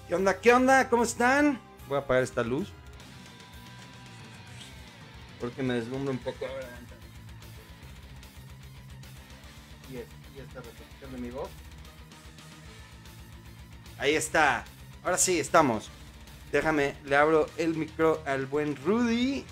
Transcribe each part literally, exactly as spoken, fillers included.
¿Qué onda? ¿Qué onda? ¿Cómo están? Voy a apagar esta luz porque me deslumbra un poco. A ver, aguanta. Y, es- y esta repetición de mi voz. Ahí está. Ahora sí, estamos. Déjame, le abro el micro al buen Rudy.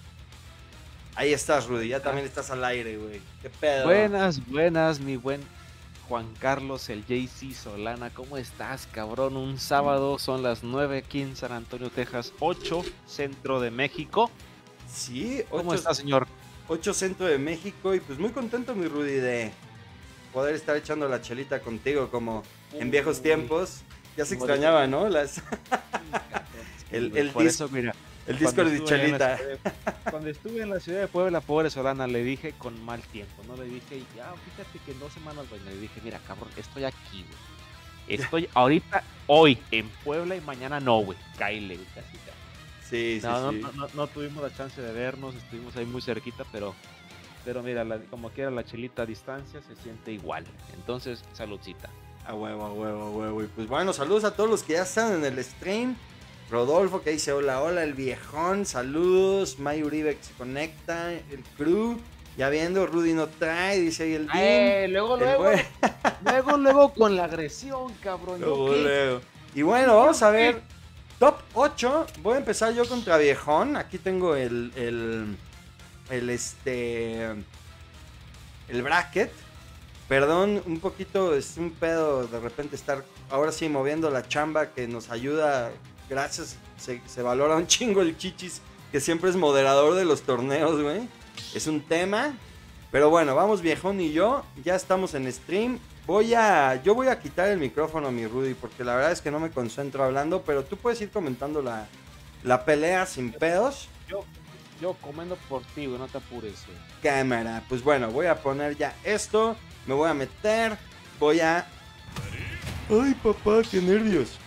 Ahí estás, Rudy. Ya también estás al aire, güey. ¿Qué pedo? Buenas, buenas, mi buen Juan Carlos, el J C Solana. ¿Cómo estás, cabrón? Un sábado, son las nueve aquí en San Antonio, Texas, ocho, centro de México. Sí, ¿Cómo ocho, está, señor? ocho centro de México. Y pues muy contento, mi Rudy, de poder estar echando la chelita contigo como en viejos Uy, tiempos. Ya se como de- extrañaba, ¿no? Las, Sí, cabrón, es que, el, güey, el, por dis- eso, mira, el cuando Discord de estuve allá en la chelita. ciudad de, cuando estuve en la ciudad de Puebla, pobre Solana, le dije con mal tiempo, ¿no? Le dije, ya, fíjate que en dos semanas, güey, le dije, mira, cabrón, estoy aquí, güey. Estoy ahorita, hoy, en Puebla y mañana no, güey. Cáile, güey, casi, casi. Sí, sí, No, no, sí. no, no, no tuvimos la chance de vernos, estuvimos ahí muy cerquita, pero, pero mira, la- como quiera la chelita a distancia se siente igual. Entonces, saludcita. A huevo, a huevo, a huevo. Y pues bueno, saludos a todos los que ya están en el stream. Rodolfo que dice hola, hola, el viejón, saludos. May Uribe que se conecta, el crew. Ya viendo, Rudy no trae, dice ahí el Dean. Eh, luego, El luego, buen- luego, luego con la agresión, cabrón. ¿Yo Luego, qué? luego. Y bueno, vamos a ¿Yo qué? ver. Top ocho. Voy a empezar yo contra viejón. Aquí tengo el. El. El este. El bracket. Perdón, un poquito es un pedo de repente estar ahora sí moviendo la chamba que nos ayuda. Gracias, se, se valora un chingo el Chichis, que siempre es moderador de los torneos, güey. Es un tema. Pero bueno, vamos viejón y yo, ya estamos en stream. Voy a, yo voy a quitar el micrófono a mi Rudy, porque la verdad es que no me concentro hablando, pero tú puedes ir comentando la, la pelea sin pedos. Yo, yo comendo por ti, güey, no te apures, güey. Cámara, pues bueno, voy a poner ya esto. Me voy a meter. Voy a. Ay, papá, qué nervios.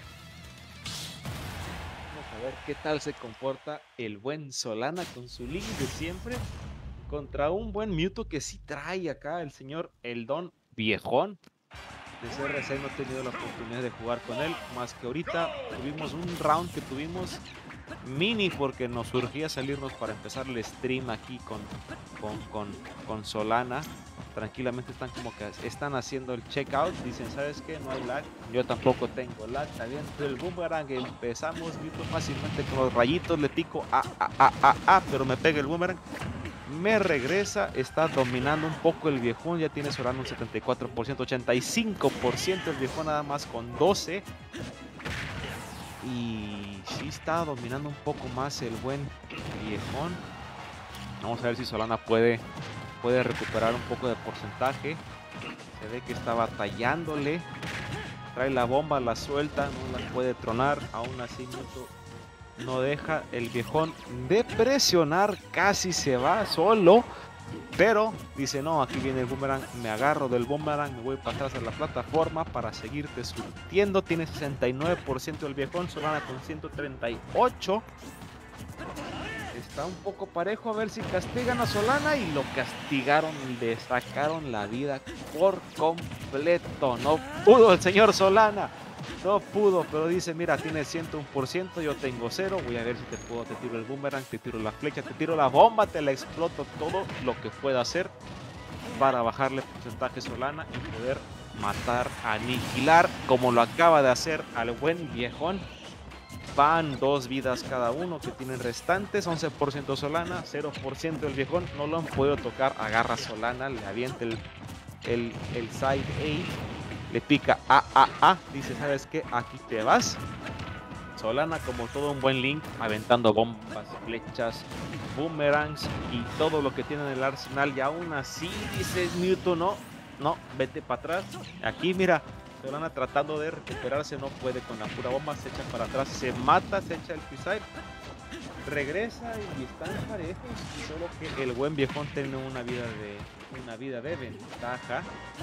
Vamos a ver qué tal se comporta el buen Solana con su link de siempre contra un buen Mewtwo que sí trae acá el señor El Don Viejón. De C R C no he tenido la oportunidad de jugar con él, más que ahorita tuvimos un round que tuvimos mini porque nos surgía salirnos para empezar el stream aquí con, con, con, con Solana. Tranquilamente están como que están haciendo el checkout, dicen, ¿sabes qué? No hay lag, yo tampoco tengo lag, está bien, el boomerang empezamos viendo fácilmente con los rayitos, le pico, ah, ah, ah, ah, ah, pero me pega el boomerang. Me regresa, está dominando un poco el viejón, ya tiene Solana un setenta y cuatro por ciento, ochenta y cinco por ciento el viejón nada más con doce. Y sí está dominando un poco más el buen viejón. Vamos a ver si Solana puede, puede recuperar un poco de porcentaje. Se ve que está batallándole. Trae la bomba, la suelta, no la puede tronar. Aún así, mucho no deja el viejón de presionar, casi se va solo, pero dice no, aquí viene el boomerang, me agarro del boomerang, me voy para atrás a la plataforma para seguirte surtiendo. Tiene sesenta y nueve por ciento el viejón, Solana con ciento treinta y ocho. Está un poco parejo, a ver si castigan a Solana, y lo castigaron, le sacaron la vida por completo. No pudo el señor Solana. No pudo, pero dice, mira, tiene ciento uno por ciento, yo tengo cero, voy a ver si te puedo, te tiro el boomerang, te tiro la flecha, te tiro la bomba, te la exploto, todo lo que pueda hacer para bajarle porcentaje Solana y poder matar, aniquilar, como lo acaba de hacer al buen viejón. Van dos vidas cada uno que tienen restantes, once por ciento Solana, cero por ciento el viejón, no lo han podido tocar, agarra Solana, le avienta el, el, el side A. Le pica A, A, A, dice, ¿sabes qué? Aquí te vas. Solana, como todo un buen Link, aventando bombas, flechas, boomerangs y todo lo que tiene en el arsenal. Y aún así, dice Mewtwo, no, no, vete para atrás. Aquí, mira, Solana tratando de recuperarse, no puede con la pura bomba, se echa para atrás, se mata, se echa el pisar, regresa y están parejos. Y solo que el buen viejón tiene una vida de, una vida de ventaja.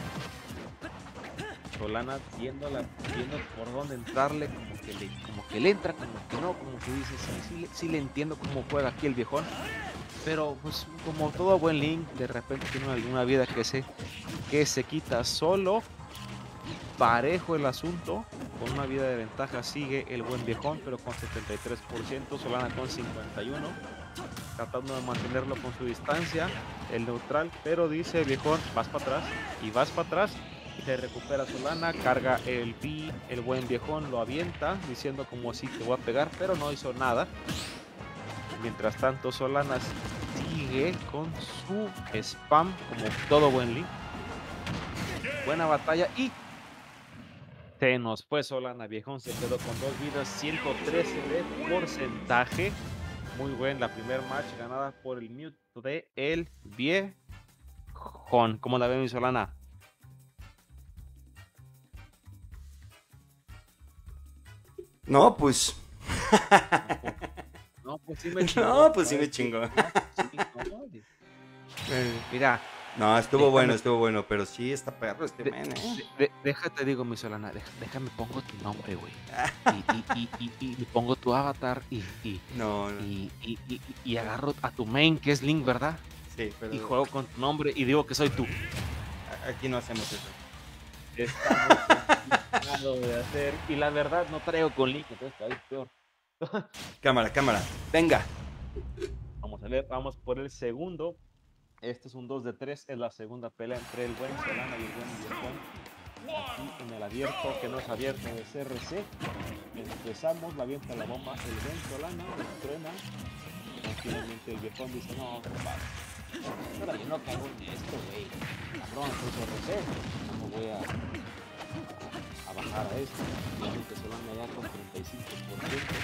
Solana viéndola, viendo por dónde entrarle, como que le, como que le entra, como que no, como que dice, sí, sí, sí le entiendo cómo juega aquí el viejón, pero pues como todo buen Link, de repente tiene alguna vida que se, que se quita solo. Parejo el asunto, con una vida de ventaja sigue el buen viejón, pero con setenta y tres por ciento, Solana con cincuenta y uno, tratando de mantenerlo con su distancia, el neutral, pero dice el viejón, vas para atrás, y vas para atrás, se recupera Solana, carga el B, el buen viejón lo avienta, diciendo como así te voy a pegar, pero no hizo nada. Mientras tanto, Solana sigue con su spam, como todo buen Link. Buena batalla y se nos fue Solana, viejón, se quedó con dos vidas, ciento trece de porcentaje. Muy buen la primer match ganada por el mute de el viejón. ¿Cómo la ve mi Solana? No, pues. No, pues sí me chingó. No, pues sí me chingó. Mira. No, estuvo déjame, bueno, estuvo bueno, pero sí está perro este de, men, ¿eh? De, de, déjate, digo, mi Solana, deja, déjame pongo tu nombre, güey. Y, y, y, y, y pongo tu avatar y, y, no, no. Y, y, y, y agarro a tu main, que es Link, ¿verdad? Sí, pero... Y juego con tu nombre y digo que soy tú. Aquí no hacemos eso. Estamos complicado de hacer. Y la verdad, no traigo con Link, entonces ahí es peor. Cámara, cámara, venga. Vamos a ver, vamos por el segundo. Este es un dos de tres, es la segunda pelea entre el buen Solana y el buen viejón. Aquí en el abierto, que no es abierto de C R C. Empezamos, la avienta la bomba, el buen Solana, el truena. Tranquilamente el viejón dice, no, compadre. Ahora yo no cago en esto, güey. Cabrón, soy C R C. No me voy a, a bajar a esto. Obviamente Solana ya con treinta y cinco por ciento.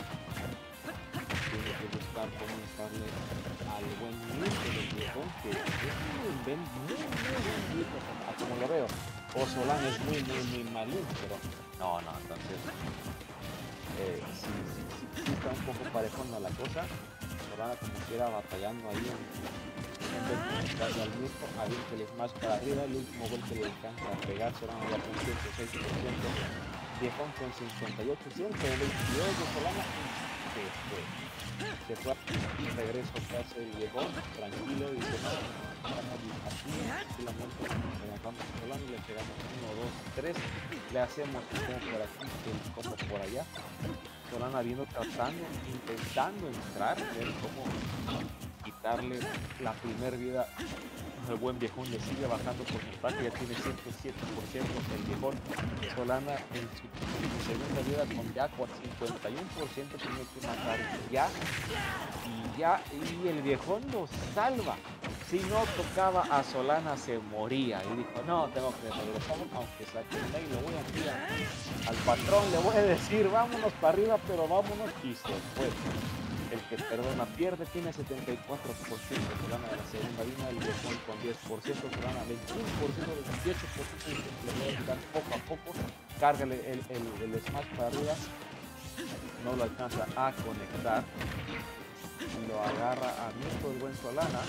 Tiene que buscar cómo estarle al buen mute del viejón, que es un buen, muy, muy buen mute, a como lo veo. O Solana es muy, muy, muy malín, pero no, no, entonces eh, sí, sí, sí, sí está un poco parejona la cosa. Solana como quiera batallando ahí en, en vez de buscarle al mismo, avienta el smash para arriba, el último golpe le alcanza a pegar, Solana ya con ciento seis por ciento, viejón con cincuenta y ocho por ciento, ciento veintidós de Solana se fue. Se fue y regreso a casa el viejón, tranquilo, dice no, estamos aquí, tranquilamente, levantamos el Solana y le pegamos uno, dos, tres, le hacemos un como por aquí, el como por allá. Solana vino tratando, intentando entrar, ver cómo quitarle la primer vida. El buen viejón le sigue bajando porcentaje, ya tiene ciento siete por ciento el viejón. Solana en su, en su segunda vida con ya con cincuenta y uno por ciento tiene que matar ya y ya y el viejón lo salva. Si no tocaba a Solana se moría y dijo no, tengo que regresar, aunque saque el mail, le voy a decir al patrón, le voy a decir vámonos para arriba, pero vámonos, y se fue. El que perdona pierde, tiene setenta y cuatro por ciento Solana de la segunda línea, el viejón con diez por ciento, Solana veintiuno por ciento, veintiocho por ciento, le voy a quitar poco a poco, cárgale el, el, el smash para arriba, no lo alcanza a conectar, lo agarra a Mirko el buen Solana,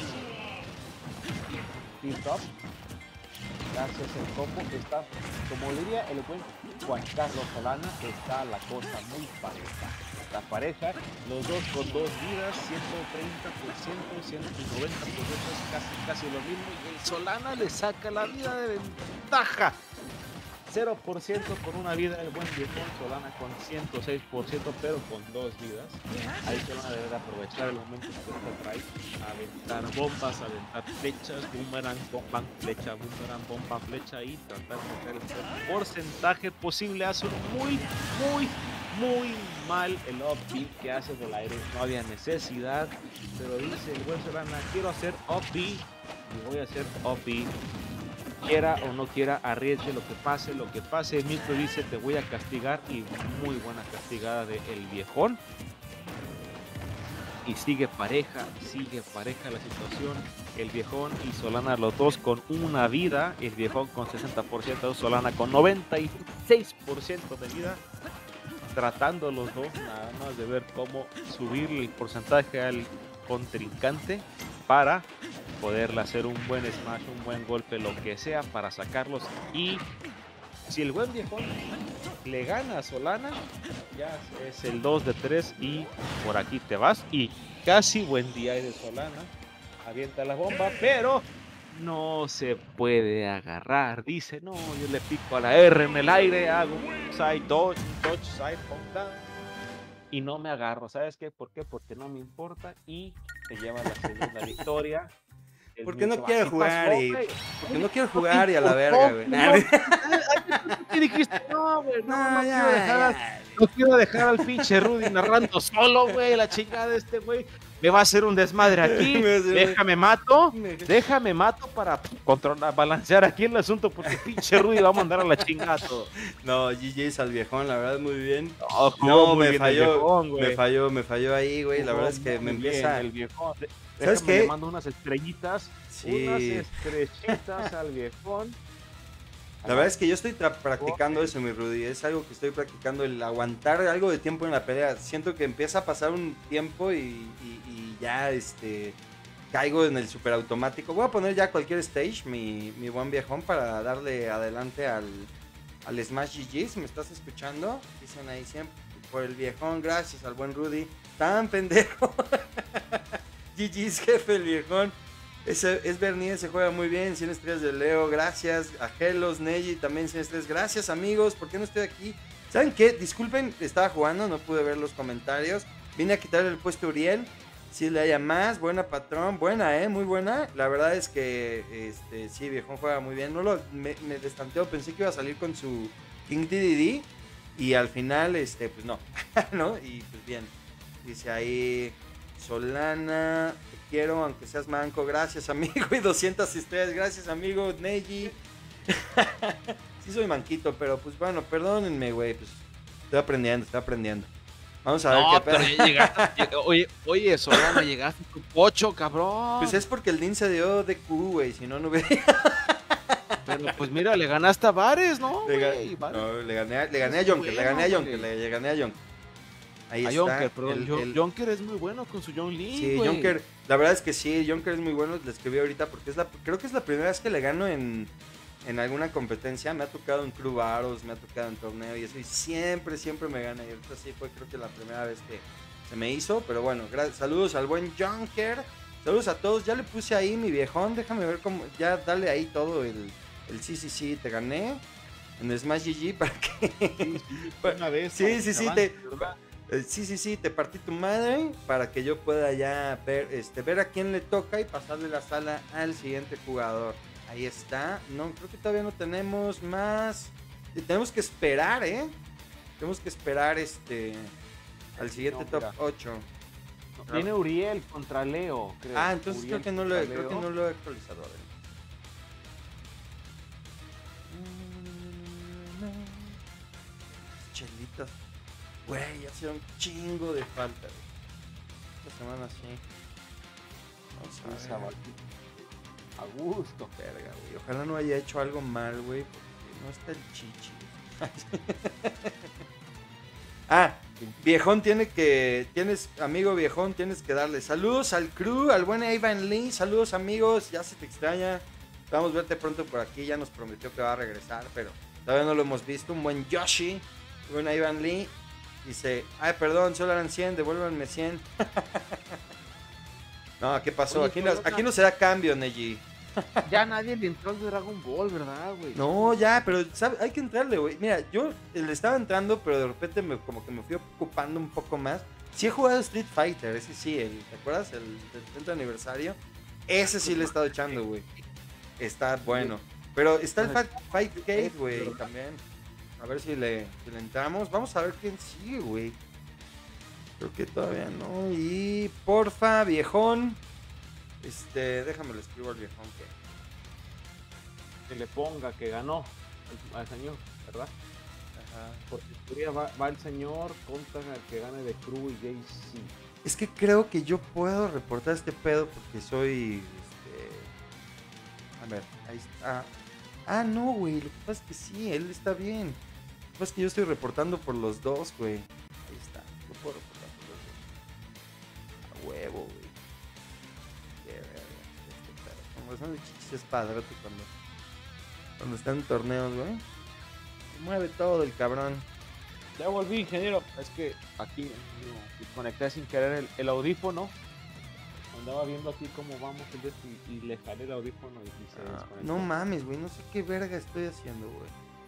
tilt up, haces el combo, está, como diría el buen Juan Carlos Solana, está la cosa muy pareja. La pareja, los dos con dos vidas, ciento treinta por ciento, ciento noventa por ciento, es casi, casi lo mismo, y el Solana le saca la vida de ventaja. cero por ciento con una vida el buen viejón, Solana con ciento seis por ciento, pero con dos vidas. Ahí Solana debe aprovechar el momento que está trae, aventar bombas, aventar flechas, boomerang, bomba, flecha, boomerang, bomba, flecha, y tratar de sacar el porcentaje posible. Hace un muy, muy, muy mal el up-B que hace del aire, no había necesidad, pero dice el buen Solana, quiero hacer up-B y voy a hacer up-B. Quiera o no quiera, arriesgue lo que pase, lo que pase. Mirko dice te voy a castigar, y muy buena castigada de el viejón. Y sigue pareja, sigue pareja la situación. El viejón y Solana, los dos con una vida. El viejón con sesenta por ciento, Solana con noventa y seis por ciento de vida. Tratando los dos nada más de ver cómo subir el porcentaje al contrincante para poderle hacer un buen smash, un buen golpe, lo que sea para sacarlos. Y si el buen viejón le gana a Solana, ya es el dos de tres y por aquí te vas. Y casi buen día de Solana, avienta la bomba, pero no se puede agarrar. Dice, no, yo le pico a la R en el aire, hago un side dodge, un dodge side pump down, y no me agarro. ¿Sabes qué? ¿Por qué? Porque no me importa y te lleva la segunda victoria. El ¿Por qué no Muto, quiere así jugar? pasó, Y... güey. Porque Oye, no quiere no te jugar y a la importó, verga, güey. no, ay, ay, ¿qué dijiste? No, güey, no, No, no quiero ya, dejar, al- ya. no quiero dejar al pinche Rudy narrando solo, güey, la chingada de este güey. Me va a hacer un desmadre aquí. Me hace- Déjame mato, me- déjame mato para controlar, balancear aquí el asunto, porque pinche Rudy va a mandar a la chingada todo. No, G G's al viejón, la verdad, muy bien. No, jugó No, muy me bien el falló, viejón, me güey. falló, me falló ahí, güey. La Jugó verdad es que me muy bien empieza... el viejón. De- ¿Sabes Déjame, qué? le mando unas estrellitas, Sí. unas estrellitas al viejón. La verdad es que yo estoy tra- practicando eso, mi Rudy. Es algo que estoy practicando, el aguantar algo de tiempo en la pelea. Siento que empieza a pasar un tiempo y, y- y ya este caigo en el super automático. Voy a poner ya cualquier stage, mi, mi buen viejón, para darle adelante al, al Smash G G. Si me estás escuchando, dicen ahí siempre por el viejón. Gracias al buen Rudy. Tan pendejo. G G's jefe, el viejón. Ese, es Bernier, se juega muy bien. cien estrellas de Leo, gracias. A Helos, Neji, también cien estrellas. Gracias, amigos. ¿Por qué no estoy aquí? ¿Saben qué? Disculpen, estaba jugando, no pude ver los comentarios. Vine a quitarle el puesto a Uriel. Si le haya más, buena patrón, buena, eh, muy buena. La verdad es que, este, sí, viejón juega muy bien. No lo, me, me destanteo, pensé que iba a salir con su King D D D. Y al final, este, pues no, ¿no? Y pues bien. Dice ahí Solana, te quiero, aunque seas manco. Gracias, amigo. Y doscientas estrellas. Gracias, amigo. Neji. Sí soy manquito, pero pues bueno, perdónenme, güey. Pues estoy aprendiendo, estoy aprendiendo. Vamos a ver No, qué pero pedo. ya llegaste. lleg- Oye, oye, Solano, llegaste con ocho, cabrón. Pues es porque el D I N se dio de Q, güey. Si no, no hubiera. Pero pues mira, le ganaste a Vares, ¿no? Le, ga- güey? Vares. no, le gané, a- le gané a Es Jonker, le gané a bueno, Jonker, güey. le, le gané a Jonker. Ahí A está. Jonker, perdón. el- Jon- el- Jonker es muy bueno con su John Lee. Sí, güey. Jonker, la verdad es que sí, Jonker es muy bueno, le escribí ahorita porque es la, creo que es la primera vez que le gano en, en alguna competencia, me ha tocado en Club Aros, me ha tocado en torneo y eso, y siempre, siempre me gana, y ahorita sí fue creo que la primera vez que se me hizo, pero bueno, gra- saludos al buen Jonker, saludos a todos, ya le puse ahí mi viejón, déjame ver cómo, ya dale ahí todo el, el sí, sí, sí, te gané en Smash G G para que... Sí, sí, una vez. Sí, para sí, que sí, avance, te- ¿verdad? Eh, Sí, sí, sí, te partí tu madre para que yo pueda ya ver, este, ver a quién le toca y pasarle la sala al siguiente jugador. Ahí está. No, creo que todavía no tenemos más. Eh, Tenemos que esperar, ¿eh? Tenemos que esperar este al siguiente No, top mira. ocho. Viene Uriel contra Leo, creo. Ah, entonces Uriel creo que no lo he, contra creo que Leo. no lo he actualizado. A ver. Chelitas. Güey, hacía un chingo de falta, güey. Esta semana sí. Vamos Esa a ver. batida. A gusto. Verga, güey. Ojalá no haya hecho algo mal, güey, porque no está el chichi. Ah, viejón tiene que, tienes, amigo viejón, tienes que darle saludos al crew, al buen Ivan Lee, saludos amigos, ya se te extraña, vamos a verte pronto por aquí, ya nos prometió que va a regresar, pero todavía no lo hemos visto, un buen Yoshi, un buen Ivan Lee, dice, ay perdón, solo eran cien, devuélvanme cien. No, ¿qué pasó? Oye, Aquí no, pero aquí no se da cambio, Neji. Ya nadie le entró al de Dragon Ball, ¿verdad, güey? No, ya, pero ¿sabe? Hay que entrarle, güey. Mira, yo le estaba entrando, pero de repente me, como que me fui ocupando un poco más. Sí he jugado Street Fighter, ese sí, el, ¿te acuerdas? El del treinta aniversario. Ese sí le he estado echando, güey. Está bueno. Pero está el Fight, Fight Cave, güey, también. A ver si le, si le entramos. Vamos a ver quién sigue, güey. Creo que todavía no. Y porfa, viejón. Este, déjame lo escribo al viejón que... Que le ponga que ganó al, al señor, ¿verdad? Ajá. Porque en teoría va, va el señor contra el que gane de Crew y J C. Es que creo que yo puedo reportar este pedo porque soy. Este... A ver, ahí está. Ah, no, güey. Lo que pasa es que sí, él está bien. Lo que pasa es que yo estoy reportando por los dos, güey. Ahí está. Yo puedo reportar por los dos. A huevo, güey. Qué verga, este pedo. Como son de chichis es padrote cuando. Cuando están en torneos, güey. Se mueve todo el cabrón. Ya volví, ingeniero. Es que aquí no, conecté sin querer el, el audífono andaba viendo aquí cómo vamos el de- y, y le jalé el audífono y, y se Ah, desconectó. no mames, güey, no sé qué verga estoy haciendo, güey.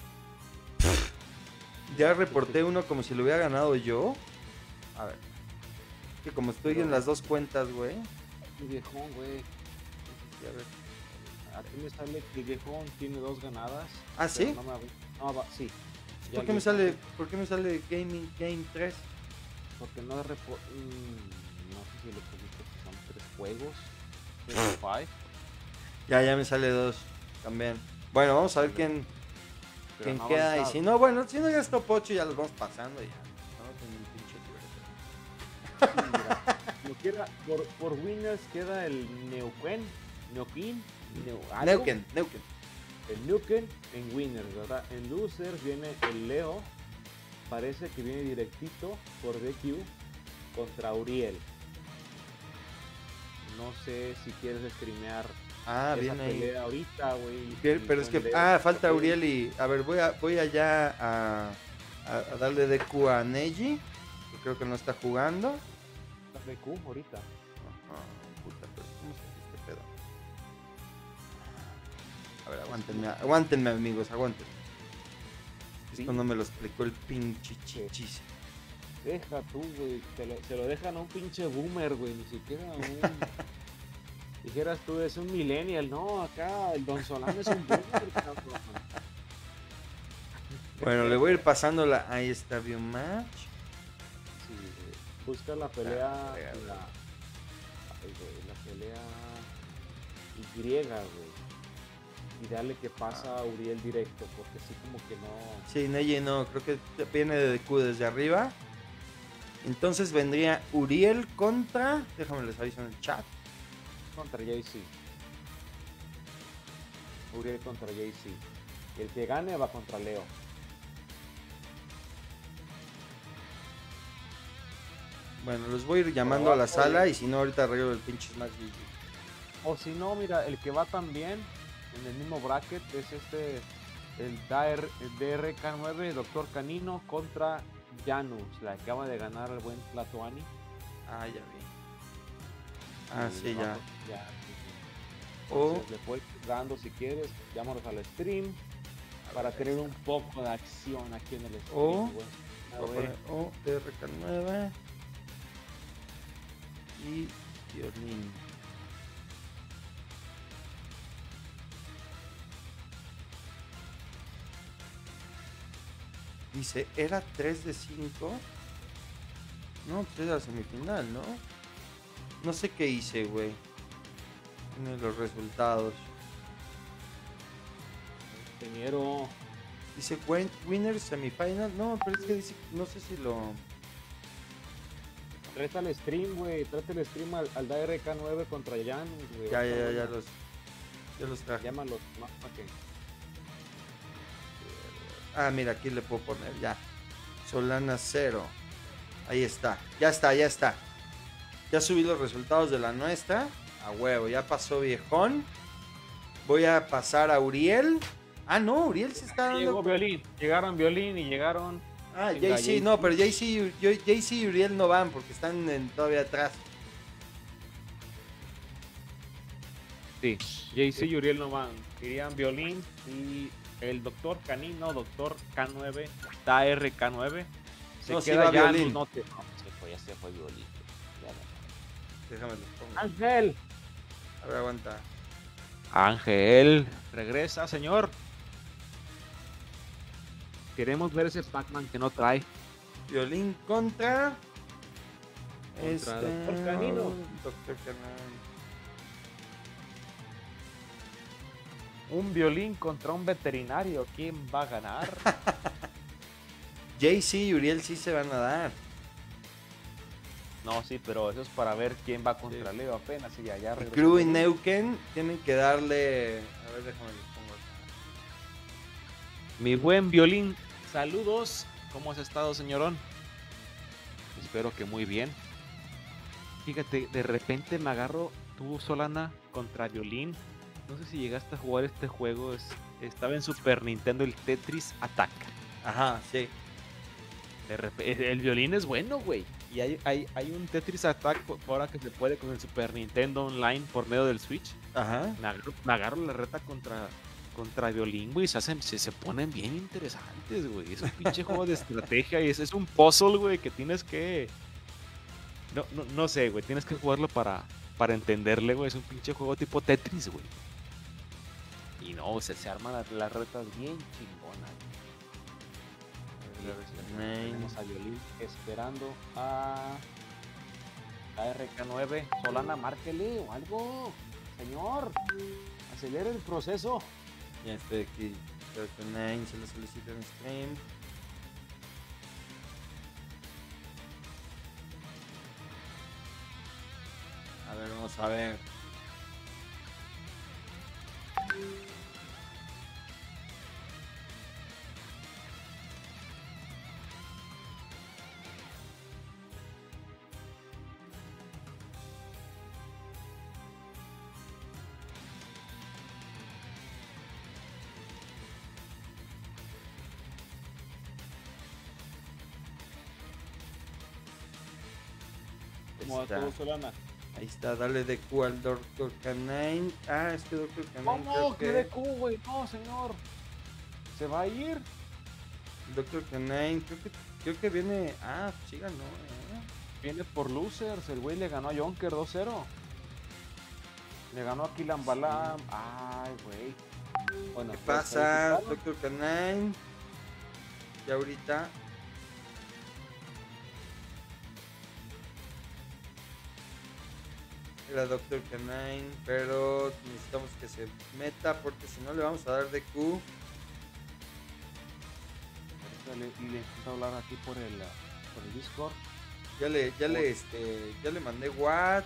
Ya reporté uno como si lo hubiera ganado yo. A ver. Que como estoy Pero- en las dos cuentas, güey. El viejón, güey. Sí, a ver. Aquí me sale que el viejón tiene dos ganadas. ¿Ah, pero sí? No, me, hago- no, va, sí. Ya ¿Por qué el me viejón sale, sí, por qué me sale Gaming Game tres? Porque no es repo- mm, no sé si le pusiste que son tres juegos. Tres o five, Ya, ya me sale dos también. Bueno, vamos a ver quién, pero quién no queda. Y avanzado. si no, bueno, si no ya es top ocho, ya los vamos pasando y ya. Vamos en un pinche libertad. Sí, mira, lo queda, por, por winners queda el Neuquén, Neuquén, Neu, algo, Neuken, Neuken. el Neuquén en winners, ¿verdad? En losers viene el Leo, parece que viene directito por D Q contra Uriel. No sé si quieres streamear Ah, esa bien ahí. pelea ahorita, güey. Pero, y pero es que, con Leo, ah, falta porque- Uriel y, a ver, voy a, voy allá a, a, a darle D Q a Neji, que creo que no está jugando. D Q ahorita. Ajá, puta, pero ¿cómo se hace este pedo? A ver, aguántenme, aguántenme, amigos, aguántenme. Sí. Esto no me lo explicó el pinche chichis. Deja tú, güey. Se lo, se lo dejan a un pinche boomer, güey. Ni siquiera a un. Dijeras tú, es un millennial. No, acá el Don Solano es un boomer, cabrón. Bueno, le voy a ir pasando la. Ahí está, Biomatch. Sí, güey. Busca la pelea. Ah, güey. la, ay, güey, la pelea. Y, güey. Y dale que pasa a Uriel directo. Porque sí, como que no. Sí, Neji no, creo que viene de D Q desde arriba. Entonces vendría Uriel contra. Déjame les aviso en el chat. Contra Jay-Z. Uriel contra Jay-Z. Y el que gane va contra Leo. Bueno, los voy a ir llamando a la sala y si no, ahorita arreglo el pinche Smash G G. O si no, mira, el que va también en el mismo bracket es este, el D R K nueve, Doctor Canino contra Janus. Le acaba de ganar el buen Platoani. Ah, ya vi. Ah, Y sí, le ya. vamos- ya, sí, sí. O Entonces, le puedes ir dando si quieres, llámanos al stream para tener un poco de acción aquí en el stream. O- güey. A voy a ver, poner O, D R K nueve y violín. Dice, ¿era tres de cinco? No, pues era semifinal, ¿no? No sé qué hice, güey. Tiene los resultados. ingeniero, Dice win- winner semifinal. No, pero es que dice, no sé si lo. trata el stream, güey. Trata el stream al, al D R K nueve contra Janus, güey. Ya, Va a ya, estar ya, ya bueno. los. Ya los traje. Llámalos más para que. Ah, mira, aquí le puedo poner ya. Solana cero. Ahí está. Ya está, ya está. Ya subí los resultados de la nuestra. A huevo, ya pasó viejón. Voy a pasar a Uriel. Ah, no, Uriel se está Llegó dando. Violín. Llegaron Violín y llegaron. Ah, Venga, Jay-Z, no, Jay-Z. pero Jay-Z y- yo- Jay-Z y Uriel no van porque están en- todavía atrás. Sí, Jay-Z y Uriel no van. Irían Violín y el Doctor Canino, Doctor K nueve, D R K nueve. Se No, sí queda va Janus, Violín. no te. No, se fue, ya se fue Violín. Ya no. Déjame los pongo. Ángel. A ver, aguanta. Ángel. Regresa, señor. Queremos ver ese Pac-Man que no trae. Violín contra. Contra este, Doctor Canino. Doctor Canino. Un violín contra un veterinario. ¿Quién va a ganar? Jay-Z y Uriel sí se van a dar. No, sí, pero eso es para ver quién va contra Sí. Leo apenas. Y allá Y regresó Crew y Violín. Neuken tienen que darle. A ver, déjame les pongo acá. Mi buen violín, saludos. ¿Cómo has estado, señorón? Espero que muy bien. Fíjate, de repente me agarro tú, Solana, contra violín. No sé si llegaste a jugar este juego. Es, estaba en Super Nintendo, el Tetris Attack. Ajá, sí. De repe- el violín es bueno, güey. Y hay, hay, hay un Tetris Attack por- ahora que se puede con el Super Nintendo Online por medio del Switch. Ajá. Me agarro, me agarro la reta contra, contra Violín, güey. Se, hacen, se, se ponen bien interesantes, güey. Es un pinche juego de estrategia y es, es un puzzle, güey, que tienes que... No, no, no sé, güey. Tienes que jugarlo para, para entenderle, güey. Es un pinche juego tipo Tetris, güey. Y no, se, se arman las, las retas bien chingonas. Tenemos a Violín esperando a, a R K nueve. Solana, márquele o algo. Señor, acelere el proceso. Ya estoy aquí. Doctor Nine se lo solicita en stream. A ver, vamos a ver. ¿Cómo va Está. todo, Solana? Ahí está, dale de Q al Doctor Canine. Ah, es que Doctor Canine. ¿Cómo? creo ¿Qué que- de Q, güey? No, señor. ¿Se va a ir? Doctor Canine, creo que, creo que viene. Ah, sí ganó, ¿eh? Viene por losers. El güey le ganó a Jonker dos cero. Le ganó a Killan Balam. Ay, güey. Bueno, ¿Qué pues, pasa, ahí Doctor Canine? Ya ahorita. Era Doctor Canine, pero necesitamos que se meta porque si no le vamos a dar de Q. está. Le, y le intento hablar aquí por el, uh, por el Discord. Ya le, ya le, este, ya le mandé Watts.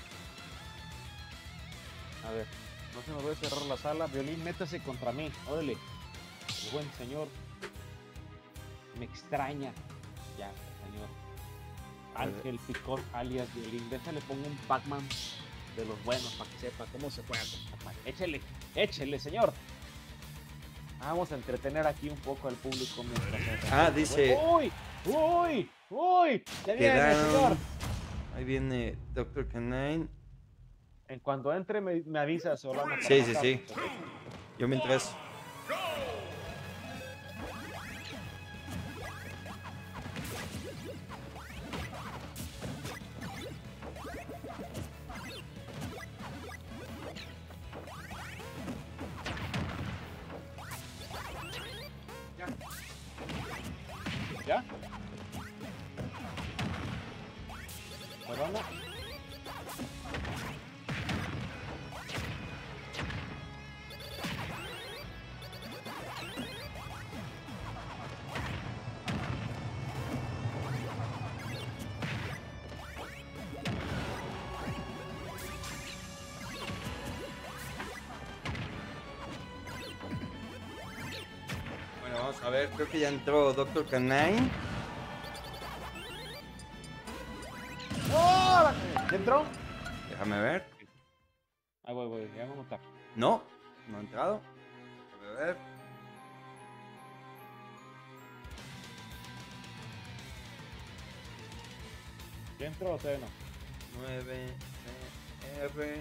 A ver, no se nos va a cerrar la sala. Violín, métase contra mí. Órale. El buen señor. Me extraña. Ya, señor. Ángel Picón alias Violín. Déjale, pongo un Pac-Man de los buenos para que sepa cómo se juega con Pac-Man. Échele, échele, señor. Vamos a entretener aquí un poco al público mientras... Ah, dice- ¡Uy! ¡Uy! ¡Uy! ¡Ya viene, Quedaron. señor! Ahí viene Doctor Canine. En cuanto entre me, me avisa, Solana. para Sí, sí, matarlo. sí. Yo mientras. ¿Ya? Solana. Bueno, vamos a ver. Creo que ya entró Doctor Canine. ¡Oh! ¿Ya entró? Déjame ver. Ahí voy, voy, ya vamos a notar. No, no ha entrado. Déjame ver. ¿Ya entró o todavía no? nueve C R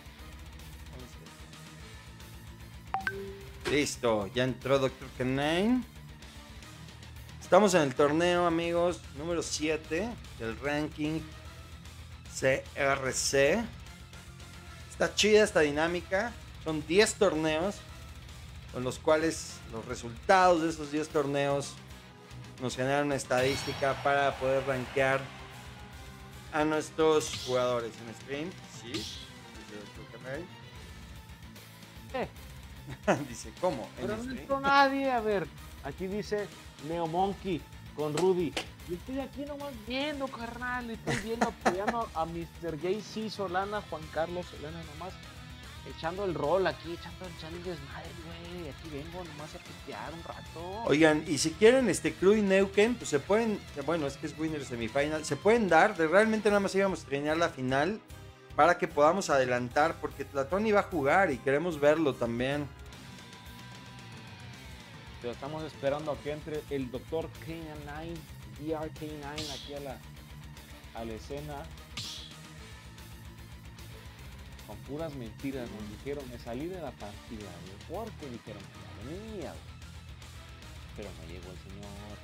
once. Listo, ya entró Doctor Canine. Estamos en el torneo, amigos, número siete del ranking C R C. Está chida esta dinámica. Son diez torneos con los cuales los resultados de esos diez torneos nos generan una estadística para poder rankear a nuestros jugadores en stream. Sí, dice Doctor Canine. Eh, Dice, ¿cómo? ¿En pero no stream? entró nadie. A ver, aquí dice Neo Monkey con Rudy. Yo estoy aquí nomás viendo, carnal. Estoy viendo, apoyando a mister J C Solana, Juan Carlos Solana nomás. Echando el rol aquí, echando, echando el desmadre, güey. Aquí vengo nomás a pistear un rato. Oigan, y si quieren este Crew y Neuquén, pues se pueden, bueno, es que es winner semifinal, se pueden dar, de realmente nada más íbamos a estrenar la final para que podamos adelantar, porque Tlatón iba a jugar y queremos verlo también. Pero estamos esperando a que entre el doctor K nueve, D R K nueve aquí a la, a la escena con puras mentiras. Nos dijeron, me salí de la partida, güey, porque dijeron que no venía, güey. Pero no llegó el señor.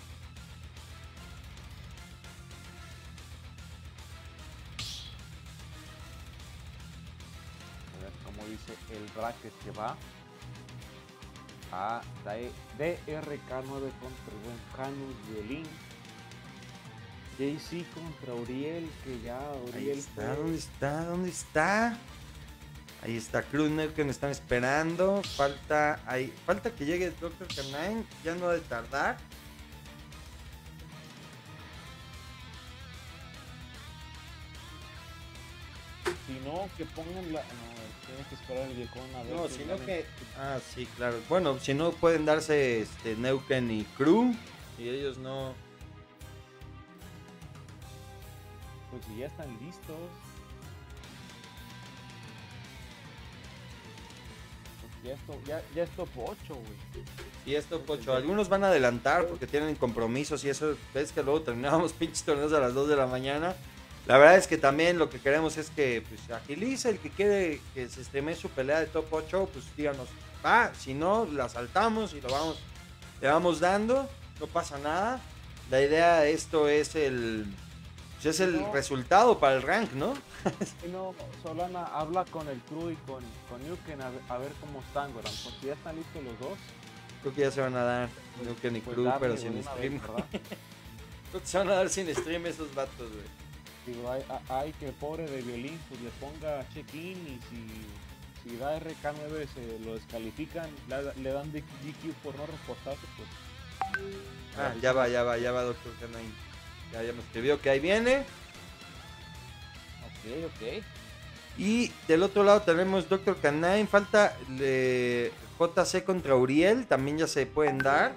A ver cómo dice el bracket que va a D R K nueve contra el buen Janus Violín. J C contra Uriel, que ya Uriel Ahí está, fue... ¿dónde está? ¿Dónde está? Ahí está Krooner, que me están esperando. Falta, ahí, falta que llegue doctor Canine, ya no ha de tardar. Si no, que pongan la... No, tienes que esperar el viejón a ver. No, si sino ganen. que... Ah, sí, claro. Bueno, si no pueden darse este, Neuken y Crew. Y ellos no... Pues si ya están listos. Pues ya, esto, ya, ya es top ocho, güey. Y esto, Pocho, algunos van a adelantar porque tienen compromisos y eso, ves que luego terminamos pinches torneos a las dos de la mañana. La verdad es que también lo que queremos es que pues, agilice el que quiere que se estreme su pelea de top ocho, pues díganos, va, si no, la saltamos y lo vamos, le vamos dando, no pasa nada. La idea de esto es el, pues, es el No. resultado para el rank, ¿no? Si no, Solana habla con el crew y con, con Nuken a ver, a ver cómo están, güey. Pues si ya están listos los dos. Creo que ya se van a dar, Pues, Nuken y pues Crew, darle pero de sin una stream. vez, ¿verdad? Creo que se van a dar sin stream esos vatos, güey. Digo, hay, hay que el pobre de Violín pues le ponga check-in y si, si da R K nueve se lo descalifican, le, le dan D Q por no reportarse, pues... Ah, ya va, ya va, ya va, doctor Canine. Ya, ya me escribió que ahí viene. Ok, ok. Y del otro lado tenemos doctor Canine. Falta eh, J C contra Uriel. También ya se pueden dar.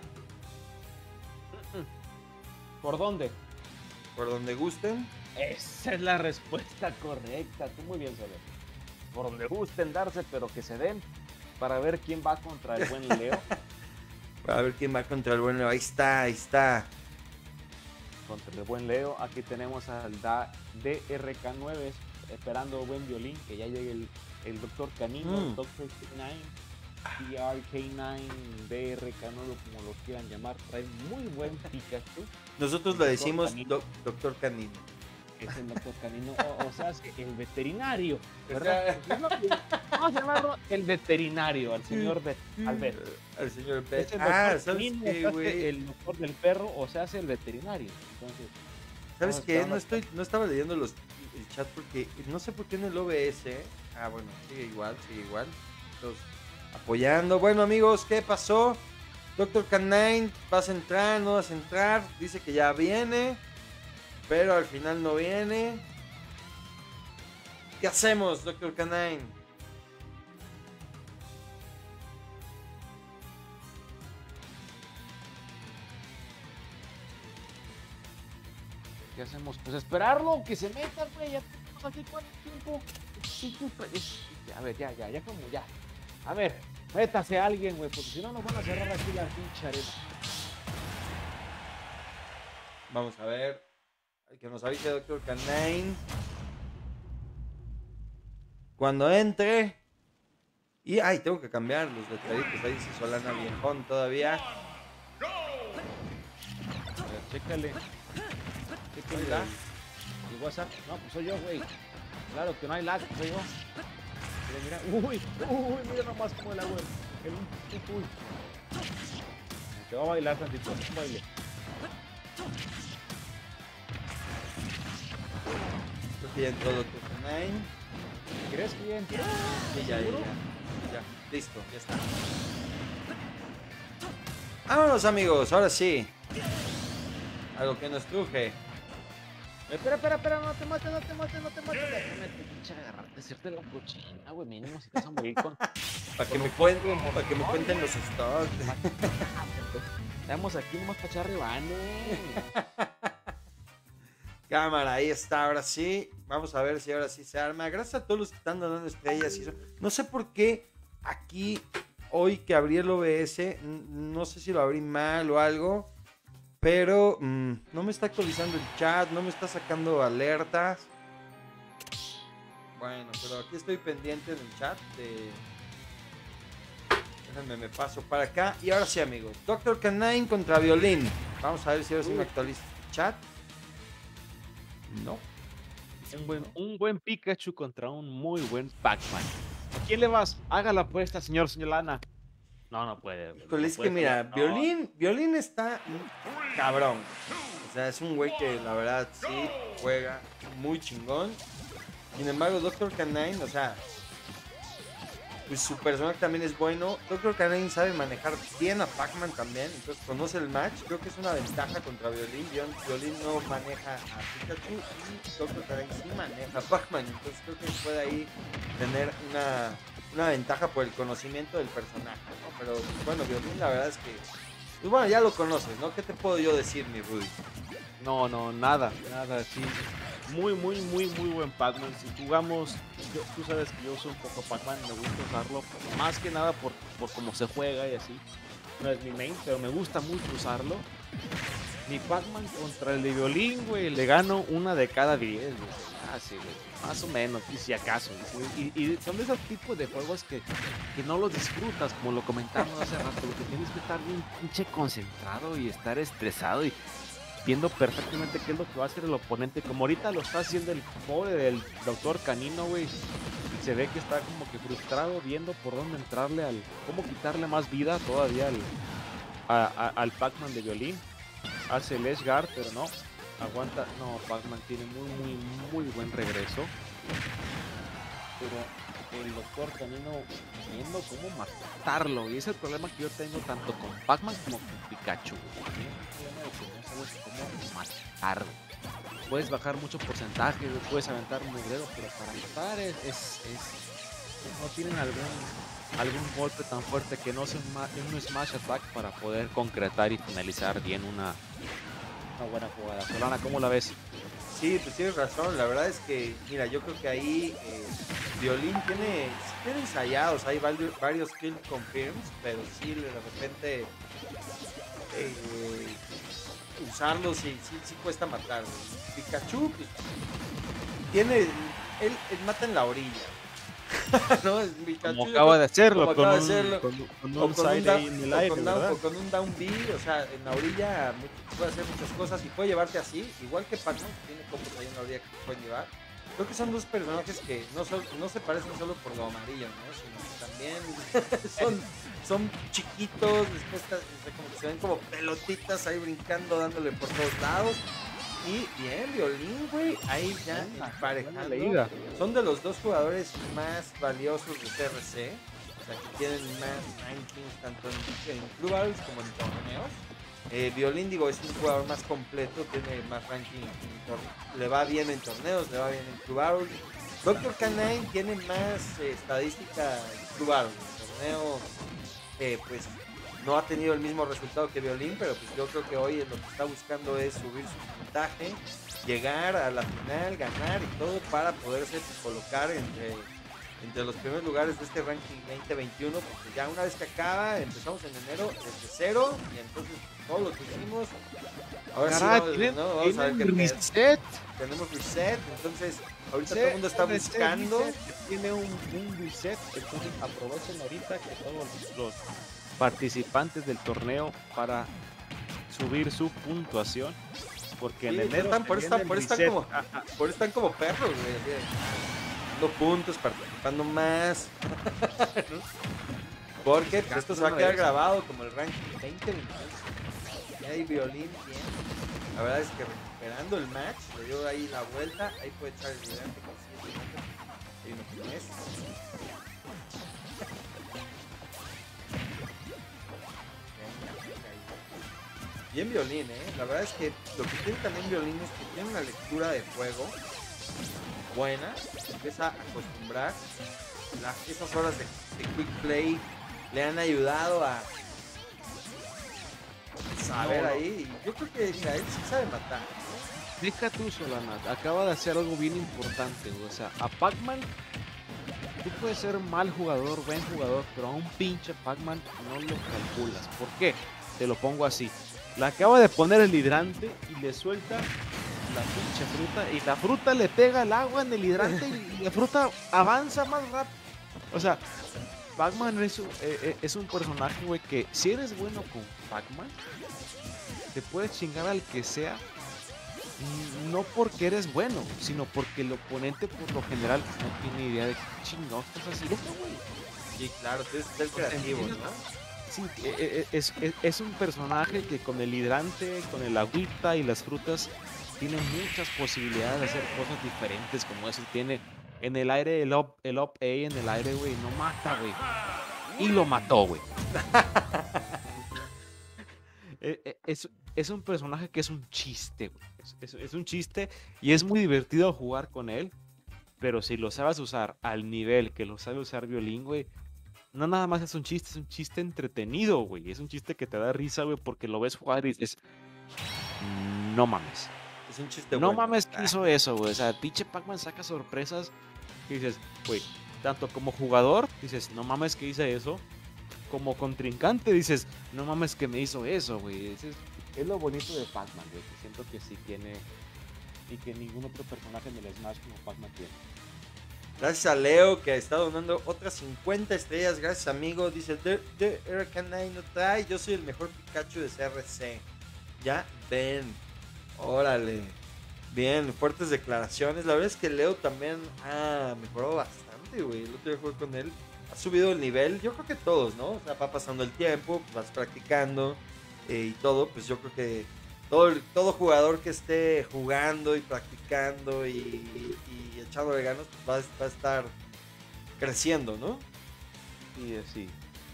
¿Por dónde? Por donde gusten. Esa es la respuesta correcta. Tú muy bien, Soler. Por donde gusten darse, pero que se den para ver quién va contra el buen Leo. Para ver quién va contra el bueno. Ahí está, ahí está. Contra el buen Leo. Aquí tenemos al D R K nueve esperando buen Violín, que ya llegue el, el doctor Canino, Mm. el doctor K nueve, D R K nueve, D R K nueve, como lo quieran llamar. Trae muy buen Pikachu. Nosotros El le doctor decimos Canino. doc- doctor Canino. Es el doctor Canino, o, o sea, es que el veterinario, ¿verdad? Vamos a llamarlo el veterinario, al señor Bet, al Bet. Al señor Es Bet. el Ah, doctor ¿sabes Canino, qué, se hace güey? el doctor del perro, o se hace el veterinario. Entonces, ¿Sabes Vamos qué? esperando No, hasta- estoy, no estaba leyendo los, el chat porque no sé por qué en el O B S. ¿eh? Ah, bueno, sigue igual, sigue igual. Todos apoyando. Bueno, amigos, ¿qué pasó? doctor Canine, ¿vas a entrar? ¿No vas a entrar? Dice que ya viene, pero al final no viene. ¿Qué hacemos, doctor Canine? ¿qué hacemos? Pues esperarlo, que se meta, güey. Ya tenemos aquí cuánto tiempo. Sí, sí, pues, es- A ver, ya, ya, ya como ya. A ver, métase a alguien, güey, porque si no nos van a cerrar aquí la pinche arena. Vamos a ver. Que nos avise doctor Canine. Cuando entre. Y, ay, tengo que cambiar los detallitos. Ahí dice Solana viejón todavía. A ver, chécale. Chécale Hola. el, el WhatsApp. No, pues soy yo, güey. Claro que no hay lag, soy yo. Pero mira, uy, uy, mira nomás como el agua. El uy, uy. Te va a bailar tantito, un baile. Creo que ya entró doctor Canine. ¿Crees que ya entró? Sí, ya, ya, ¿Seguro? ya. Ya, listo, ya está. Vámonos, amigos, ahora sí. Algo que nos truje. Espera, espera, espera, no te mates, no te mates, no te mates. Déjame te pinche agarrarte, hacerte la cochina, güey, mínimo si te vas a morir con... Para que me cuenten, para que me cuenten los stocks. Estamos aquí nomás para echar rebane. Cámara, ahí está, ahora sí. Vamos a ver si ahora sí se arma. Gracias a todos los que están dando estrellas. Y eso. No sé por qué aquí, hoy que abrí el O B S, n- no sé si lo abrí mal o algo, Pero mmm, no me está actualizando el chat, no me está sacando alertas. Bueno, pero aquí estoy pendiente del chat de... Déjenme, me paso para acá. Y ahora sí, amigos. Doctor Canine contra Violín. Vamos a ver si ahora sí me actualiza el chat. No. Un buen, un buen Pikachu contra un muy buen Pac-Man. ¿A quién le vas? Haga la apuesta, señor Solana. No, no puede. Híjole, No es que puede mira, no. Violín, Violín está cabrón. O sea, es un güey que la verdad sí juega muy chingón. Sin embargo, Doctor Canine, o sea, pues su personaje también es bueno. Doctor Canine sabe manejar bien a Pac-Man también, entonces conoce el match. Creo que es una ventaja contra Violín. Violín no maneja a Pikachu y Doctor Canine sí maneja a Pac-Man. Entonces creo que puede ahí tener una, una ventaja por el conocimiento del personaje, ¿no? Pero bueno, Violín la verdad es que, pues bueno, ya lo conoces, ¿no? ¿Qué te puedo yo decir, mi Rudy? No, no, nada, nada, sí. Muy, muy, muy, muy buen Pac-Man. Si jugamos, yo, tú sabes que yo uso un poco Pac-Man, me gusta usarlo, más que nada por, por cómo se juega y así. No es mi main, pero me gusta mucho usarlo. Mi Pac-Man contra el de Violín, güey, le gano una de cada diez, güey. Ah, sí, güey, más o menos, y si acaso. Y, y, y son de esos tipos de juegos que, que no los disfrutas, como lo comentamos hace rato, porque tienes que estar bien pinche concentrado y estar estresado y viendo perfectamente qué es lo que va a hacer el oponente, como ahorita lo está haciendo el pobre del doctor Canino, güey. Se ve que está como que frustrado viendo por dónde entrarle al, cómo quitarle más vida todavía al, a, a, al Pac-Man de Violín. Hace el Edge Guard, pero no, aguanta, no, Pac-Man tiene muy, muy, muy buen regreso. Pero el doctor Canino viendo cómo matarlo, y ese es el problema que yo tengo tanto con Pac-Man como con Pikachu. No sabes cómo matar. Puedes bajar mucho porcentaje, puedes aventar un mugrero, pero para matar es, es, es no tienen algún algún golpe tan fuerte que no sea un, un smash attack para poder concretar y finalizar bien una, una buena jugada. Solana, ¿cómo la ves? Sí, pues tienes razón. La verdad es que, mira, yo creo que ahí eh, Violín tiene, sí tiene ensayados, hay varios, varios kill confirms, pero sí de repente eh, usarlos sí, sí, sí cuesta matar. Pikachu pues, tiene, él, él mata en la orilla. No, Pikachu, como acaba de hacerlo, como con, acaba un, de hacerlo. con, con O un con un, side down, ahí en el o aire, con down, ¿verdad? o con un down B, o sea, en la orilla puede hacer muchas cosas y puede llevarte así, igual que Pac-Man, que tiene combos ahí en la orilla que te pueden llevar. Creo que son dos personajes que no, so, no se parecen solo por lo amarillo, ¿no? Sino que también son, son chiquitos, después como que se ven como pelotitas ahí brincando, dándole por todos lados. Y bien, Violín, güey, ahí ya emparejando. Son de los dos jugadores más valiosos de C R C. O sea, que tienen más rankings tanto en, en Club Battles como en torneos. Eh, Violín, digo, es un jugador más completo, tiene más ranking, le va bien en torneos, le va bien en Club Battles. Doctor Canine tiene más eh, estadística en Club Battles. En torneo, eh, pues no ha tenido el mismo resultado que Violín, pero pues yo creo que hoy lo que está buscando es subir su puntaje, llegar a la final, ganar y todo para poderse colocar entre, entre los primeros lugares de este ranking veinte veintiuno, porque ya una vez que acaba, empezamos en enero desde cero y entonces pues, todo lo que hicimos, ahora Caray, sí vamos, ¿tienen, ¿no? Vamos a ver qué reset? Tenemos reset, entonces ahorita Sí, todo el mundo está buscando. Reset, tiene un, un reset, entonces aprovechen ahorita que todos los participantes del torneo para subir su puntuación, porque en sí, enero están, por, están, por, están como, ah, ah. por están como perros, güey, dando puntos, participando más. Porque pues, esto se va a quedar grabado como el ranking veinte veintiuno. Y hay Violín bien. La verdad es que recuperando el match, le dio ahí la vuelta, ahí puede echar el gigante con siete metros. Hay uno que es. Bien Violín, eh. La verdad es que lo que tiene también Violín es que tiene una lectura de juego buena. Empieza a acostumbrar. Las, esas horas de, de quick play le han ayudado a saber no, no. ahí. Y yo creo que, mira, él sí sabe matar, ¿no? Deja tú, Solana. Acaba de hacer algo bien importante, güey. O sea, a Pac-Man, tú puedes ser mal jugador, buen jugador, pero a un pinche Pac-Man no lo calculas. ¿Por qué? Te lo pongo así. Le acaba de poner el hidrante y le suelta la pinche fruta. Y la fruta le pega el agua en el hidrante y la fruta avanza más rápido. O sea, Pac-Man es, un- eh, eh, es un personaje, güey, que si eres bueno con Pac-Man, te puedes chingar al que sea. mm, No porque eres bueno, sino porque el oponente por lo general no tiene idea de qué chingados estás haciendo, güey. Sí, claro, tienes que ser O sea, creativo, entiendes, ¿no? Sí, e- e- es, es- es un personaje que con el hidrante, con el agüita y las frutas tiene muchas posibilidades de hacer cosas diferentes, como eso tiene en el aire el up, el up A en el aire, güey, no mata, güey. Y lo mató, güey. E- e- Es, es un personaje que es un chiste, güey. Es, es- es un chiste y es muy divertido jugar con él, pero si lo sabes usar al nivel que lo sabe usar Violín, güey, no nada más es un chiste, es un chiste entretenido, güey. Es un chiste que te da risa, güey, porque lo ves jugar y dices, no mames. Es un chiste No bueno. mames que Ah, hizo eso, güey. O sea, pinche Pac-Man saca sorpresas que dices, güey, tanto como jugador, dices, no mames que hice eso. Como contrincante, dices, no mames que me hizo eso, güey. Es, es- es lo bonito de Pac-Man, güey. Que siento que sí tiene y que ningún otro personaje en el Smash como Pac-Man tiene. Gracias a Leo que está donando otras cincuenta estrellas. Gracias, amigo. Dice, de, de Arcanine no trae. Yo soy el mejor Pikachu de C R C. Ya ven. Órale. Bien, fuertes declaraciones. La verdad es que Leo también ha mejorado bastante, güey. El otro día jugué con él. Ha subido el nivel. Yo creo que todos, ¿no? O sea, va pasando el tiempo, pues vas practicando eh, y todo. Pues yo creo que todo, todo jugador que esté jugando y practicando y, y, y echándole ganas, pues va, a- va a estar creciendo, ¿no? Y así.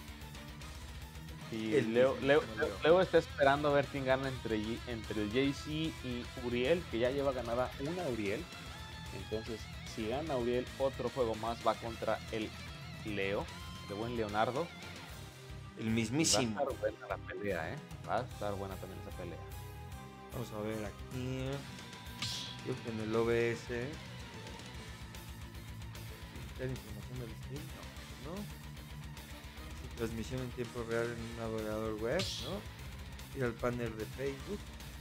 Y El Leo, mismo Leo, Leo. Leo- Leo está esperando a ver quién gana entre, Ye- entre el Jay-Z y Uriel, que ya lleva ganada una Uriel. Entonces, si gana Uriel, otro juego más va contra el Leo, de buen Leonardo. El Y va a mismísimo. estar buena la pelea, ¿eh? Va a estar buena también esa pelea. Vamos a ver aquí. Creo que en el O B S. ¿Está la información del stream? No. ¿No? Sí, transmisión en tiempo real en un navegador web, ¿no? Ir al panel de Facebook.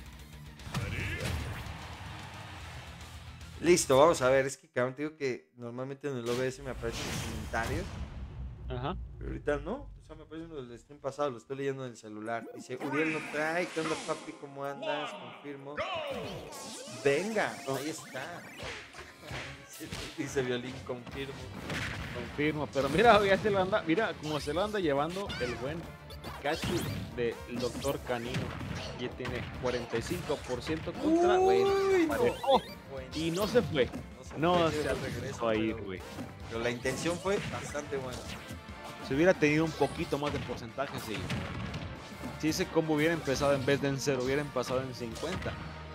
Listo, vamos a ver. Es que cabrón, te digo que normalmente en el O B S me aparecen los comentarios. Ajá. Pero ahorita no. O sea, me aparece uno del stream pasado. Lo estoy leyendo en el celular. Dice, Uriel no trae. ¿Qué onda, papi? ¿Cómo andas? Confirmo. Venga, ahí está. Dice Violín, confirmo. Confirmo, pero mira, ya se lo anda, mira cómo se lo anda llevando el buen Pikachu del doctor Canino. Ya tiene cuarenta y cinco por ciento contra, güey. Uy, no. Parejó. Bueno, Y no se fue. no No fue, se dio el regreso, alcanzó a ir, pero- güey. Pero la intención fue bastante buena. Si hubiera tenido un poquito más de porcentaje, sí. Si ese combo hubiera empezado en vez de en cero, hubiera empezado en cincuenta.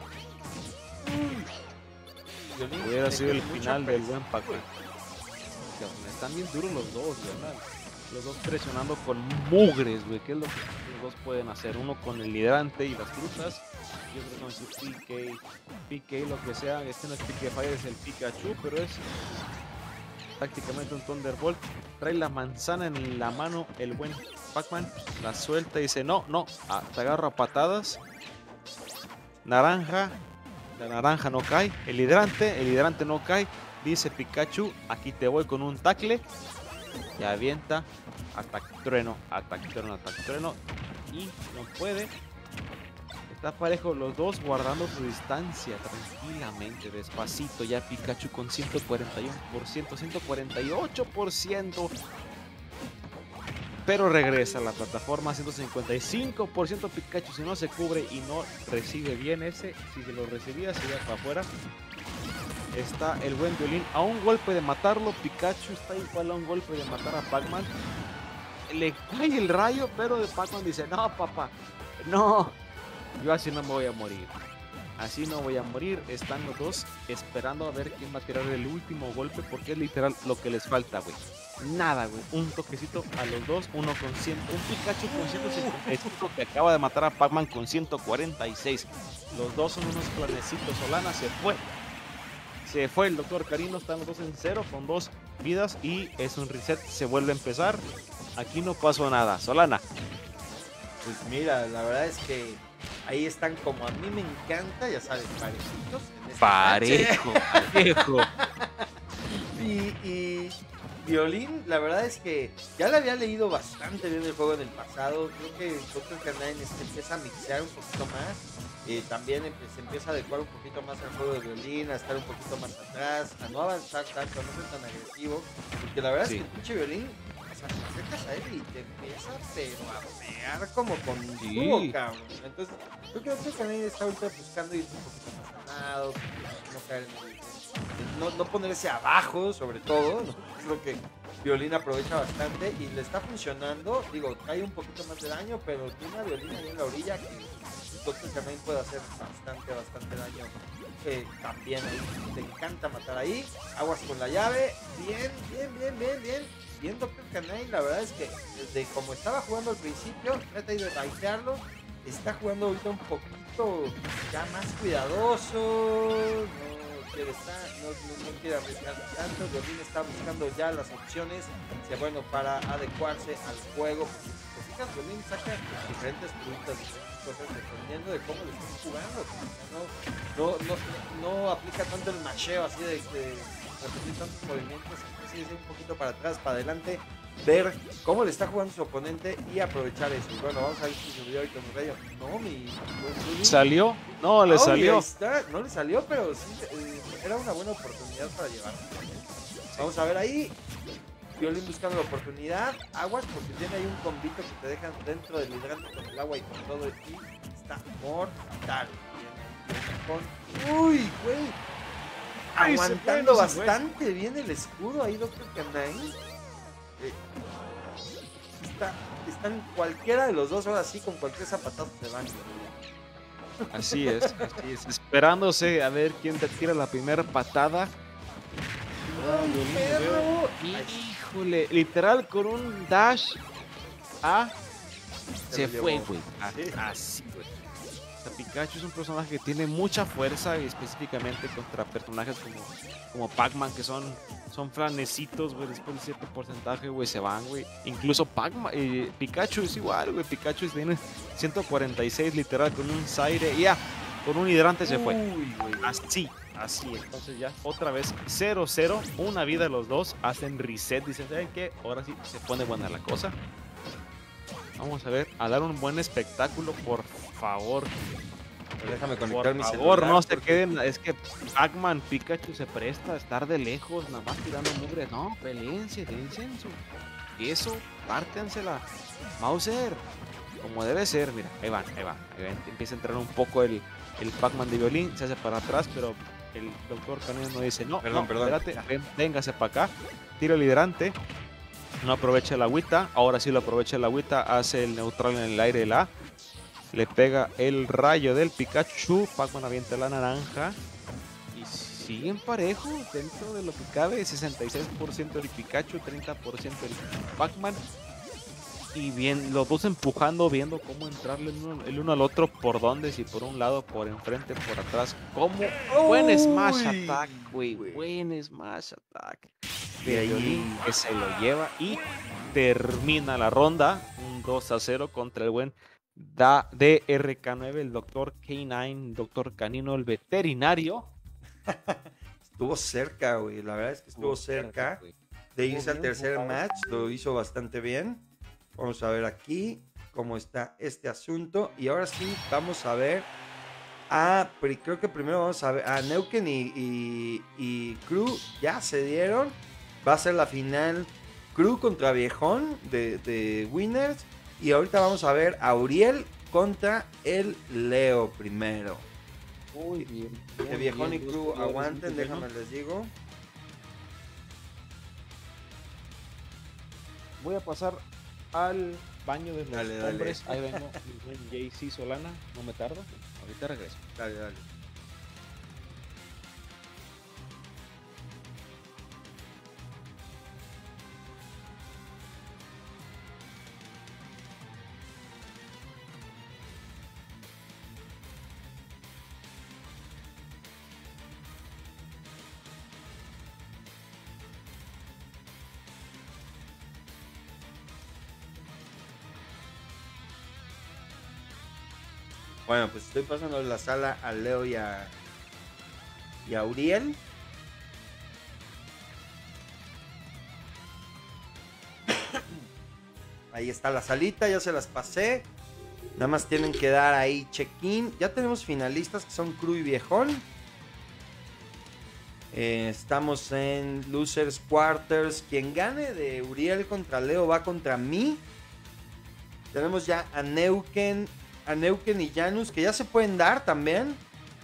Violín Hubiera le sido el dio mucha final del presión, buen Pac-Man. Están bien duros los dos, ¿verdad? Los dos presionando con mugres, güey. ¿Qué es lo que los dos pueden hacer? Uno con el hidrante y las frutas. Y otro con su P K. P K, lo que sea. Este no es P K Fire, es el Pikachu, pero es prácticamente un Thunderbolt. Trae la manzana en la mano el buen Pac-Man. La suelta y dice, no, no. Ah, te agarro a patadas. Naranja. La naranja no cae. El hidrante, el hidrante no cae. Dice Pikachu, aquí te voy con un tackle. Y avienta. Ataque trueno, ataque trueno, ataque trueno. Y no puede. Está parejo los dos guardando su distancia tranquilamente, despacito. Ya Pikachu con ciento cuarenta y uno por ciento, ciento cuarenta y ocho por ciento. Pero regresa a la plataforma, ciento cincuenta y cinco por ciento Pikachu. Si no se cubre y no recibe bien ese, si se lo recibía, se iba para afuera. Está el buen Violín a un golpe de matarlo. Pikachu está igual a un golpe de matar a Pac-Man. Le cae el rayo, pero de Pac-Man dice, no, papá, no, yo así no me voy a morir. Así no voy a morir. Están los dos esperando a ver quién va a tirar el último golpe, porque es literal lo que les falta, güey. Nada, güey. Un toquecito a los dos, uno con cien, un Pikachu con ciento cincuenta y cinco que acaba de matar a Pac-Man con ciento cuarenta y seis. Los dos son unos planecitos. Solana se fue. Se fue el doctor Carino, están los dos en cero con dos vidas y es un reset, se vuelve a empezar. Aquí no pasó nada. Solana. Pues mira, la verdad es que Ahí están como a mí me encanta, ya sabes, parejitos. En este Parejo, parejo. y, y Violín, la verdad es que ya le había leído bastante bien el juego en el pasado. Creo que Doctor Canine este, empieza a mixear un poquito más. Eh, también empe- se empieza a adecuar un poquito más al juego de Violín, a estar un poquito más atrás, a no avanzar tanto, a no ser tan agresivo. Porque la verdad Sí. es que el pinche Violín, o sea, te acercas a él y te empieza, pero a pegar como con Sí. tubo, cabrón. Entonces, creo que Doctor Canine está ahorita buscando ir un poquito más sanado, no caer en el no, no ponerse abajo, sobre todo, ¿no? Es lo que Violín aprovecha bastante y le está funcionando. Digo, cae un poquito más de daño, pero tiene a Violín ahí en la orilla que Doctor también puede hacer bastante, bastante daño. Eh, también ahí, te encanta matar ahí. Aguas con la llave. Bien, bien, bien, bien, bien. Bien, Doctor Canine, la verdad es que desde como estaba jugando al principio, trata de baitearlo. Está jugando ahorita un poquito ya más cuidadoso. No quiere estar, no, no, no quiere arriesgar tanto. Violín está buscando ya las opciones, si, bueno, para adecuarse al juego. Porque si te fijas, Violín saca diferentes frutas, diferentes cosas dependiendo de cómo lo estés jugando. O sea, no, no, no, no aplica tanto el macheo así de, de repetir tantos movimientos, así de ir un poquito para atrás, para adelante, ver cómo le está jugando su oponente y aprovechar eso. Y bueno, vamos a ver si subió ahorita mi rayo. No, mi buen Rudy. ¿Salió? No, le Ah, salió. ahí está. No le salió, pero sí eh, era una buena oportunidad para llevarlo. Vamos a ver ahí. Violín buscando la oportunidad. Aguas, porque tiene ahí un combito que te dejan dentro del hidrante con el agua y con todo. Y está mortal. Con... Uy, güey. Ay, se Aguantando fue, no se fue. bastante bien el escudo ahí, Doctor Canine. Eh, está, están cualquiera de los dos ahora sí, con cualquier zapatazo se van. Así es, así es. Esperándose a ver quién te tira la primera patada. ¡Ay, Violín, perro! veo. Híjole, literal con un dash. Ah, se lo fue, llevó. güey. Ah, Sí. Así, güey. O sea, Pikachu es un personaje que tiene mucha fuerza y específicamente contra personajes como, como Pac-Man que son, son flanecitos, güey. Después de cierto porcentaje, güey, se van, güey. Incluso Pac-Man, eh, Pikachu es igual, güey. Pikachu tiene ciento cuarenta y seis literal con un Zaire. Y ya, con un hidrante se fue. Uy, güey. Así, así. Entonces ya otra vez cero cero, una vida los dos, hacen reset, dicen, ¿saben qué? Ahora sí se pone buena la cosa. Vamos a ver, a dar un buen espectáculo, por favor. Pero déjame Por conectar mi favor, celular. no se porque- queden, es que Pac-Man, Pikachu se presta a estar de lejos, nada más tirando mugre. No, peleense, dense en su eso, pártensela. Mauser, como debe ser, mira, ahí van, ahí va. Ahí va. Empieza a entrar un poco el, el Pac-Man de Violín, se hace para atrás, pero el Doctor Canino no dice, no, Perdón, no, perdón. espérate, ven, véngase para acá, tira el hidrante, no aprovecha el agüita, ahora sí lo aprovecha el agüita, hace el neutral en el aire, el A, le pega el rayo del Pikachu, Pac-Man avienta la naranja y siguen parejos dentro de lo que cabe, sesenta y seis por ciento del Pikachu, treinta por ciento del Pac-Man. Y bien, los dos empujando, viendo cómo entrarle el uno, el uno al otro, por dónde, si por un lado, por enfrente, por atrás. Como buen Smash Uy, Attack, güey. güey. Buen Smash Attack. Y De ahí- Violín, que se lo lleva y termina la ronda. Un dos a cero contra el buen da D R K nueve, el doctor K nueve, doctor Canino, el veterinario. Estuvo cerca, güey. La verdad es que estuvo cerca güey. de irse Estuvo al bien tercer jugado. match. Lo hizo bastante bien. Vamos a ver aquí cómo está este asunto. Y ahora sí, vamos a ver a. pri- Creo que primero vamos a ver a Neuken y, y, y Crew. Ya se dieron. Va a ser la final Crew contra Viejón de, de Winners. Y ahorita vamos a ver a Uriel contra el Leo primero. Muy bien. Que muy Viejón y bien, dos Crew jugadores aguanten, muy buenos. déjame les digo. Voy a pasar al baño de los Dale, dale. hombres. Ahí vengo, mi buen J C Solana. No me tardo. Ahorita regreso. Dale, dale. Bueno, pues estoy pasando la sala a Leo y a, y a Uriel. Ahí está la salita, ya se las pasé. Nada más tienen que dar ahí check-in. Ya tenemos finalistas que son Cru y Viejón. Eh, estamos en Losers Quarters. Quien gane de Uriel contra Leo va contra mí. Tenemos ya a Neuken, a Neuken y Janus, que ya se pueden dar también.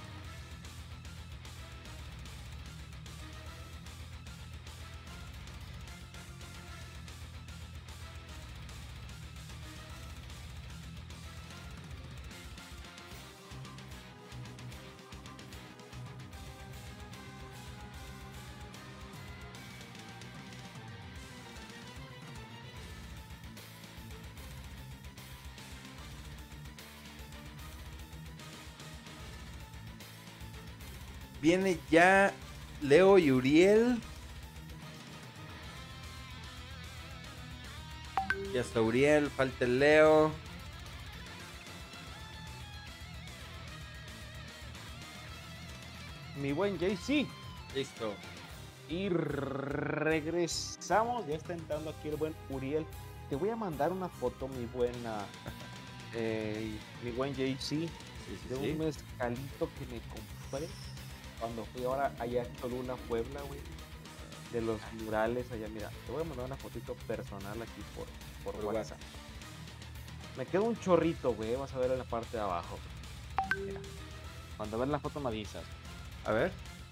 Viene ya Leo y Uriel. Ya está Uriel, falta el Leo. Mi buen J C. Listo. Y regresamos. Ya está entrando aquí el buen Uriel. Te voy a mandar una foto, mi buena. Eh, mi buen J C. Sí, sí, de sí. un mezcalito que me compré cuando fui ahora allá a Cholula, Puebla, güey. De los murales allá. Mira, te voy a mandar una fotito personal aquí por, por, Por WhatsApp. Me queda un chorrito, güey. Vas a ver en la parte de abajo. Mira. Cuando ves la foto me avisas. A ver.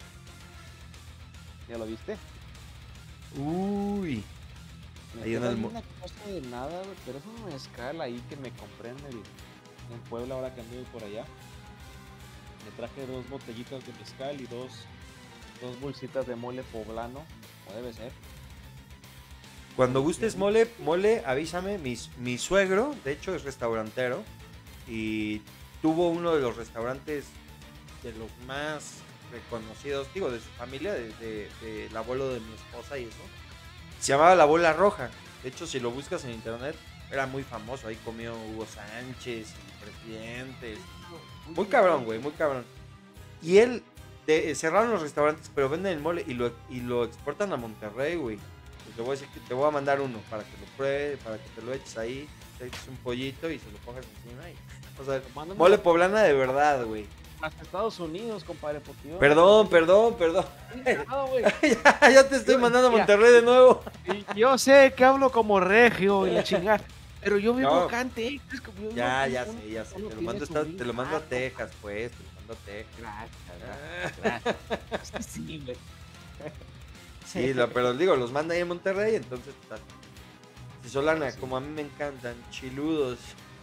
¿Ya lo viste? Uy. Me Ahí en queda el mo- una cosa de nada, güey, pero es un mezcal ahí que me compré en, el, en Puebla ahora que anduve por allá. Me traje dos botellitas de mezcal y dos, dos bolsitas de mole poblano, como debe ser. Cuando gustes mole, mole, avísame. Mi, mi suegro, de hecho, es restaurantero. Y tuvo uno de los restaurantes de los más reconocidos, digo, de su familia, de, de- del abuelo de mi esposa y eso. Se llamaba La Bola Roja. De hecho, si lo buscas en internet, era muy famoso. Ahí comió Hugo Sánchez y presidentes. Muy cabrón, güey, muy cabrón. Y él, de- cerraron los restaurantes, pero venden el mole y lo, y lo exportan a Monterrey, güey. Pues te voy a decir que te voy a mandar uno para que lo pruebes, para que te lo eches ahí, te eches un pollito y se lo pongas encima. Y, o sea, Mándame mole poblana de verdad, güey. hasta Estados Unidos, compadre, porque yo... Perdón, perdón, perdón. No, güey. ya, ya te estoy Yo- mandando a mira. Monterrey de nuevo. Y yo sé que hablo como regio y la chingada, pero yo vivo No. acá en Texas. como yo vivo Ya, aquí, ya uno- sé, ya sé. uno Te lo tiene mando, a su Estados- te lo mando a green Texas, pues. Te lo mando a Texas. card. Gracias, gracias. Sí, güey. Sí, la- pero digo, los manda ahí en Monterrey, entonces está. Si Solana, como a mí me encantan, chiludos.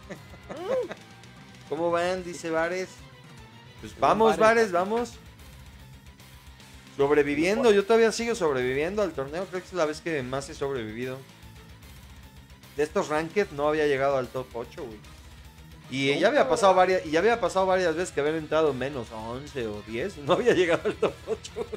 ¿Cómo van? Dice Vares. Pues vamos, Vares, vamos. Sobreviviendo, yo todavía sigo sobreviviendo al torneo, creo que es la vez que más he sobrevivido. De estos ranked no había llegado al top ocho, güey. Y ya había pasado varias, y ya había pasado varias veces que habían entrado menos once o diez y no había llegado al top ocho, güey.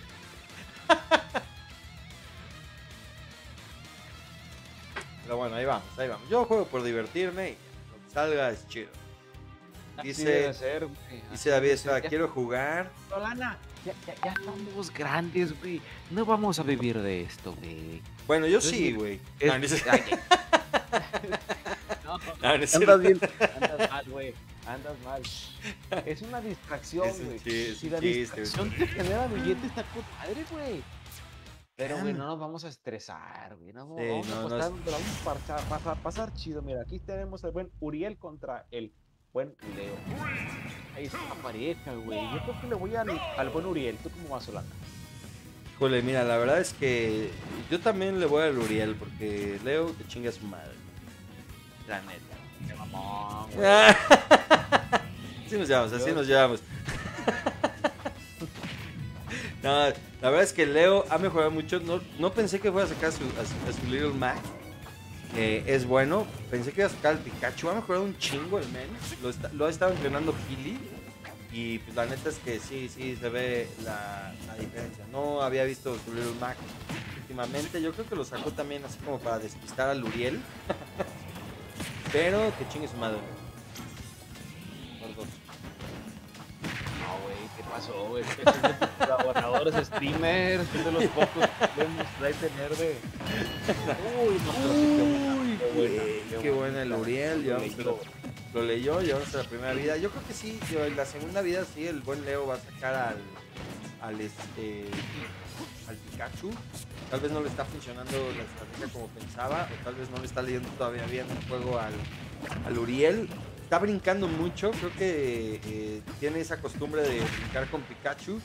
Pero bueno, ahí vamos, ahí vamos. Yo juego por divertirme y lo que salga es chido. Así Dice, debe ser, güey. dice Así David debe Estrada, ser. Ya- quiero jugar. Solana, ya, ya, ya estamos grandes, güey. No vamos a vivir de esto, güey. Bueno, yo Es sí, mi- güey. Es- No, no es- Ay, no, no, no es andas cierto. bien, andas mal, güey. Andas mal. Es una distracción, Es un güey. chiste, es Si un la chiste, distracción es te genera billete, está con madre, güey. Pero, güey, Ah. no nos vamos a estresar, güey. No, Sí, vamos no, a no apostar, es- pero vamos a pasar, pasar, pasar chido. Mira, aquí tenemos al buen Uriel contra el buen Leo. Ahí está la pareja, güey. Yo creo que le voy al, al buen Uriel. ¿Tú cómo vas, Solana? Híjole, mira, la verdad es que yo también le voy al Uriel porque Leo te chinga a su madre. La neta. Qué mamón, güey. Así nos llevamos, así nos llevamos. No, la verdad es que Leo ha mejorado mucho. No, no pensé que fuera a sacar a su, a su, a su Little Mac. Que es bueno. Pensé que iba a sacar al Pikachu. Ha mejorado un chingo el men. Lo, está- lo ha estado entrenando Gili. Y pues la neta es que sí, sí se ve la, la diferencia. No había visto su Little Mac últimamente. Yo creo que lo sacó también así como para despistar al Uriel. Pero que chingue su madre. Por dos. güey. ¿Qué pasó, güey? Es de tus colaboradores, streamers, es de los pocos que podemos tener de... Uy, no, Uy, qué, buena, qué, qué buena el Uriel. Lo leyó, lo leyó, llevamos a la primera vida. Yo creo que sí, yo, en la segunda vida sí, el buen Leo va a sacar al, al este, al Pikachu. Tal vez no le está funcionando la estrategia como pensaba, o tal vez no le está leyendo todavía bien el juego al, al Uriel. Está brincando mucho, creo que eh, tiene esa costumbre de brincar con Pikachu.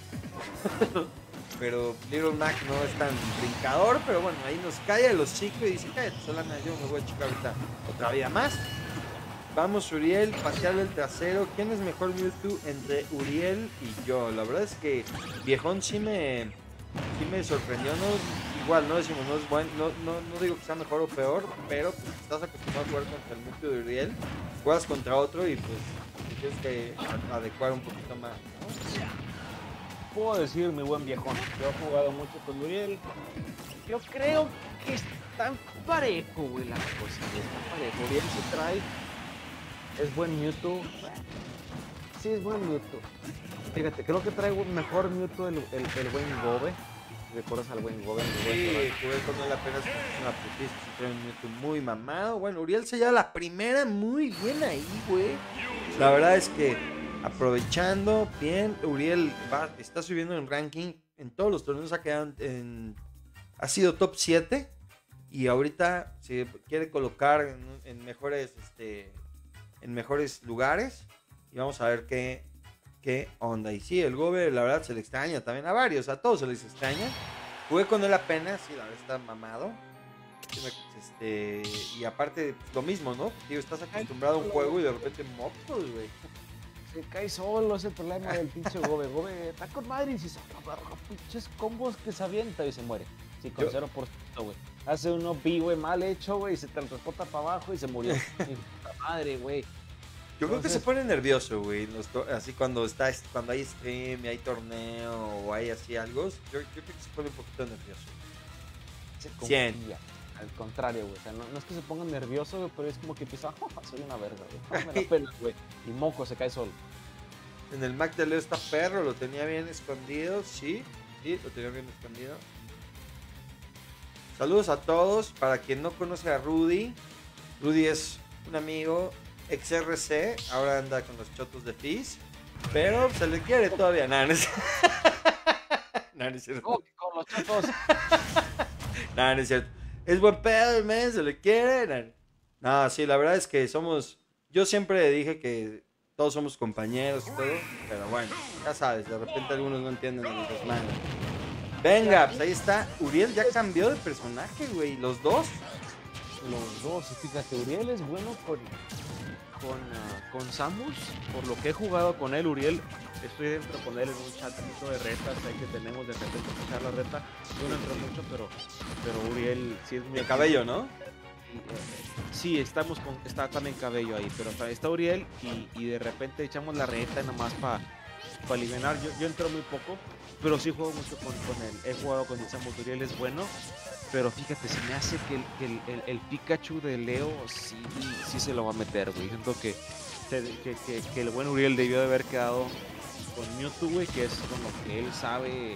Pero Little Mac no es tan brincador, pero bueno, ahí nos cae el hocico y dice, cállate, Solana, yo me voy a checar ahorita otra vida más. Vamos, Uriel, patearle el trasero. ¿Quién es mejor Mewtwo entre Uriel y yo? La verdad es que Viejón sí me, sí me sorprendió, no, igual, no decimos, no es bueno, no, no, no digo que sea mejor o peor, pero pues estás acostumbrado a jugar contra el Mewtwo de Uriel, juegas contra otro y pues tienes que adecuar un poquito más, ¿no? Puedo decir, mi buen viejón, yo he jugado mucho con Uriel. Yo creo que están parejo, güey, la cosa. Está parejo. Uriel se trae. Es buen Mewtwo. Sí, es buen Mewtwo. Fíjate, creo que trae un mejor Mewtwo el, el, el buen Gobe. ¿Recuerdas al buen Gobe? Sí, jugué con él apenas una putiza. Se trae un Mewtwo muy mamado. Bueno, Uriel se lleva la primera muy bien ahí, güey. La verdad es que aprovechando bien, Uriel va, está subiendo en ranking. En todos los torneos ha quedado en, ha sido top siete. Y ahorita se quiere colocar en, en mejores este, en mejores lugares. Y vamos a ver qué, qué onda. Y sí, el Gobe, la verdad, se le extraña también a varios. A todos se les extraña. Jugué con él apenas. Sí, la verdad está mamado. Este, y aparte, lo mismo, ¿no? Tío, estás acostumbrado a un juego y de repente mocos, güey. Se cae solo, ese problema del pinche Gobe. Gobe está con madre y se saca pinches combos que se avienta y se muere. Sí, con Yo... cero por ciento, güey. Hace uno pi, güey, mal hecho, güey, y se teletransporta para abajo y se murió. Puta madre, güey. Yo creo que se pone nervioso, güey. Así cuando está, cuando hay stream y hay torneo o hay así algo, yo, yo creo que se pone un poquito nervioso. Se confía. Al contrario, güey. O sea, no, no es que se ponga nervioso, güey, pero es como que empieza, oh, soy una verga, güey. No, me la pela, güey. Y moco se cae solo. En el Mac de Leo está perro, lo tenía bien escondido, sí. Sí, lo tenía bien escondido. Saludos a todos. Para quien no conoce a Rudy, Rudy es un amigo ex R C, ahora anda con los chotos de Fizz, pero se le quiere todavía. Nah, no es, nah, no es cierto. Oh, con los chotos. Nah, no es cierto. Es buen pedo el men, se le quiere. Nah. No, sí, la verdad es que somos. Yo siempre dije que todos somos compañeros y todo, pero bueno, ya sabes, de repente algunos no entienden el desmadre. Venga, pues ahí está. Uriel ya cambió de personaje, güey. Los dos. Los dos, fíjate, Uriel es bueno con, con, uh, con Samus. Por lo que he jugado con él, Uriel, estoy dentro con él en un chatito de retas ahí que tenemos de repente escuchar la reta. Yo no entro mucho, pero, pero Uriel sí es muy... De cabello, ¿no? Sí, estamos con, está también cabello ahí, pero está Uriel y, y de repente echamos la reta nomás para pa aliviar. Yo, yo entro muy poco, pero sí juego mucho con, con él. He jugado con el Samus, Uriel es bueno. Pero fíjate, se me hace que el, que el, el, el Pikachu de Leo sí, sí se lo va a meter, güey. Siento que, que, que, que el buen Uriel debió de haber quedado con Mewtwo, güey, que es con lo que él sabe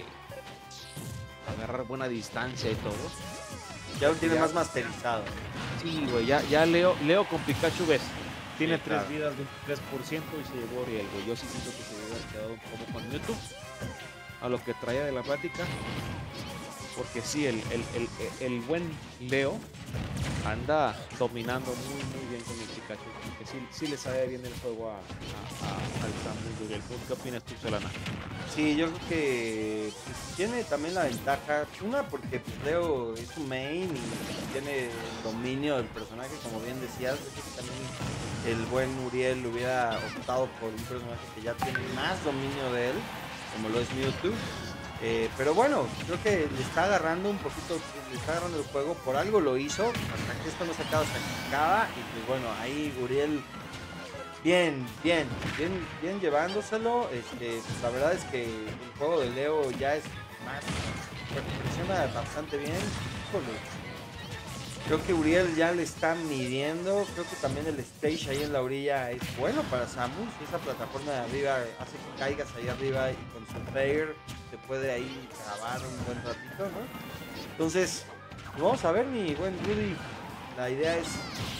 agarrar buena distancia y todo. Ya lo tiene ya, más masterizado. Sí, güey, ya, ya Leo, Leo con Pikachu, ves, tiene sí, tres claro. vidas, veintitrés por ciento y se llevó Uriel, güey. Yo sí siento que se debe haber quedado como con Mewtwo, a lo que traía de la plática. Porque sí, el, el, el, el buen Leo anda dominando muy muy bien con el Pikachu. Que sí, sí le sabe bien el juego a, a, a, al Samus Uriel. ¿Qué opinas tú, Solana? Sí, yo creo que pues, tiene también la ventaja. Una, porque pues, Leo es su main y tiene el dominio del personaje, como bien decías. Yo creo que también el buen Uriel hubiera optado por un personaje que ya tiene más dominio de él, como lo es Mewtwo. Eh, pero bueno, creo que le está agarrando un poquito, le está agarrando el juego, por algo lo hizo, hasta que esto no se acaba, hasta que acaba, y pues bueno, ahí Uriel, bien, bien, bien, bien llevándoselo, este, pues la verdad es que el juego de Leo ya es más, funciona bastante bien, híjole. Creo que Uriel ya le está midiendo. Creo que también el stage ahí en la orilla es bueno para Samus. Esa plataforma de arriba hace que caigas ahí arriba y con su fair te puede ahí grabar un buen ratito, ¿no? Entonces, pues vamos a ver, mi buen Rudy. La idea es...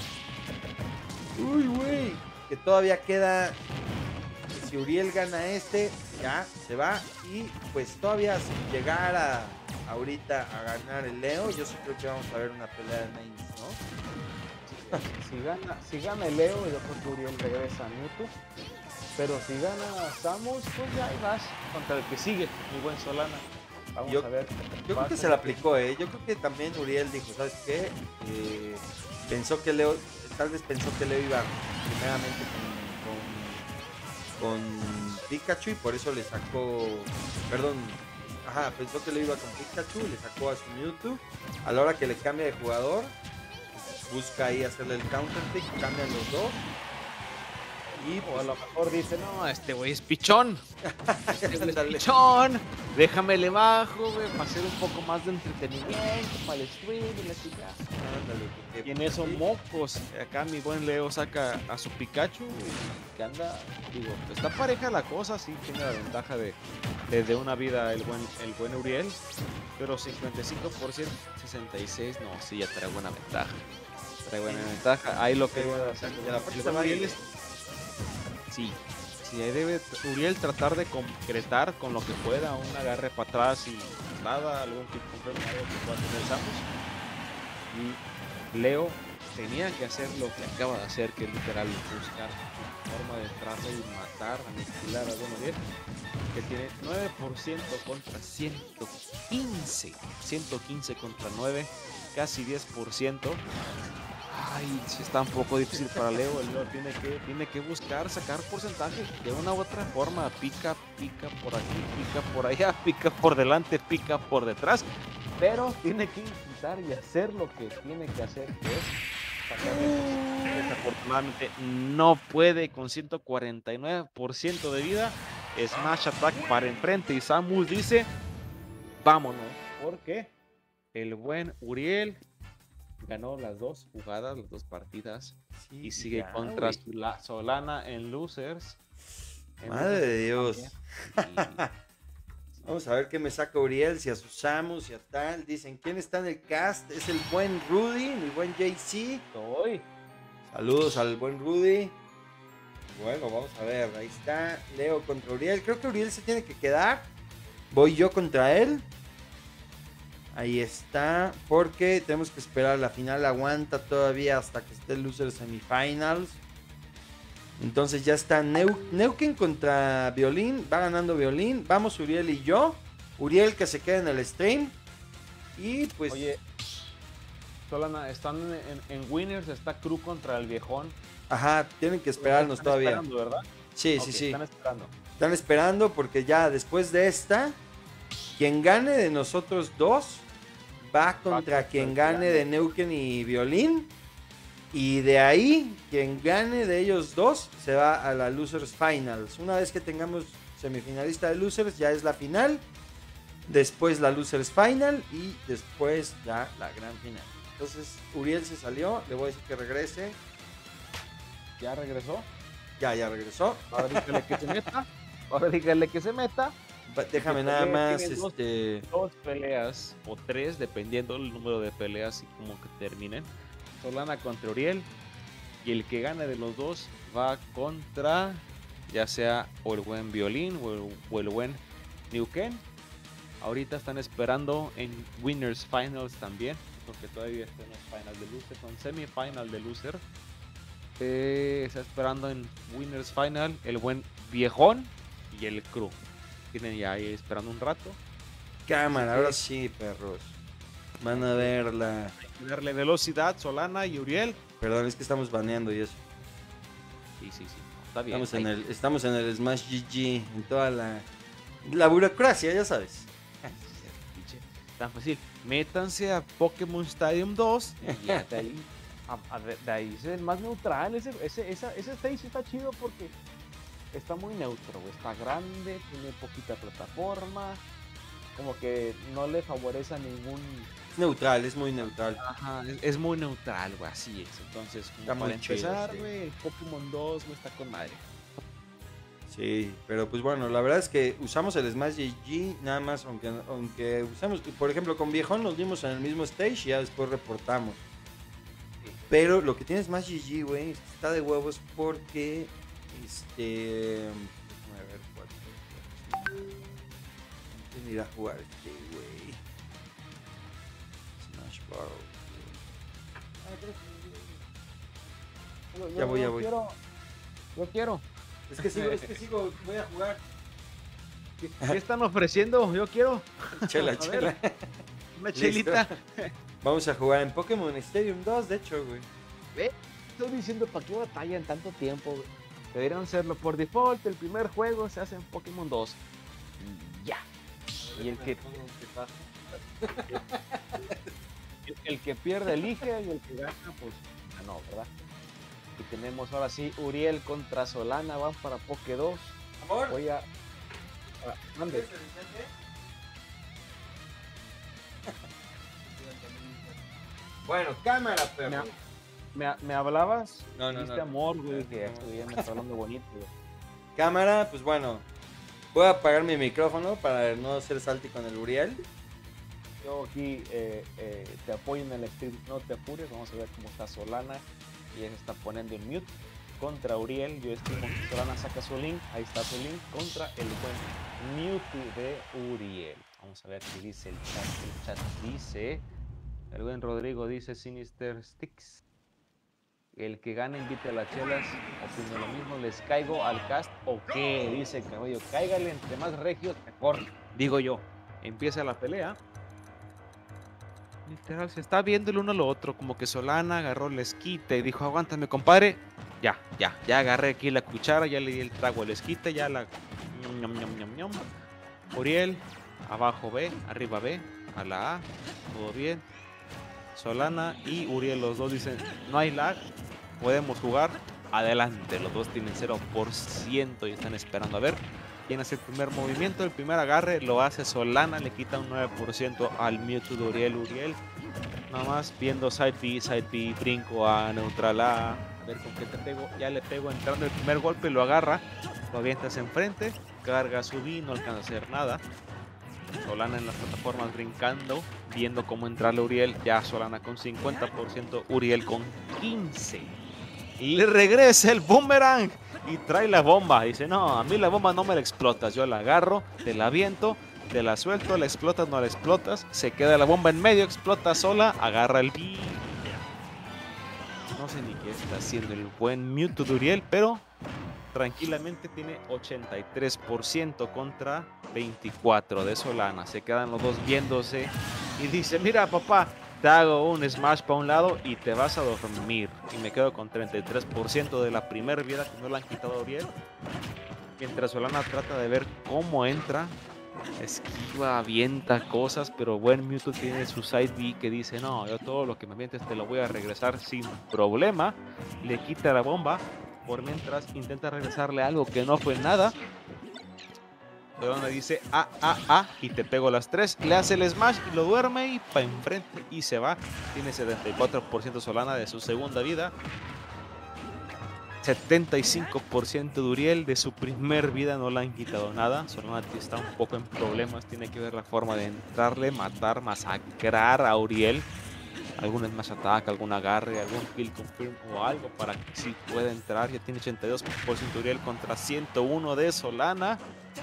Uy, güey. Que todavía queda... Que si Uriel gana este, ya se va. Y pues todavía sin llegar a... ahorita a ganar el Leo, yo sí creo que vamos a ver una pelea de mains, ¿no? Si, si, gana, si gana el Leo, yo creo que Uriel regresa a Mewtwo. Pero si gana Samus, pues ya ahí vas contra el que sigue, mi buen Solana. Vamos yo, a ver. Yo creo que se la aplicó, ¿eh? Yo creo que también Uriel dijo, ¿sabes qué? Eh, pensó que Leo, tal vez pensó que Leo iba primeramente con, con, con Pikachu y por eso le sacó, perdón, ajá, pensó que le iba con Pikachu, le sacó a su Mewtwo. A la hora que le cambia de jugador, busca ahí hacerle el counter pick, cambian los dos. Y O a pues, lo mejor dice, no, este güey es pichón. Este güey es pichón. Déjame le bajo, güey, para hacer un poco más de entretenimiento, para el stream y la chica. ándale, porque, Y en eso, sí, mocos. Acá mi buen Leo saca a su Pikachu, que anda, digo, está pareja la cosa, sí, tiene la ventaja de, de, de una vida el buen, el buen Uriel. Pero cincuenta y cinco por ciento, sesenta y seis, no, sí, ya trae buena ventaja. Trae buena ventaja. Ahí lo que sí, debe exacto, hacer y a la parte el se buen va Uriel bien. es sí, sí, ahí debe Uriel tratar de concretar con lo que pueda un agarre para atrás y nada, algún tipo de algo que pueda tener Samus. Y Leo tenía que hacer lo que acaba de hacer, que es literal buscar forma de entrarle y matar, aniquilar a Don Uriel, que tiene nueve por ciento contra ciento quince, ciento quince contra nueve, casi diez por ciento. Ay, sí está un poco difícil para Leo. El Leo tiene que, tiene que buscar sacar porcentaje de una u otra forma. Pica, pica por aquí, pica por allá, pica por delante, pica por detrás. Pero tiene que intentar y hacer lo que tiene que hacer, que es sacarle. Desafortunadamente no puede con ciento cuarenta y nueve por ciento de vida. Smash Attack para enfrente y Samus dice, vámonos, porque el buen Uriel ganó las dos jugadas, las dos partidas, Sí, y sigue ya, contra güey. Sula- Solana en losers. En Madre de losers Dios. también. Vamos a ver qué me saca Uriel, si a sus Samus, si a tal. Dicen, ¿quién está en el cast? Es el buen Rudy, mi buen J C. Estoy. Saludos al buen Rudy. Bueno, vamos a ver, ahí está Leo contra Uriel. Creo que Uriel se tiene que quedar. Voy yo contra él. Ahí está, porque tenemos que esperar. La final aguanta todavía hasta que esté el loser semifinals. Entonces ya está Neu Neuken contra Violín. Va ganando Violín. Vamos Uriel y yo. Uriel que se queda en el stream. Y pues... Oye, Solana, están en, en Winners, está Crew contra el viejón. Ajá, tienen que esperarnos Están todavía. esperando, ¿verdad? Sí, Ok, sí, sí. Están esperando. Están esperando porque ya después de esta, quien gane de nosotros dos va contra contra quien el que gane gane. de Neuken y Violín. Y de ahí, quien gane de ellos dos se va a la Losers Finals. Una vez que tengamos semifinalista de Losers, ya es la final. Después la Losers Final y después ya la gran final. Entonces, Uriel se salió. Le voy a decir que regrese. ¿Ya regresó? Ya, ya regresó. Ahora dígale que se meta. Ahora dígale que se meta. Va- Déjame Que nada pelee, más, tienen dos- este... Dos peleas o tres, dependiendo del número de peleas y cómo que terminen. Solana contra Uriel. Y el que gane de los dos va contra ya sea o el buen Violín o el, o el buen Neuken. Ahorita están esperando en Winners Finals también, porque todavía están en los Finals de Loser, son semifinal de Loser. Eh, está esperando en Winners Final el buen Viejón y el Crew. Tienen ya ahí esperando un rato. Cámara, ahora sí, perros. Van a verla. Hay que darle velocidad, Solana y Uriel. Perdón, es que estamos baneando y eso. Sí, sí, sí. Está bien. Estamos en Ahí- el, estamos en el Smash G G, en toda la, la burocracia, ya sabes. Pinche, tan fácil. Métanse a Pokémon Stadium dos y ya de ahí. A, a ver, de ahí es el más neutral. Ese, ese, esa, ese stage está chido porque está muy neutro, güey. Está grande, tiene poquita plataforma. Como que no le favorece a ningún Es neutral, es muy neutral. Ajá, es, es muy neutral, güey, así es. Entonces, como Está para muy chido, empezar, sí. güey, el Pokémon dos, güey, está con madre. Sí, pero pues bueno, la verdad es que usamos el Smash G G, nada más, aunque, aunque usamos, por ejemplo, con Viejón nos dimos en el mismo stage y ya después reportamos. Pero lo que tiene Smash G G, güey, está de huevos porque, este, déjame ver cuál. ¿Quién irá a jugar este, güey? Smash Bros. Yo- Ya yo- voy, ya yo voy. Quiero, yo quiero. Es que sigo, es que sigo, voy a jugar. ¿Qué, qué están ofreciendo? Yo quiero. Chela, A chela. ver. Una Listo. chelita. Vamos a jugar en Pokémon Stadium dos, de hecho, güey. ¿Ve? Estoy diciendo, ¿para qué batallan tanto tiempo? Güey? Deberían hacerlo por default. El primer juego se hace en Pokémon dos. Y ya. Y el que, el, el que pierde elige y el que gana, pues ganó, ¿verdad? Y tenemos ahora sí Uriel contra Solana. Van para Poké dos. Amor, Voy a. a- mande. Bueno, cámara, Me, perro. me, me hablabas? No, no, Dijiste no. amor, güey. No, Que no. esto ya me está hablando bonito, güey. Cámara, pues bueno. Voy a apagar mi micrófono para no ser salty con el Uriel. Yo aquí eh, eh, te apoyo en el stream, no te apures, vamos a ver cómo está Solana. Y ella se está poniendo en mute contra Uriel. Yo estimo que Solana saca su link, ahí está su link contra el buen Mewtwo de Uriel. Vamos a ver qué dice el chat. El chat dice, el buen Rodrigo dice Sinister Sticks. El que gane invite a las chelas, opino lo mismo, les caigo al cast o qué, dice el caballo, cáigale entre más regios mejor, digo yo. Empieza la pelea. Literal, se está viendo el uno a lo otro, como que Solana agarró el esquite y dijo, aguántame, compadre. Ya, ya, ya agarré aquí la cuchara, ya le di el trago al esquite, ya la... ñom, ñom, ñom, ñom, ñom. Uriel, abajo B, arriba B, a la A, todo bien. Solana y Uriel, los dos dicen, no hay lag, podemos jugar, adelante. Los dos tienen cero por ciento y están esperando a ver quién hace el primer movimiento. El primer agarre lo hace Solana, le quita un nueve por ciento al Mewtwo de Uriel. Uriel, nada más viendo side B, side B, brinco a neutral A, a ver con qué te pego. Ya le pego entrando el primer golpe, lo agarra, lo avientas enfrente, carga su B, no alcanza a hacer nada. Solana en las plataformas brincando, viendo cómo entrarle a Uriel. Ya Solana con cincuenta por ciento, Uriel con quince por ciento. Y le regresa el boomerang y trae la bomba. Dice, no, a mí la bomba no me la explotas. Yo la agarro, te la aviento, te la suelto, la explotas, no la explotas. Se queda la bomba en medio, explota sola, agarra el B. No sé ni qué está haciendo el buen Mewtwo de Uriel, pero tranquilamente tiene ochenta y tres por ciento contra veinticuatro por ciento de Solana. Se quedan los dos viéndose y dice, mira papá, te hago un smash para un lado y te vas a dormir. Y me quedo con treinta y tres por ciento de la primera vida que no le han quitado a Uriel. Mientras Solana trata de ver cómo entra, esquiva, avienta cosas, pero buen Mewtwo tiene su side B que dice, no, yo todo lo que me avientes te lo voy a regresar sin problema. Le quita la bomba. Por mientras intenta regresarle algo que no fue nada. Solana dice ah, ah, ah y te pego las tres. Le hace el smash y lo duerme y para enfrente y se va. Tiene setenta y cuatro por ciento Solana de su segunda vida. setenta y cinco por ciento de Uriel de su primer vida, no le han quitado nada. Solana está un poco en problemas. Tiene que ver la forma de entrarle, matar, masacrar a Uriel. Algún smash attack, algún agarre, algún kill confirm o algo para que sí pueda entrar. Ya tiene ochenta y dos por ciento Uriel contra ciento uno de Solana.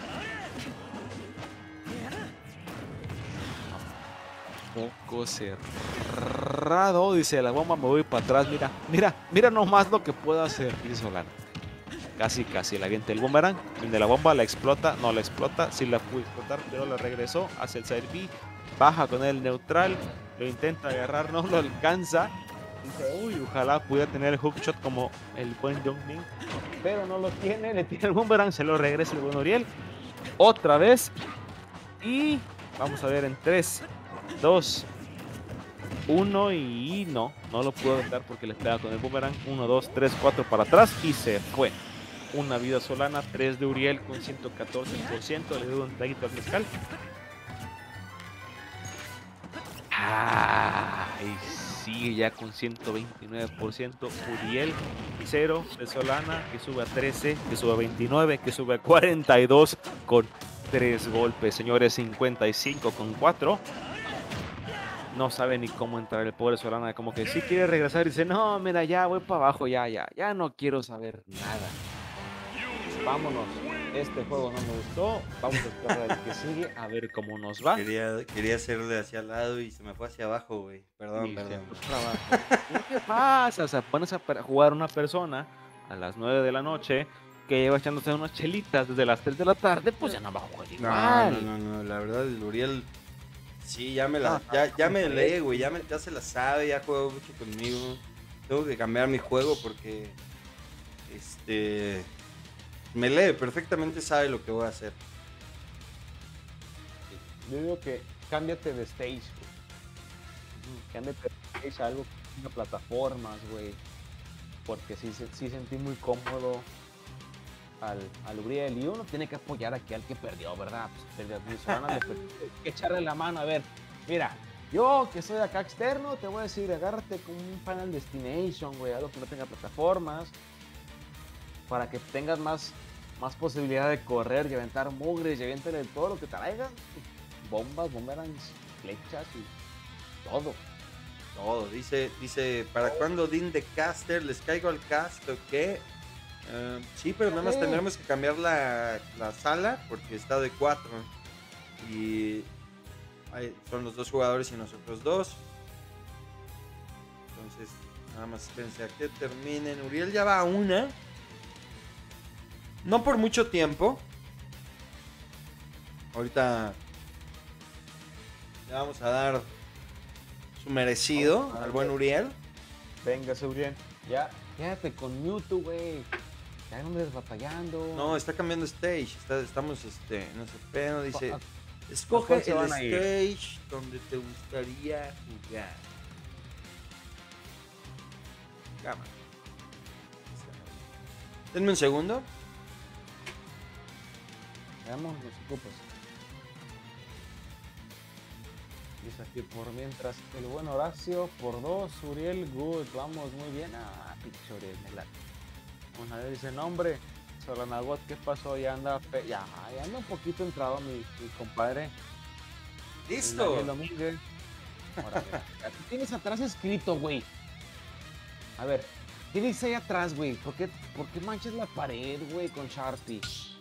Poco cerrado, dice la bomba, me voy para atrás. Mira, mira, mira nomás lo que puedo hacer, dice Solana. Casi, casi le avienta el boomerang. Viene la bomba, la explota, no la explota. Sí la pudo explotar, pero la regresó. Hace el side B, baja con el neutral. Lo intenta agarrar, no lo alcanza. Dice, uy, ojalá pudiera tener el hookshot como el buen Jungmin, pero no lo tiene. Le tira el boomerang, se lo regresa el buen Uriel. Otra vez. Y vamos a ver en tres, dos, uno y no, no lo pudo aventar porque le pega con el boomerang. uno, dos, tres, cuatro para atrás y se fue. Una vida Solana, tres de Uriel con ciento catorce por ciento. Le doy un traguito al mezcal. Ah, y sigue ya con ciento veintinueve por ciento. Uriel, cero de Solana, que sube a trece, que sube a veintinueve, que sube a cuarenta y dos con tres golpes. Señores, cincuenta y cinco con cuatro. No sabe ni cómo entrar el pobre Solana, como que sí quiere regresar y dice, no, mira, ya voy para abajo, ya, ya, ya no quiero saber nada. Vámonos. Este juego no me gustó. Vamos a esperar al que sigue a ver cómo nos va. Quería, quería hacerle hacia el lado y se me fue hacia abajo, güey. Perdón, Y se perdón. fue para abajo. ¿Qué pasa? O sea, pones a per- jugar una persona a las nueve de la noche que lleva echándose unas chelitas desde las tres de la tarde, pues ya no va a jugar No, igual. no, no, no, la verdad, el Uriel, sí, ya me la, No, ya, ya me no, lee, güey, ya, me- ya se la sabe, ya juega mucho conmigo. Tengo que cambiar mi juego porque, este, me lee, perfectamente sabe lo que voy a hacer. Yo digo que cámbiate de stage, güey. Cámbiate de stage a algo que tenga plataformas, güey. Porque sí, se- sí sentí muy cómodo al, al Uriel. Y uno tiene que apoyar aquí al que perdió, ¿verdad? Pues perdió mi Solana, le perdió. Hay que echarle la mano. A ver, mira, yo que soy de acá externo, te voy a decir, agárrate con un Final Destination, güey. Algo que no tenga plataformas. Para que tengas más, más posibilidad de correr y aventar mugres y aventarle todo lo que traigas. Bombas, boomerangs, flechas y todo. Todo, dice, dice, ¿para cuándo Dean de Caster? ¿Les caigo al cast o qué? Eh, sí, pero nada más Sí. tendremos que cambiar la, la sala porque está de cuatro. Y hay- son los dos jugadores y nosotros dos. Entonces, nada más espérense a que terminen. Uriel ya va a una. No por mucho tiempo. Ahorita le vamos a dar su merecido Vamos a al darle. buen Uriel. Venga, Uriel. Ya, quédate con Mewtwo, güey. Ya no andes batallando. No, está cambiando stage. Está- estamos este, en ese pedo. Dice: ¿A- escoge cuál se el van a ir? stage donde te gustaría jugar. Cámara. Denme un segundo. Veamos los ocupos. Dice aquí por mientras el buen Horacio por dos, Uriel, good, vamos muy bien. Ah, pinche Uriel, me la- Vamos a ver, dice nombre. Solanagot, ¿qué pasó? Ya anda, fe- ya, ya anda un poquito entrado mi, mi compadre. el Listo. Daniel Domínguez. Ahora, mira, aquí tienes atrás escrito, güey. A ver, ¿qué dice ahí atrás, güey? ¿Por qué, ¿Por qué manchas la pared, güey, con Sharpie?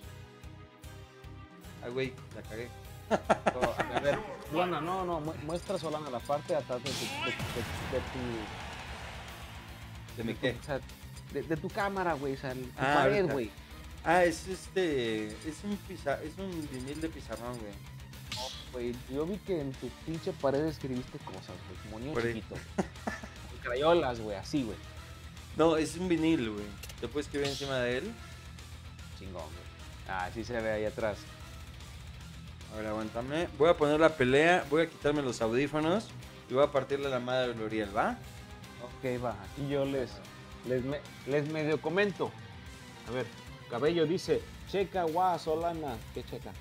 Ay, güey, la cagué. Oh, a ver, Solana, no, no, mu- muestra Solana la parte de atrás de tu, de, de- de tu, ¿De mi tu- qué? o sea, de, de tu cámara, güey, o sea, el- tu Ah, pared, ahorita. güey. Ah, es este. Es un pizar, es un vinil de pizarrón, güey. Güey, yo vi que en tu pinche pared escribiste cosas, güey, como niño Por ahí. chiquito. Con crayolas, güey, así, güey. No, es un vinil, güey. ¿Te puedes escribir encima de él? Chingón, güey. Ah, sí se ve ahí atrás. A ver, aguántame. Voy a poner la pelea, voy a quitarme los audífonos y voy a partirle la madre a Uriel, ¿va? Ok, va, aquí yo les, les, me- les medio comento. A ver, Cabello dice, checa, guau, Solana. ¿Qué checa?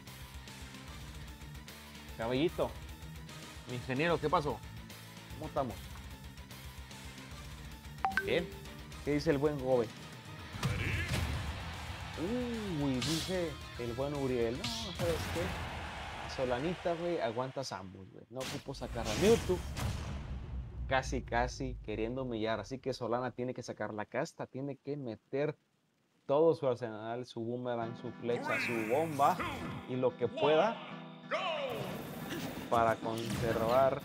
Cabellito, mi ingeniero, ¿qué pasó? ¿Cómo estamos? Bien. ¿Qué dice el buen Gobe? Uy, dice el buen Uriel. No, ¿sabes qué? Solanita, güey, aguantas ambos, güey. No ocupo sacar a Mewtwo. Casi, casi queriendo humillar. Así que Solana tiene que sacar la casta, tiene que meter todo su arsenal, su boomerang, su flecha, su bomba y lo que pueda para conservar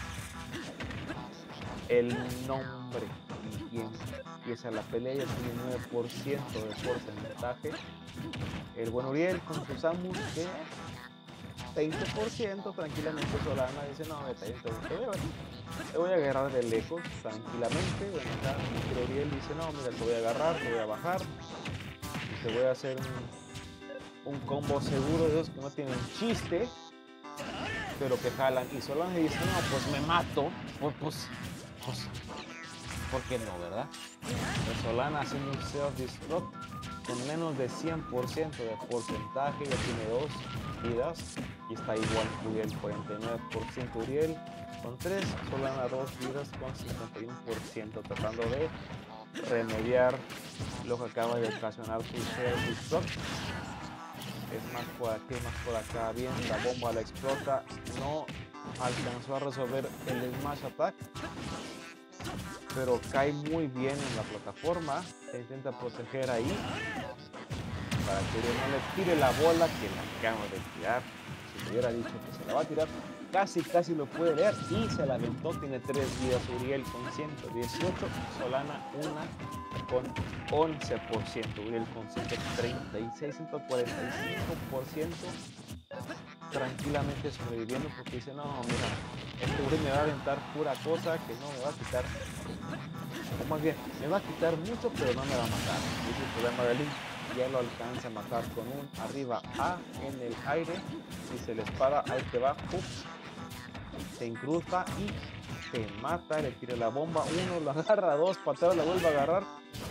el nombre. Y quien empieza la pelea ya tiene nueve por ciento de porcentaje. El buen Uriel con sus Samus que veinte por ciento tranquilamente. Solana dice, no, vete, te, te, voy a, te voy a agarrar de lejos tranquilamente. Bueno, acá el Uriel dice, no, mira, te voy a agarrar, te voy a bajar y te voy a hacer un, un combo seguro de esos que no tienen chiste, pero que jalan. Y Solana dice, no, pues me mato, pues, pues, pues ¿por qué no, verdad? Pues Solana haciendo un self-destruct con menos de cien por ciento de porcentaje, ya tiene dos. vidas. Y está igual Uriel, cuarenta y nueve por ciento Uriel con tres, Solana dos vidas con cincuenta y uno por ciento, tratando de remediar lo que acaba de ocasionar su Destruct. Es más por aquí, más por acá, bien, la bomba la explota, no alcanzó a resolver el Smash Attack, pero cae muy bien en la plataforma, se intenta proteger ahí, para que no le tire la bola que la acaba de tirar. Si le hubiera dicho que se la va a tirar, casi casi lo puede leer y se la aventó. Tiene tres vidas Uriel con ciento dieciocho, Solana una con once por ciento, Uriel con ciento treinta y seis, ciento cuarenta y cinco por ciento, tranquilamente sobreviviendo, porque dice, no, mira, este Uriel me va a aventar pura cosa que no me va a quitar, o más bien, me va a quitar mucho pero no me va a matar. Ese es el problema de Link. Ya lo alcanza a matar con un arriba A en el aire, y se le dispara, ahí te va, ups, se incrusta y te mata, le tira la bomba, uno lo agarra, dos, patada, la vuelve a agarrar.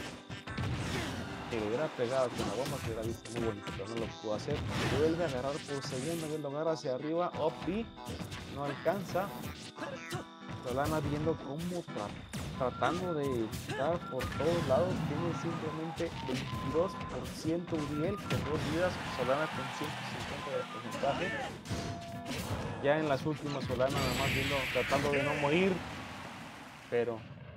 Si le hubiera pegado con la bomba, se hubiera visto muy bonito, pero no lo pudo hacer. Se vuelve a agarrar por segunda vez, lo agarra hacia arriba, up B, no alcanza. Solana viendo cómo tra tratando de estar por todos lados, tiene simplemente veintidós por ciento Uriel con dos vidas, Solana con ciento cincuenta de porcentaje. Ya en las últimas, Solana nada más viendo, tratando de no morir, pero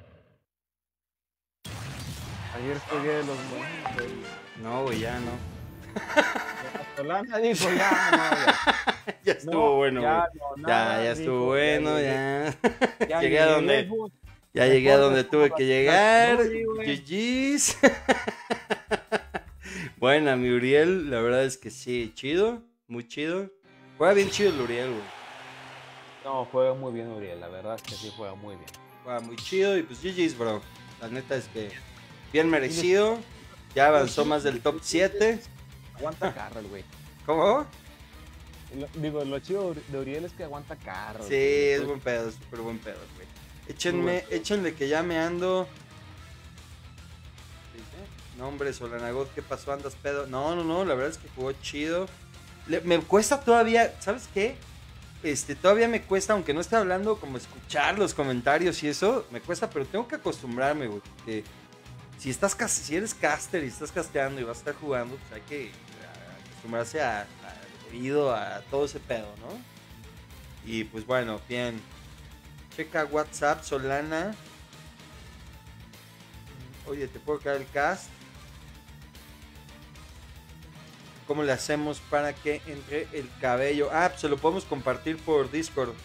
ayer fue día de los muertos. No, güey, ya no. Solana dijo, ya, no, ya. Ya estuvo No, bueno, güey. ya, Ya, no, ya, nada, estuvo dijo, bueno, ya ya. Ya Llegué a llegué donde, lejos, ya llegué a mejor donde me tuve pongo que la- llegar. la story, güey. G G's. Buena, mi Uriel, la verdad es que sí, chido, muy chido. Juega bien chido el Uriel, güey. No, juega muy bien Uriel, la verdad es que sí juega muy bien. Juega muy chido y pues G G's, bro. La neta es que bien merecido. Ya avanzó más del top siete. Aguanta carro el güey. ¿Cómo? Lo- Digo, lo chido de Uriel es que aguanta carro. Sí, güey. es buen pedo, es súper buen pedo, güey. Échenme, échenle que ya me ando. ¿Qué dice? No, hombre, Solanagot, ¿qué pasó? ¿Andas pedo? No, no, no, la verdad es que jugó chido. Le- me cuesta todavía, ¿sabes qué? Este, todavía me cuesta, aunque no esté hablando, como escuchar los comentarios y eso, me cuesta, pero tengo que acostumbrarme, güey. Porque si estás cas- si eres caster y estás casteando y vas a estar jugando, pues hay que a- acostumbrarse a, a oído, a todo ese pedo, ¿no? Y pues bueno, bien. Checa WhatsApp, Solana. Oye, ¿te puedo caer el cast? ¿Cómo le hacemos para que entre el cabello? Ah, pues se lo podemos compartir por Discord.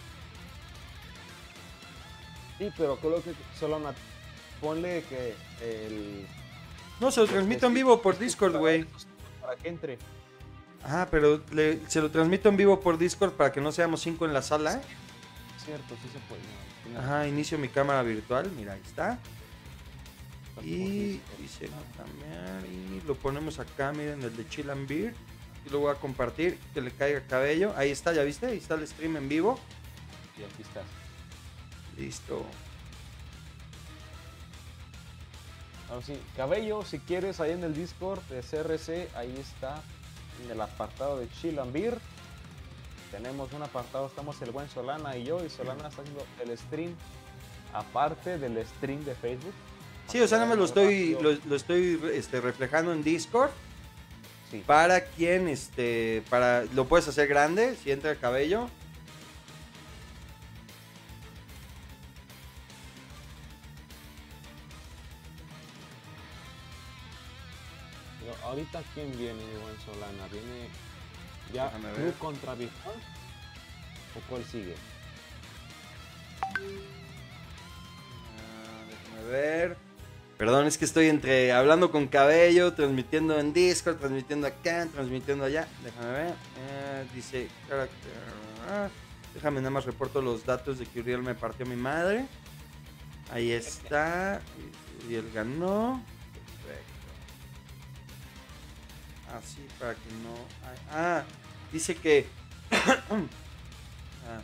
Sí, pero creo que Solana, ponle que el... No, se lo transmito en vivo por Discord, güey. Para que entre. Ah, pero le- se lo transmito en vivo por Discord para que no seamos cinco en la sala. Cierto, sí se puede. ¿no? Tiene- Ajá, inicio mi cámara virtual. Mira, ahí está. por Y Discord. dice no cambiar. Y lo ponemos acá, miren, el de Chill and Beer. Y lo voy a compartir. Que le caiga cabello. Ahí está, ¿ya viste? Ahí está el stream en vivo. Y aquí está. Listo. Ahora sí, cabello, si quieres, ahí en el Discord de C R C, ahí está, en el apartado de Chill and Beer. Tenemos un apartado, estamos el buen Solana y yo, y Solana está haciendo el stream, aparte del stream de Facebook. Sí, o sea, nada más lo estoy, lo, lo estoy este, reflejando en Discord. Sí. Para quien, este, para, lo puedes hacer grande si entra el cabello. Pero ahorita, ¿quién viene, mi buen Solana? ¿Viene ya Déjame Crew ver. contra Bitcoin? ¿O cuál sigue? Ah, déjame ver. Perdón, es que estoy entre hablando con cabello, transmitiendo en Discord, transmitiendo acá, transmitiendo allá. Déjame ver. Eh, dice character. Ah, déjame nada más reporto los datos de que Uriel me partió mi madre. Ahí está. Uriel ganó. Perfecto. Así para que no. Ah, dice que. ah.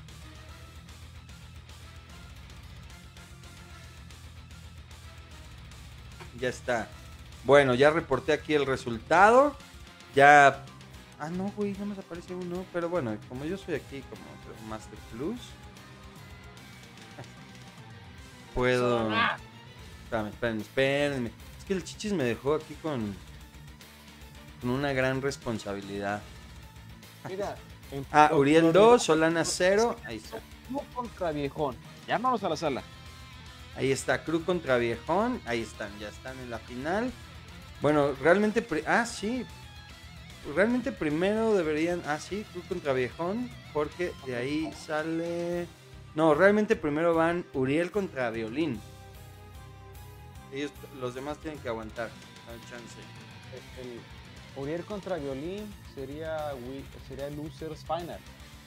Ya está. Bueno, ya reporté aquí el resultado. Ya Ah, no, güey, no me aparece uno. Pero bueno, como yo soy aquí como Master Plus, puedo... Espérame, espérenme, espérenme. Es que el Chichis me dejó aquí con... Con una gran responsabilidad. Mira. en- Ah, con- Uriel con- dos, Solana cero. Ahí está. Cruz contra Viejón. Llámanos a la sala. Ahí está, Cruz contra Viejón. Ahí están, ya están en la final. Bueno, realmente... pri- Ah, sí. Realmente primero deberían... Ah, sí, Cruz contra Viejón. Porque de ahí sale... No, realmente primero van Uriel contra Violín. Ellos, los demás tienen que aguantar. No hay chance. El Uriel contra Violín sería, wi- sería Losers Final.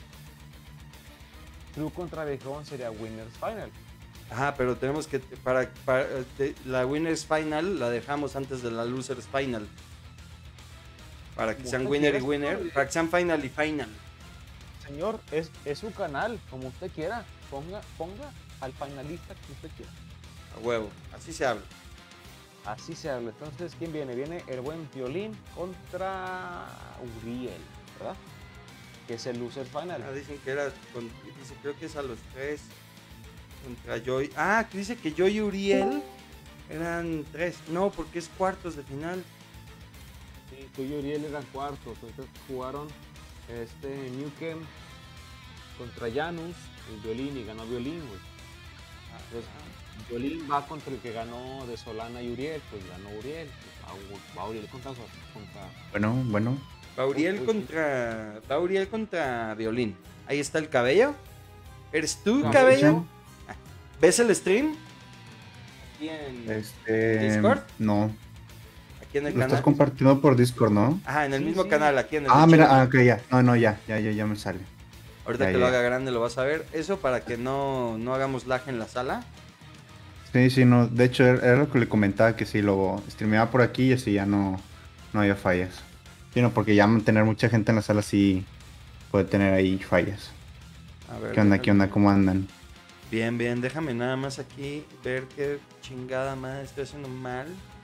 Cruz contra Viejón sería Winners Final. Ajá, pero tenemos que... Para, para de- la Winners Final la dejamos antes de la Losers Final. Para que Como sean usted winner y quiera, winner. señor. Para que sean final y final. Señor, es, es su canal, como usted quiera. Ponga, ponga al finalista que usted quiera. A huevo. Así se habla. Así se habla. Entonces, ¿quién viene? Viene el buen Violín contra Uriel, ¿verdad? Que es el loser final. Ah, dicen que era... Con, dice, creo que es a los tres. Contra Joy. Ah, que dice que Joy y Uriel eran tres. No, porque es cuartos de final. Sí, tú y Uriel eran cuartos. Entonces jugaron este Newcomb contra Janus, el Violín, y ganó Violín, güey. Entonces, Violín va contra el que ganó de Solana y Uriel, pues ganó Uriel. Pues, va, va Uriel contra, su- contra Bueno, bueno. Va Uriel Uy, uy, contra... Va Uriel contra Violín. Ahí está el cabello. ¿Eres tú, No, cabello? ¿Ves el stream? Aquí en, Este. ¿Discord? No. aquí en el Lo estás canal. compartiendo por Discord, ¿no? Ajá, en el Sí, mismo sí. canal, aquí en el Ah, de mira, Chile. ah, ok, ya. No, no, ya, ya, ya, ya me sale. Ahorita ya, que lo ya. haga grande lo vas a ver. Eso para que no, no hagamos lag en la sala. Sí, sí, no. De hecho, era era lo que le comentaba que si lo streameaba por aquí y así ya no, no había fallas. Sí, no, porque ya tener mucha gente en la sala sí puede tener ahí fallas. A ver, ¿Qué onda, déjame- qué onda, cómo andan? Bien, bien, déjame nada más aquí ver qué chingada madre estoy haciendo mal.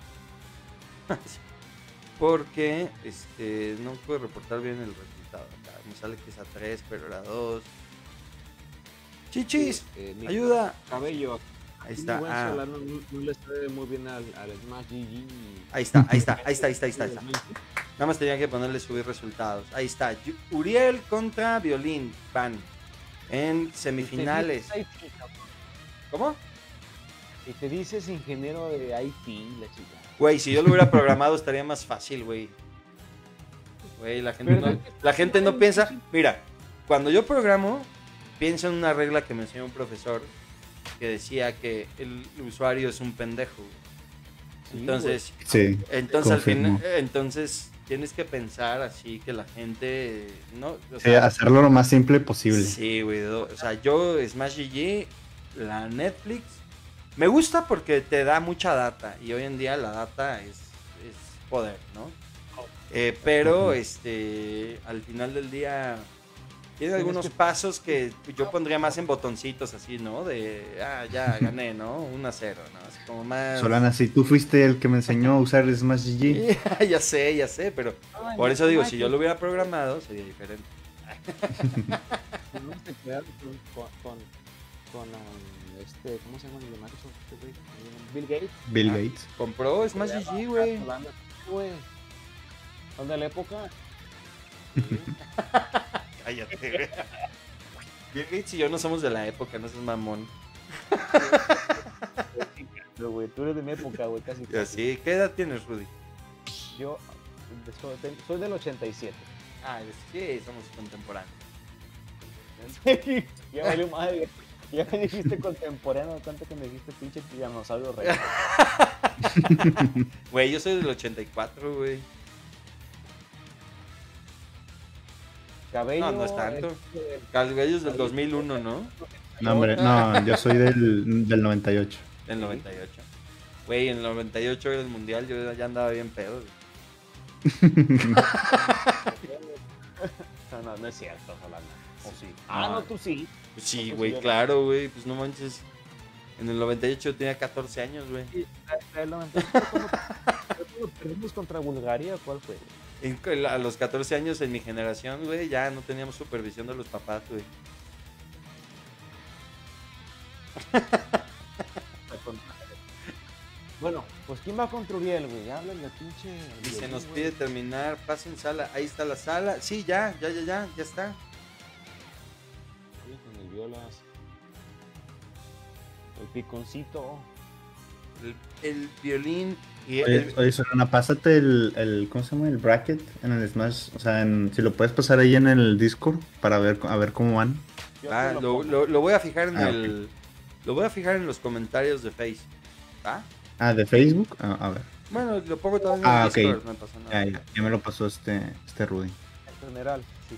Porque este no puedo reportar bien el resultado acá. Me sale que es a tres, pero era dos. Chichis, eh, mi ayuda. cabello. Ahí Mi está. buen Ah, Solano no, no le sabe muy bien al, al Smash G G. ahí está, ahí está, ahí está, ahí está, ahí está, ahí está. Nada más tenía que ponerle subir resultados. Ahí está. Yu- Uriel contra Violín van en semifinales. ¿Cómo? Y te dices ingeniero de I T, la chica. Güey, si yo lo hubiera programado estaría más fácil, güey. Güey, la gente ¿Verdad no, que la gente no piensa. Mira, cuando yo programo, pienso en una regla que me enseñó un profesor que decía que el usuario es un pendejo. Sí, Entonces, Sí. entonces al confirmo. final, entonces tienes que pensar así que la gente, ¿no? O Sí, hacerlo lo más simple posible. Sí, güey. do- O sea, yo Smash G G, la Netflix, me gusta porque te da mucha data y hoy en día la data es, es poder, ¿no? Eh, pero, Ujú. este, al final del día tiene Tienes algunos que- pasos que yo pondría más en botoncitos así, ¿no? De, ah, ya gané, ¿no? un a cero, ¿no? Así como más... Solana, si tú fuiste el que me enseñó a usar el Smash G G. ya sé, ya sé, pero Ay, por eso no, digo, ay, si yo lo hubiera programado sería diferente. no te quedas con, con, con, con, um, este, ¿cómo se llama el de Microsoft? Este güey, Bill Gates. Bill Ah. Gates. Compró Smash G G, güey. Hablando, güey. Son de la época. Cállate, güey. Bill Gates y yo no somos de la época, no seas mamón. Pero, güey, tú eres de mi época, güey, casi. Y casi. así, ¿qué edad tienes, Rudy? Yo de- soy, ten- soy del ochenta y siete. Ah, sí, somos contemporáneos. Ya valió madre. Ya me dijiste contemporáneo, tanto que me dijiste pinche dinosaurio real. Güey, yo soy del ochenta y cuatro, güey. Cabello. No, no es tanto. este, Cabellos del dos mil uno, ¿no? No, hombre, no, yo soy del, del noventa y ocho. Del noventa y ocho. Güey, en el noventa y ocho era el mundial, yo ya andaba bien pedo. güey. No, no, no es cierto, Solana. O sí. Ah. Ah, no, tú sí. Pues sí, Pues güey, yo no. claro, güey. Pues no manches. En el noventa y ocho yo tenía catorce años, güey. Sí, el noventa y ocho, ¿cómo- ¿cómo perdimos contra Bulgaria o cuál fue? En- a los catorce años en mi generación, güey, ya no teníamos supervisión de los papás, güey. Bueno, pues ¿quién va contra Uriel, güey? Háblale al pinche. Y se Uriel, nos güey. pide terminar, pasen sala, ahí está la sala. Sí, ya, ya, ya, ya, ya está. Sí, con el violas. El piconcito. El, el violín y Oye, el, oye, Solana, pásate el, el, ¿cómo se llama? El bracket en el Smash. O sea, en- si lo puedes pasar ahí en el Discord para ver, a ver cómo van. Yo ah, te lo, pongo. lo- lo voy a fijar en Ah, el. Lo voy a fijar en los comentarios de Face. ¿Ah? Ah, de Facebook. Ah, a ver. Bueno, lo pongo también en Ah, el ok. Discord, no pasa nada. Ya, ya, ya me lo pasó este, este Rudy. En general, sí.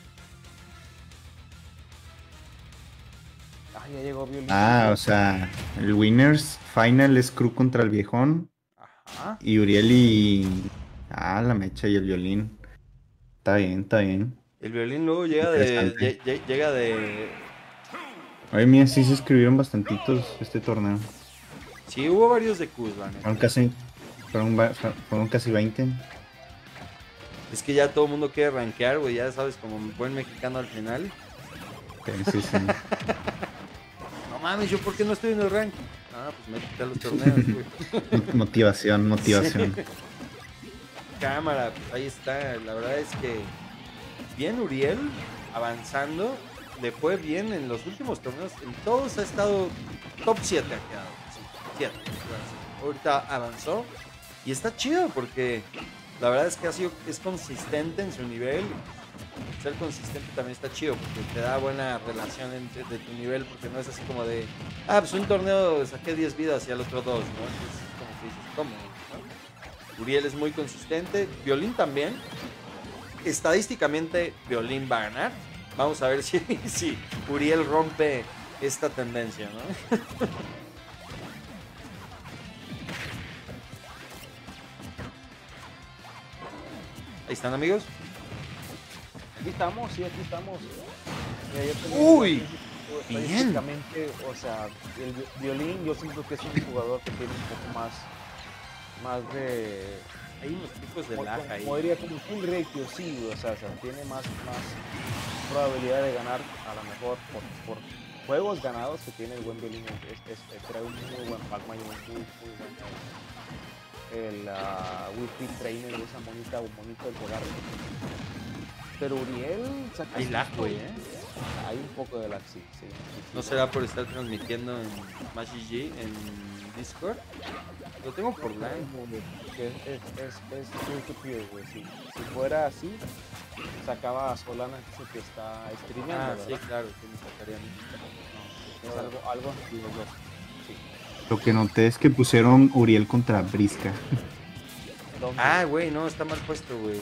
Ah, ya llegó violín. Ah, o sea, el Winners Final es Crew contra el Viejón. Ajá. Y Uriel y. Ah, la mecha y el violín. Está bien, está bien. El violín luego llega de. Interesante. lle- lle- Llega de. Oye, mira, sí se escribieron bastantitos este torneo. Sí, hubo varios de Qs, la neta. Fueron casi. Fueron, va- fueron casi veinte. Es que ya todo el mundo quiere rankear, güey, ya sabes, como buen mexicano al final. Sí, sí, sí. No mames, ¿yo por qué no estoy en el ranking? Ah, pues métete a los torneos, güey. Motivación, motivación. Cámara, pues ahí está. La verdad es que bien Uriel, avanzando, le fue bien en los últimos torneos. En todos ha estado top siete ha quedado. Sí, siete. Ahorita avanzó y está chido porque la verdad es que ha sido, es consistente en su nivel. Ser consistente también está chido porque te da buena relación entre, de tu nivel, porque no es así como de, ah, pues un torneo saqué diez vidas y al otro dos, ¿no? Entonces es como que dices, ¿cómo? ¿no? Uriel es muy consistente, Violín también. Estadísticamente, Violín va a ganar. Vamos a ver si, si Uriel rompe esta tendencia, ¿no? Ahí están, amigos. Aquí estamos, sí, aquí estamos. Mira, yo tengo- Uy, bien. estadísticamente, o sea, el vi- violín yo siento que es un jugador que tiene un poco más, más de, Hay unos picos de como, lag ahí. como diría, como full ratio, sí, o sea, o sea, tiene más, más probabilidad de ganar, a lo mejor por, por juegos ganados que tiene el buen violín, es, es, es- trae un muy buen Pac-Man y un muy, muy buen el uh, Wi-Fi Trainer, esa monita o monito de jugar. Pero Uriel saca Hay sus lag, puntos. güey, ¿eh? Hay un poco de lag, sí. sí, sí, ¿No sí. será por estar transmitiendo en Smash G G en Discord? Lo tengo por lag. Que Es, es, es, es peer to peer, güey. Si, si fuera así, sacaba a Solana que es el que está streameando, Ah, ¿verdad? sí, claro, que me sacaría a mí. No, es algo, algo así, los dos. Sí. Lo que noté es que pusieron Uriel contra Brisca. ¿Dónde? Ah, güey, no, está mal puesto, güey.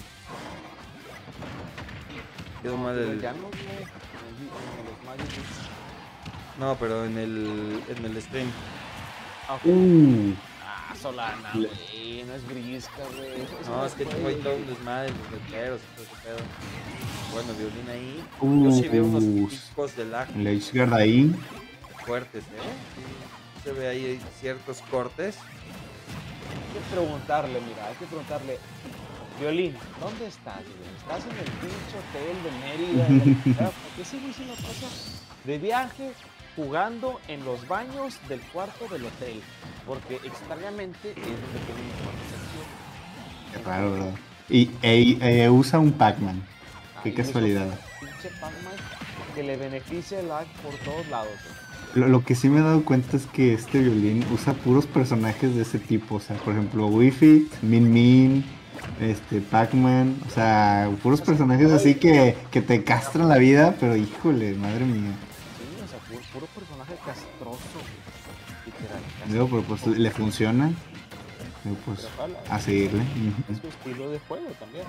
Quedó mal Pero el... ya no, güey. En el- en los Magic Leagues. No, pero en el, en el stream. Ah, ok. Uh, Ah, Solana, güey. No es brisca, güey. Eso- eso No, es que puede, tengo ahí todo un güey. desmadre, los letreros y todo ese pedo. Bueno, violín ahí. Uh, Yo sí veo unos uh, picos de lag el Edgeguard ahí. fuertes, ¿eh? Sí, se ve ahí ciertos cortes. Hay que preguntarle, mira, hay que preguntarle. Violín, ¿dónde estás, güey? ¿Estás en el pinche hotel de Mérida? ¿Por qué ese güey se la pasa de viaje jugando en los baños del cuarto del hotel? Porque extrañamente es donde tiene mi Qué raro, ¿verdad? Y e- e- usa un Pac-Man. Qué Ahí casualidad. usa un pinche Pac-Man que le beneficia el lag por todos lados. güey. Lo, lo que sí me he dado cuenta es que este violín usa puros personajes de ese tipo. O sea, por ejemplo, Wi-Fi, Min Min, este, Pac-Man. O sea, puros personajes así que, que te castran la vida, pero híjole, madre mía. Sí, o sea, puro, puro personaje castroso, güey. Literal. Digo, pero pues le funciona. Digo, pues Pero ojalá, a seguirle. es su estilo de juego también.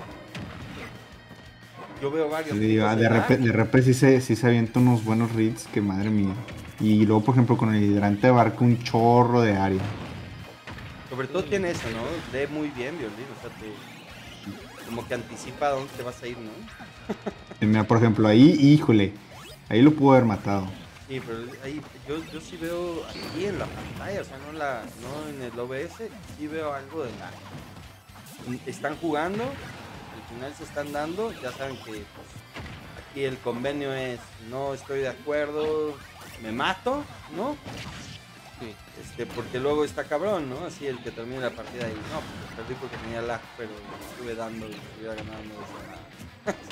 Yo veo varios Sí, digo, picos de de lag. repente, de repente sí se, sí se avienta unos buenos reads que madre mía. Y luego, por ejemplo, con el hidrante abarca un chorro de área. Sobre todo tiene eso, ¿no? Lee muy bien violín, o sea, te... como que anticipa a dónde te vas a ir, ¿no? Y mira, por ejemplo, ahí, híjole, ahí lo pudo haber matado. Sí, pero ahí yo, yo sí veo aquí en la pantalla, o sea, no, en la, no en el O B S, sí veo algo de lag. Están jugando, el final se están dando. Ya saben que pues, aquí el convenio es no estoy de acuerdo, me mato, ¿no? Sí. Este, porque luego está cabrón, ¿no? Así el que termina la partida y no, pues perdí porque tenía lag, pero estuve dando y estuviera ganando. O sea,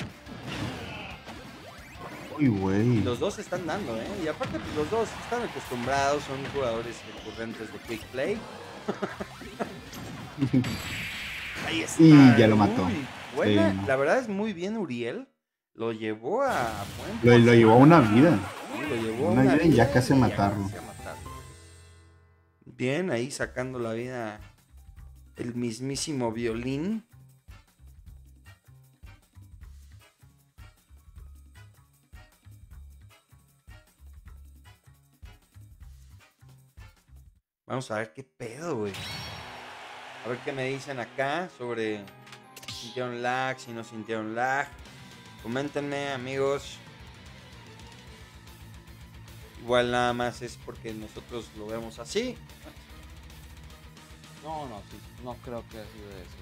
Uy, güey. los dos se están dando, ¿eh? Y aparte, pues, los dos están acostumbrados, son jugadores recurrentes de Quick Play. Ahí está. Y ya lo mató. Uy, buena. Sí. La verdad es muy bien Uriel. Lo llevó a buen Lo, lo llevó a una vida. Sí, lo llevó a Una vida y ya casi a y matarlo. casi a matarlo. Bien, ahí sacando la vida el mismísimo Violín. Vamos a ver qué pedo, güey. A ver qué me dicen acá sobre si sintieron lag, si no sintieron lag. Coméntenme, amigos. Igual nada más es porque nosotros lo vemos así. No, no, sí, no creo que haya sido eso.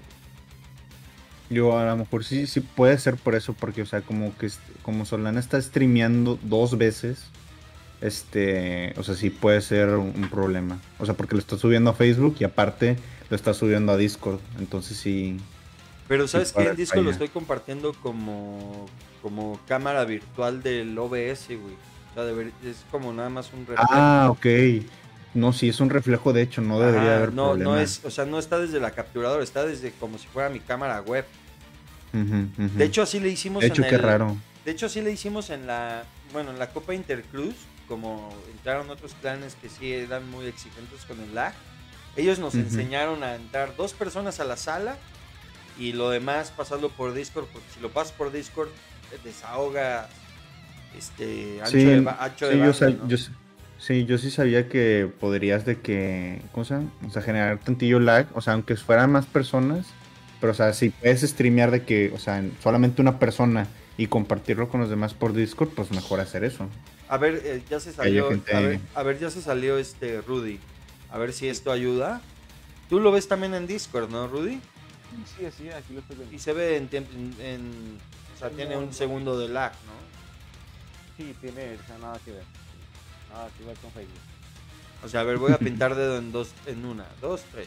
Yo a lo mejor sí, sí puede ser por eso, porque, o sea, como que est- como Solana está streameando dos veces, este, o sea, sí puede ser un, un problema. O sea, porque lo está subiendo a Facebook y aparte lo está subiendo a Discord. Entonces sí. Pero ¿sabes Sí, qué? En para Discord lo allá. estoy compartiendo como, como cámara virtual del O B S, güey. O sea, deber- es como nada más un reflejo. Ah, ok. No, sí, es un reflejo, de hecho, no debería Ajá, haber no, problema. no es, o sea, no está desde la capturadora, está desde como si fuera mi cámara web. Ujú, ujú. De hecho, así le hicimos de hecho, en qué el, raro. De hecho, sí le hicimos en la, bueno, en la Copa Intercruz, como entraron otros clanes que sí eran muy exigentes con el lag. Ellos nos Ujú. enseñaron a entrar dos personas a la sala y lo demás pasarlo por Discord, porque si lo pasas por Discord te desahoga este ancho Sí, de, ba- ancho de sí, yo, banda, sab- ¿no? yo s- sí, yo sí sabía que podrías de que, ¿cómo se llama? O sea, generar tantillo lag, o sea, aunque fueran más personas, pero, o sea, si puedes streamear de que, o sea, en- solamente una persona y compartirlo con los demás por Discord, pues mejor hacer eso. A ver, eh, ya se haya salió, gente- a ver, a ver, ya se salió este Rudy. A ver si esto ayuda. Tú lo ves también en Discord, ¿no, Rudy? Sí, sí, aquí lo estoy viendo. Y se ve en tiempo, en, en- o sea, tiene un segundo de lag, ¿no? Sí, tiene, o sea, nada que ver. Nada que ver con Facebook. O sea, a ver, voy a pintar dedo en dos, en una, dos, tres.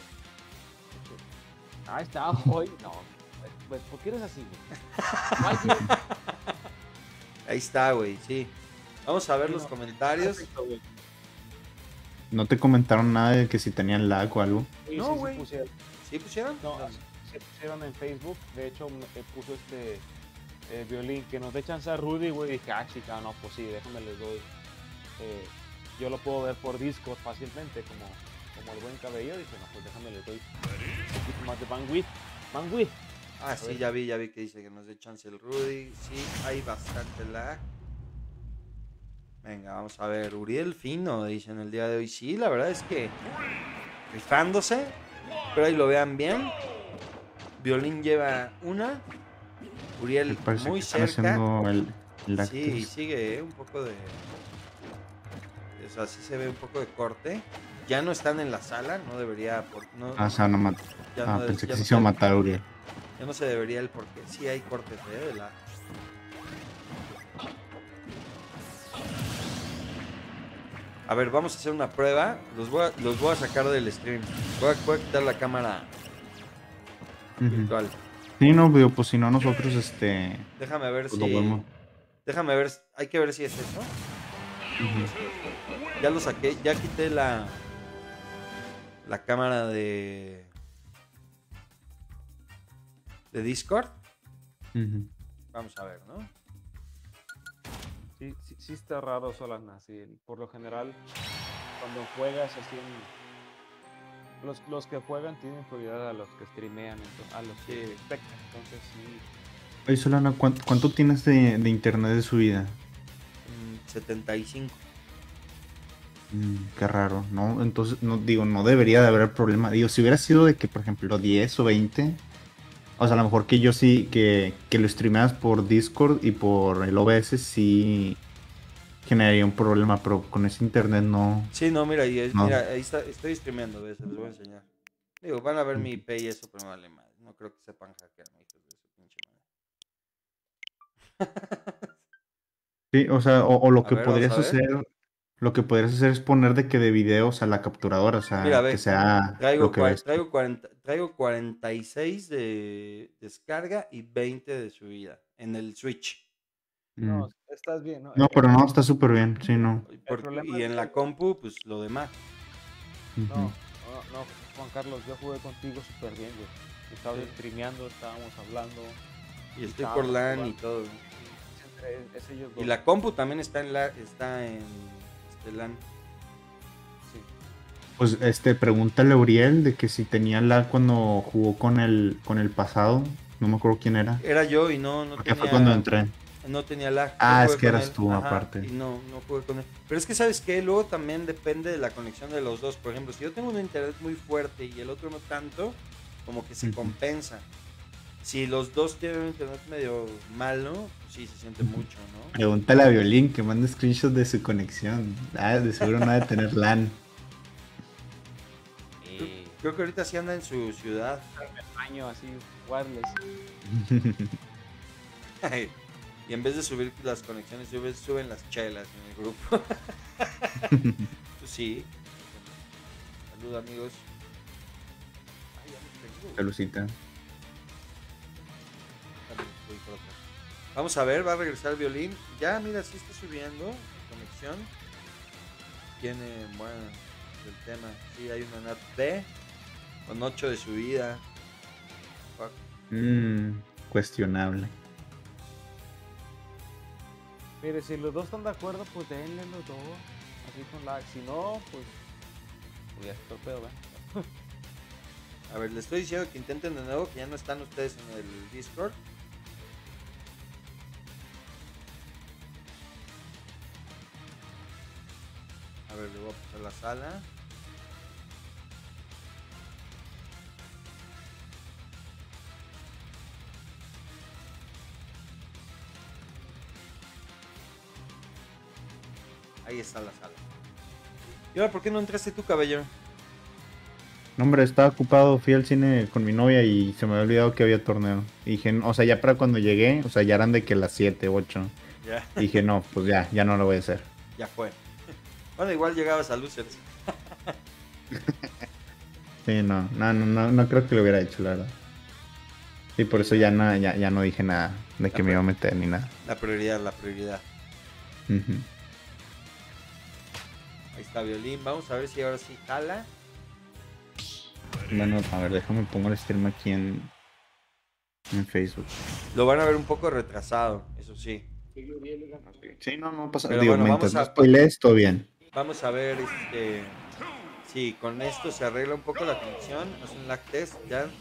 Ahí está, hoy. No, pues, ¿por qué eres así, güey? Oye, Ahí está, güey, sí. Vamos a ver Sí, los no. comentarios. perfecto, güey. ¿No te comentaron nada de que si tenían lag o algo? Sí, No, sí, sí güey. pusieron. ¿Sí pusieron? No, se pusieron en Facebook. De hecho, me eh, puso este eh, Violín que nos dé chance a Rudy, güey. Dije, ah, chica, no, pues sí, déjame les doy. Eh, yo lo puedo ver por Discord fácilmente, como, como el buen cabello. Dije, no, pues déjame les doy un poquito más de bandwidth. Bandwidth. Ah, sí, ya vi, ya vi que dice que nos dé chance el Rudy. Sí, hay bastante lag. Venga, vamos a ver. Uriel fino, dicen el día de hoy. Sí, la verdad es que rifándose. Pero ahí lo vean bien. Violín lleva una. Uriel Me parece muy que están cerca. haciendo el, el lag Sí, test. sigue eh, un poco de. O sea, sí se ve un poco de corte. Ya no están en la sala, no debería. Por, no, Ah, o sea, no mat- ya ah, no, pensé ya que no sí se iba a se- matar a Uriel. ya no se debería el porqué. Sí hay cortes eh, de la. A ver, vamos a hacer una prueba. Los voy a, los voy a sacar del stream. Voy a, voy a quitar la cámara Ujú. virtual. Sí, no, pero pues si no nosotros, este, Déjame ver pues lo si. vemos. Déjame ver. Hay que ver si es eso. Ujú. Ya lo saqué. Ya quité la. La cámara de. De Discord. Ujú. Vamos a ver, ¿no? Sí, sí, sí está raro Solana. Sí, por lo general, cuando juegas así en... Los, los que juegan tienen prioridad a los que streamean, ento- a los que Sí. espectan. Entonces sí. Oye, Solana, ¿cuánto, cuánto tienes de, de internet de subida? Mm, setenta y cinco. Mm, qué raro, ¿no? Entonces, no digo, no debería de haber problema. Digo, si hubiera sido de que, por ejemplo, diez o veinte, o sea, a lo mejor que yo sí, que, que lo streameas por Discord y por el O B S, sí generaría un problema, pero con ese internet no. Sí, no, mira, ahí, es- No. mira, ahí está, estoy streameando, ¿ves? Se los voy a enseñar. Digo, van a ver mi I P y eso, pero me vale madre. No creo que sepan hackearme, hijos de su pinche madre. Sí, o sea, o, o lo A que ver, vamos podrías a ver. hacer, lo que podrías hacer es poner de que de videos a la capturadora, o Mira, sea, que ve, sea lo traigo, que cua- ves. traigo, cuarenta, traigo cuarenta y seis de descarga y veinte de subida en el Switch. No, Mm. estás bien, ¿no? No, El, pero no, está súper bien, sí, no. Y el por- problema y es en que la compu, pues lo demás. Ujú. no, no, no, Juan Carlos, yo jugué contigo súper bien, güey. Estabas Sí. streameando, estábamos hablando. Y estoy estábamos por LAN y jugando. todo. Entre es ellos Y dos. la compu también está en la, está en este LAN. Sí. Pues este, pregúntale a Uriel de que si tenía lag cuando jugó con el, con el pasado. No me acuerdo quién era. Era yo y no, no Porque fue cuando tenía, entré. no tenía lag. Yo Ah, es jugué que con eras él. tú, Ajá, aparte. Y no, no jugué con él. Pero es que, ¿sabes qué? Luego también depende de la conexión de los dos. Por ejemplo, si yo tengo un internet muy fuerte y el otro no tanto, como que se Ujú. compensa. Si los dos tienen un internet medio malo, pues sí, se siente Ujú. mucho, ¿no? Pregúntale a Violín que mande screenshots de su conexión. Ah, de seguro no ha de tener LAN. Y Creo que ahorita sí anda en su ciudad. año así, wireless. Y en vez de subir las conexiones, suben, suben las chelas en el grupo. Pues sí. Saludos, amigos. Ay, ya me tengo. Pelucita. También voy por acá. Vamos a ver, va a regresar el violín. Ya, mira, sí está subiendo la conexión. Tiene, bueno, el tema. Sí, hay una NAT B con ocho de subida. Fuck. Mm, cuestionable. Mire, si los dos están de acuerdo, pues denle los dos. Así con lag. Si no, pues. Pues ya está el pedo, ¿verdad? A ver, les estoy diciendo que intenten de nuevo, que ya no están ustedes en el Discord. A ver, le voy a pasar la sala. Ahí está la sala. ¿Y ahora por qué no entraste tú, caballero? No, hombre, estaba ocupado, fui al cine con mi novia y se me había olvidado que había torneo. Y dije, o sea, ya para cuando llegué, o sea, ya eran de que las siete, ocho. Ya, Y dije, no, pues ya, ya no lo voy a hacer. ya fue. Bueno, igual llegabas a Losers. Sí, no, no, no, no, no creo que lo hubiera hecho, la verdad. Y por eso ya no, ya, ya no dije nada de que me iba a meter ni nada. La prioridad, la prioridad. Ujú. Ahí está Violín. Vamos a ver si ahora sí jala. Bueno, a ver, déjame pongo el stream aquí en, en Facebook. Lo van a ver un poco retrasado, eso sí. Sí, no, no pasa Pero Digo, bueno, mientras vamos no a- spoilees, todo bien. Vamos a ver este. Sí, con esto se arregla un poco la conexión. Es un lag test ya. Mm,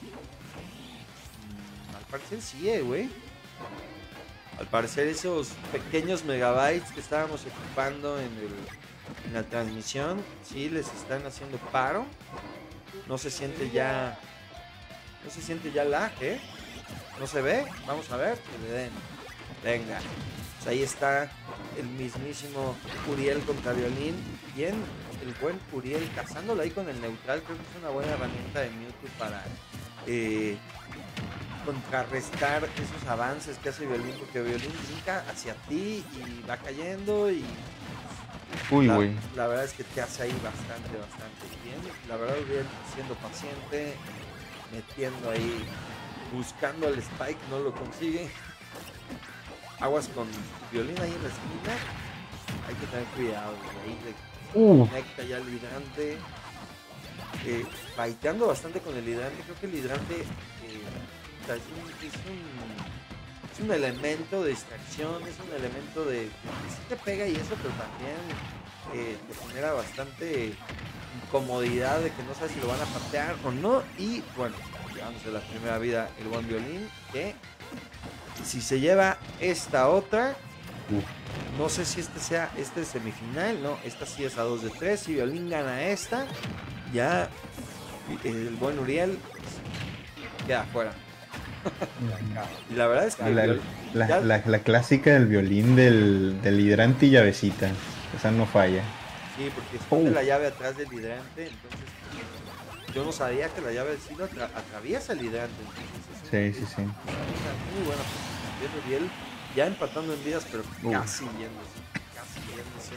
al parecer sí, eh, güey. Al parecer esos pequeños megabytes que estábamos ocupando en, el, en la transmisión, sí les están haciendo paro. No se siente ya. No se siente ya lag, ¿eh? No se ve. Vamos a ver. Que le den. Venga. Pues ahí está el mismísimo Uriel contra Violín. Bien, el buen Uriel cazándolo ahí con el neutral. Creo que es una buena herramienta de Mewtwo para eh, contrarrestar esos avances que hace Violín. Porque Violín brinca hacia ti y va cayendo y Uy, la, güey. la verdad es que te hace ahí bastante, bastante bien. La verdad, Uriel siendo paciente, metiendo ahí, buscando el spike, no lo consigue. Aguas con Violín ahí en la esquina. Hay que tener cuidado, güey. Ahí le Uh, conecta ya el hidrante. Eh, baiteando bastante con el hidrante. Creo que el hidrante eh, o sea, es, un, es, un, es un elemento de distracción. Es un elemento de que sí te pega y eso, pero también eh, te genera bastante incomodidad de que no sabes si lo van a patear o no. Y bueno, llevándose la primera vida el buen Violín. Que si se lleva esta otra, uh, no sé si este sea este semifinal, no, esta sí es a dos de tres, si Violín gana esta, ya el buen Uriel queda fuera. Y la verdad es que la, Viol- la- ya- la- la clásica del violín del, del hidrante y llavecita. Esa no falla. sí, porque esconde Oh. la llave atrás del hidrante, entonces yo no sabía que la llave sí lo atra- atraviesa el hidrante, entonces es Sí, sí, sí. una muy buena posición. Uriel ya empatando en vidas, pero Uh. casi yéndose, casi yéndose.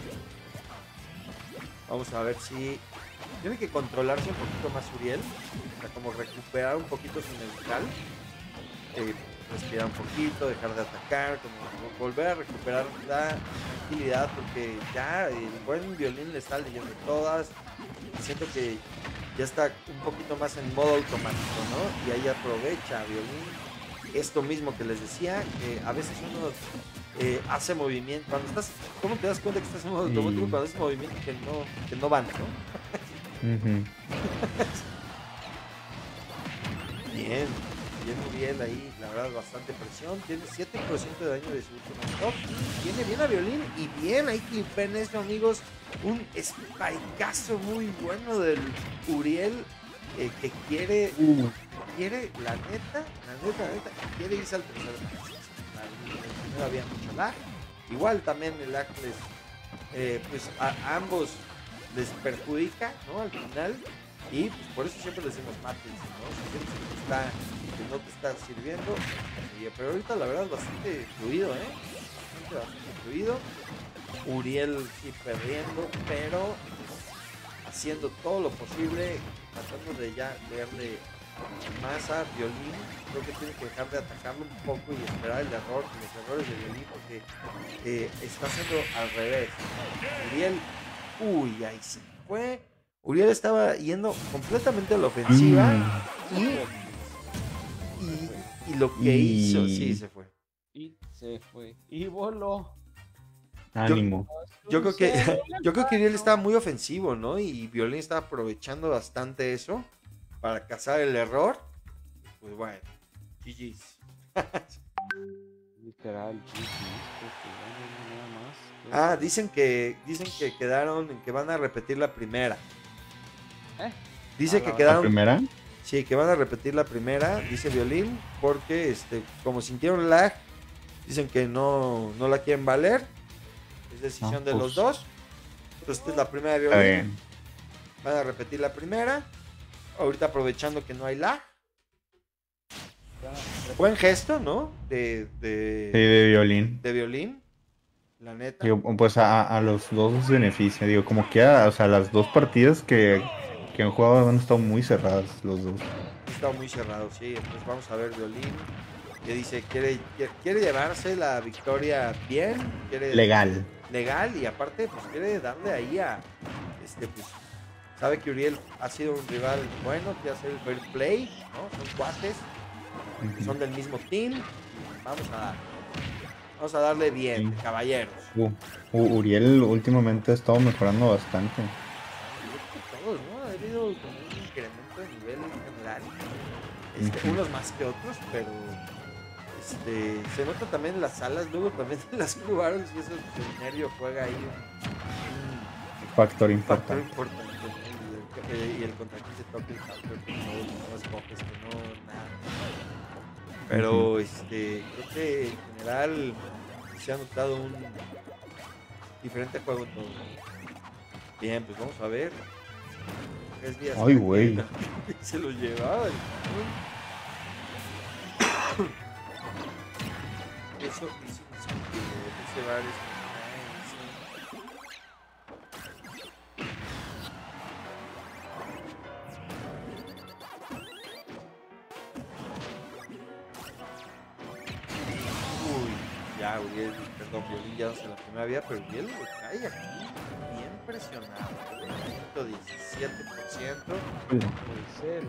Vamos a ver si tiene que controlarse un poquito más Uriel, o sea, como recuperar un poquito su neutral, eh, respirar un poquito, dejar de atacar, como volver a recuperar la tranquilidad, porque ya el buen Violín le está leyendo todas, siento que ya está un poquito más en modo automático, ¿no? Y ahí aprovecha Violín esto mismo que les decía, que a veces uno eh, hace movimiento, cuando estás, ¿cómo te das cuenta que estás en modo Sí. automático? Cuando haces movimientos que no, que no van, ¿no? Ujú. Bien, bien Uriel ahí, la verdad, bastante presión. Tiene siete por ciento de daño de su último stop. Tiene bien a Violín y bien ahí clipen eso, amigos. Un spikeazo muy bueno del Uriel eh, que quiere, Uh. quiere, la neta, la neta, la neta, quiere irse al tercer match. No había mucho lag. Igual también el lag les, eh, pues a, a ambos les perjudica, ¿no? Al final. Y pues por eso siempre les decimos mates, ¿no? Si sientes que, te está, que no te está sirviendo. Y, pero ahorita la verdad es bastante fluido, ¿eh? Bastante, bastante fluido. Uriel sí perdiendo, pero haciendo todo lo posible, tratando de ya leerle más a Violín. Creo que tiene que dejar de atacarlo un poco y esperar el error, los errores de Violín, porque eh, está haciendo al revés. Uriel, uy, ahí se fue. Uriel estaba yendo completamente a la ofensiva Mm. y, y, y lo que Y- hizo, sí, se fue. Y se fue. Y voló. Ánimo. Yo creo que yo creo que Uriel estaba muy ofensivo, ¿no? Y Violín estaba aprovechando bastante eso para cazar el error. Pues bueno, G G's. Literal, G G, porque ya no hay nada más. Ah, dicen que dicen que quedaron en que van a repetir la primera. ¿Eh? Dice Ah, que la- ¿La quedaron, primera? sí, que van a repetir la primera, dice Violín, porque este, como sintieron lag, dicen que no, no la quieren valer. Es decisión Ah, de pues. los dos. Entonces esta es la primera de Está Violín. bien. Van a repetir la primera. Ahorita aprovechando que no hay lag. Buen gesto, ¿no? De, de, Sí, de violín. de Violín. La neta. Digo, pues a, a los dos les beneficia. Digo, como que a, o sea, las dos partidas que, que han jugado han estado muy cerradas los dos. Está muy cerrado, sí. Entonces vamos a ver Violín. Que dice, quiere, quiere, quiere llevarse la victoria bien. Quiere, Legal. legal. Y aparte, pues quiere darle ahí a... Este, pues, sabe que Uriel ha sido un rival bueno. Quiere hacer el fair play, ¿no? Son cuates. Ujú. Son del mismo team. Vamos a dar. Vamos a darle bien, Sí. caballeros. Uh, U- Uriel últimamente ha estado mejorando bastante. Todos, ¿no? Ha habido como un incremento de nivel en general. Este, Ujú. Unos más que otros, pero este, se nota también en las salas, luego también en las Q Battles, y eso el nervio juega ahí un, Factor un factor importante. importante. ¿No? Y el, y el contra quién se toca el factor que no, no escoges, que no, nada. Pero este, creo que en general se ha notado un diferente juego en todo. Bien, pues vamos a ver. Tres días. Ay, güey. Se lo llevaba. el- Eso, eso, eso, ese bar es- Uy, ya Uriel, perdón, Violín ya no se la primera vía, pero Uriel lo cae aquí bien presionado. ciento diecisiete por ciento. Puede ser,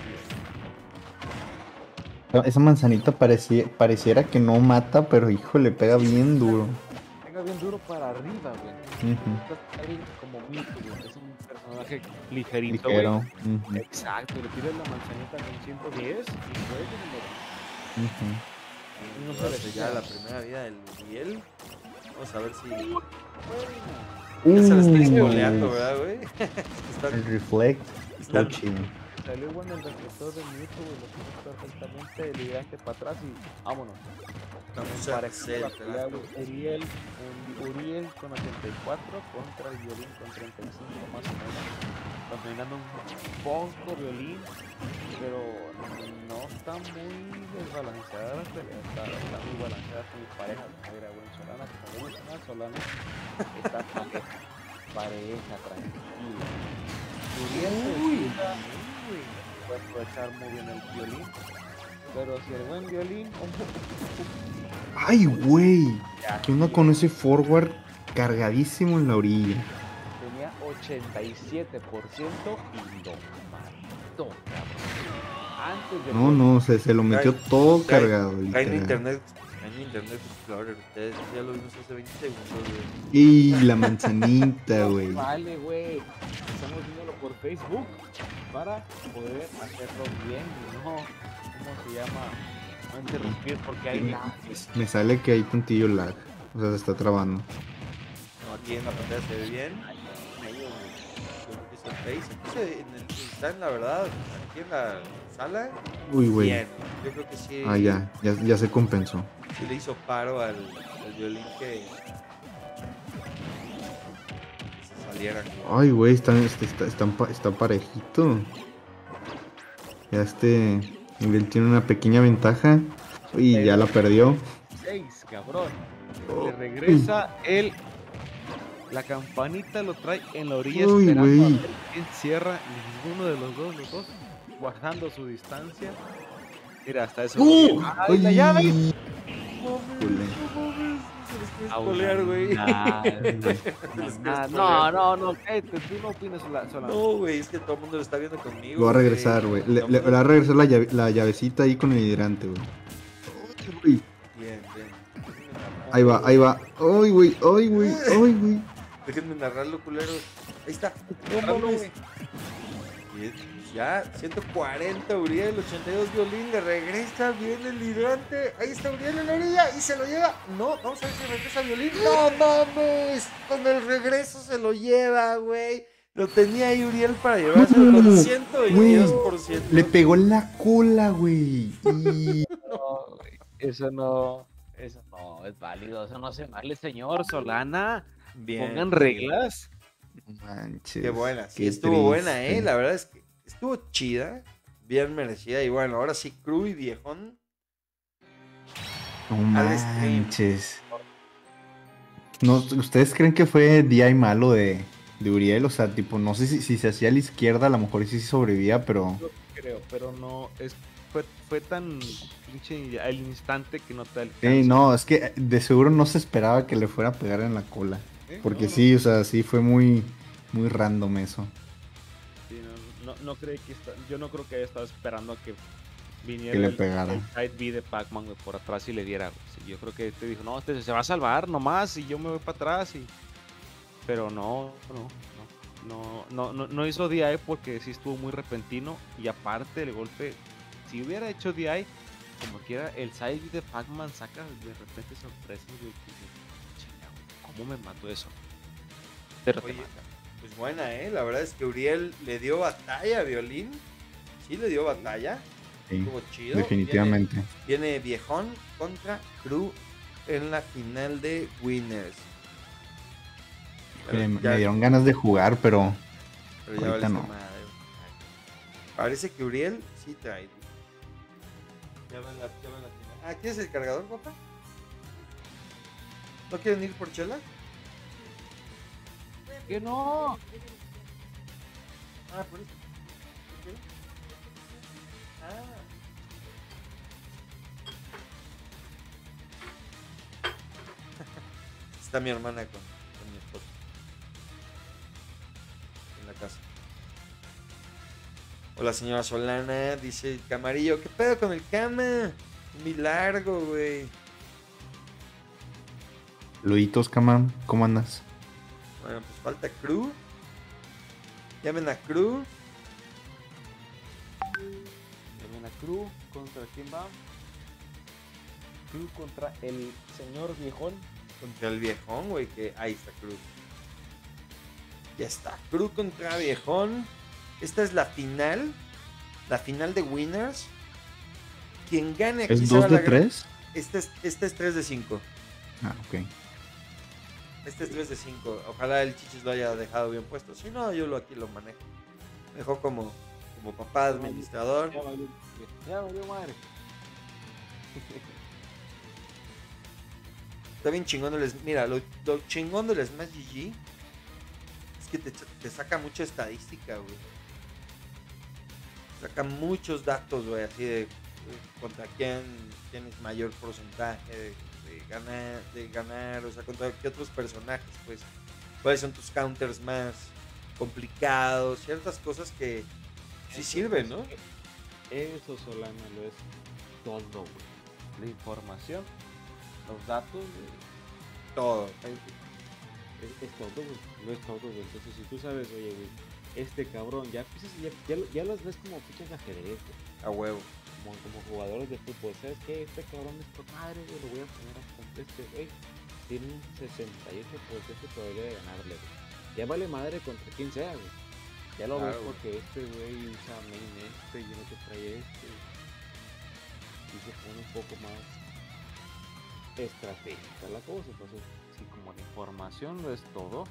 Esa manzanita parecía, pareciera que no mata, pero hijo, le pega bien duro. pega bien duro para arriba, güey. Ujú. Está ahí como Mito, güey. Es un personaje ligerito, güey. Ligero. Ujú, Exacto, le tiras la manzanita con ciento diez y puedes ujú. No se Entonces le ya queda. la primera vida del Uriel. Vamos a ver si. Bueno, Ya se la está Uh, espoleando, ¿verdad, güey? Está- El reflect. está- Está chido. salió bueno el reflector de Mewtwo, güey, lo puso perfectamente, le tiraste para atrás y vámonos. Estamos Pareció cerca, la pelea, güey. Uriel, un- Uriel con ochenta y cuatro contra el Violín con treinta y cinco más o menos. dominando un poco Violín, pero no está muy desbalanceada la pelea, está, está muy balanceada con mis parejas. Mira, güey, Solana, como le gusta más, Solana está pareja, pareja, tranquila. Uriel puede aprovechar muy bien el Violín, pero si el buen Violín... ¡Ay, güey! ¿Qué onda con ese forward cargadísimo en la orilla? Tenía ochenta y siete por ciento y lo mató, cabrón. Antes de No, no, se, se lo metió Trae- todo trae- cargado. Traen literal. internet, traen internet Explorer, ustedes ya lo vimos hace veinte segundos, güey. Y la manzanita, No güey. vale, güey. Estamos viéndolo por Facebook para poder hacerlo bien y no, ¿cómo se llama? No interrumpir porque hay lag. Me sale que hay tantillo lag. O sea, se está trabando. No, aquí en la pantalla se ve bien. Ahí en el- es el Face. Aquí se- en el- está en la verdad, aquí en la sala. Uy, güey. Bien. Yo creo que sí. Ah, ya, ya, ya se compensó. Sí le hizo paro al, al violín que, que se saliera. Ay, güey, está, está, está, está, pa- está parejito. Ya este nivel tiene una pequeña ventaja. Y ya la perdió. seis, cabrón. Oh, Le regresa el. La campanita lo trae en la orilla Uy, esperando güey. a ver quién cierra. Y ninguno de los dos, los dos, guardando su distancia. Mira, hasta eso. ¡Uh! ¡Ay, la llave! Híjole. Colear, güey. Nah, nah, no, no, no, cállate, tú no opinas sola. sola. No, güey, es que todo el mundo lo está viendo conmigo. Lo va a regresar, güey. Le, le- le va a regresar la, llave- la llavecita ahí con el hidrante, güey. Uy, Bien, bien. ahí va, ahí va. Ay, güey, ay, güey, ay, güey. Déjenme narrarlo, culeros. Ahí está. No mames. Bien, ya, ciento cuarenta Uriel, ochenta y dos Violín, le regresa bien el hidrante. Ahí está Uriel en la orilla y se lo lleva. No, vamos a ver si regresa Violín. No mames, con el regreso se lo lleva, güey. Lo tenía ahí Uriel para llevárselo con ciento veintidós por ciento. Le pegó en la cola, güey. Y... No, güey, eso no, eso no es válido, eso no se vale, señor Solana. Bien. Pongan reglas. Manches. Qué buena, sí, qué estuvo buena, triste. eh. La verdad es que estuvo chida, bien merecida. Y bueno, ahora sí, Cru y Viejón. No al stream. manches. No, ¿ustedes creen que fue D I malo de, de Uriel? O sea, tipo, no sé si, si se hacía a la izquierda, a lo mejor sí sobrevivía, pero... Yo creo, pero no, es, fue, fue tan pinche al instante que no te alcanza. Sí, no, es que de seguro no se esperaba que le fuera a pegar en la cola. ¿Eh? Porque No, no, sí, o sea, sí fue muy, muy random eso. sí, no, no, no creo que está, yo no creo que haya estado esperando a que viniera Que le el, pegara. el side B de Pac-Man güey, por atrás y le diera. Güey. Sí, yo creo que te dijo, no, este se va a salvar nomás y yo me voy para atrás. Y... Pero no, no, no, no, no, no hizo D I porque sí estuvo muy repentino y aparte el golpe, si hubiera hecho D I, como quiera, el side B de Pac-Man saca de repente sorpresas, güey. que dices, "Chinga, güey, ¿cómo me mató eso? Pero te Oye, mata. pues buena, eh. La verdad es que Uriel le dio batalla a Violín. Sí, le dio batalla. Sí, Estuvo chido. definitivamente. Viene, viene Viejón contra Cru en la final de Winners. Oye, me Ya- me dieron ganas de jugar, pero pero ya ahorita valiste no. madre. Parece que Uriel sí trae. Ya va en la, ya va en la final. Ah, ¿quieres el cargador, guapa? ¿No quieren ir por chela? ¡Que no! Ah, por eso. ¿Por qué? Ah. Está mi hermana con, con mi esposo. En la casa. Hola, señora Solana. Dice el Camarillo. ¿Qué pedo con el cama? Muy largo, güey. Luitos, Camam, ¿cómo andas? Bueno, pues falta Cru. Llamen a Cru. Termina Cruz contra quién va. Cruz contra el señor viejón. Contra el viejón, güey, que ahí está Cruz. Ya está, Cruz contra viejón. Esta es la final. La final de Winners. Quien gane aquí ¿Es se va dos a de la gran- tres? Este es, este es tres de cinco. Ah, ok. Este es tres de cinco. Ojalá el Chichis lo haya dejado bien puesto. Si no, yo lo aquí lo manejo. dejó como, como papá administrador. Ya valió, ya valió madre. Está bien chingón el... Mira, lo, lo chingón del Smash G G es que te, te saca mucha estadística, güey. Saca muchos datos, güey, así de, de contra quién tienes mayor porcentaje de, de ganar, de ganar, o sea, contra qué otros personajes, pues, cuáles son tus counters más complicados, ciertas cosas que sí sirven, ¿no? Eso, Solana, lo es todo, güey. La información, los datos, güey, Todo. es, es, es todo, güey. Lo es todo, güey. Entonces, si tú sabes, oye, güey, este cabrón, ya, pues, ya, ya, ya los ves como fichas de ajedrez, güey. A huevo. Como, como jugadores de fútbol. ¿Sabes qué? Este cabrón es por madre, güey, lo voy a poner a comprar. Este güey tiene un sesenta y ocho por ciento de probabilidad de ganarle, güey. Ya vale madre contra quien sea, güey. Ya lo Claro, ves güey. porque este güey usa main este y no te trae este. Y se pone un poco más estratégica la cosa. Entonces, si como la información lo es todo,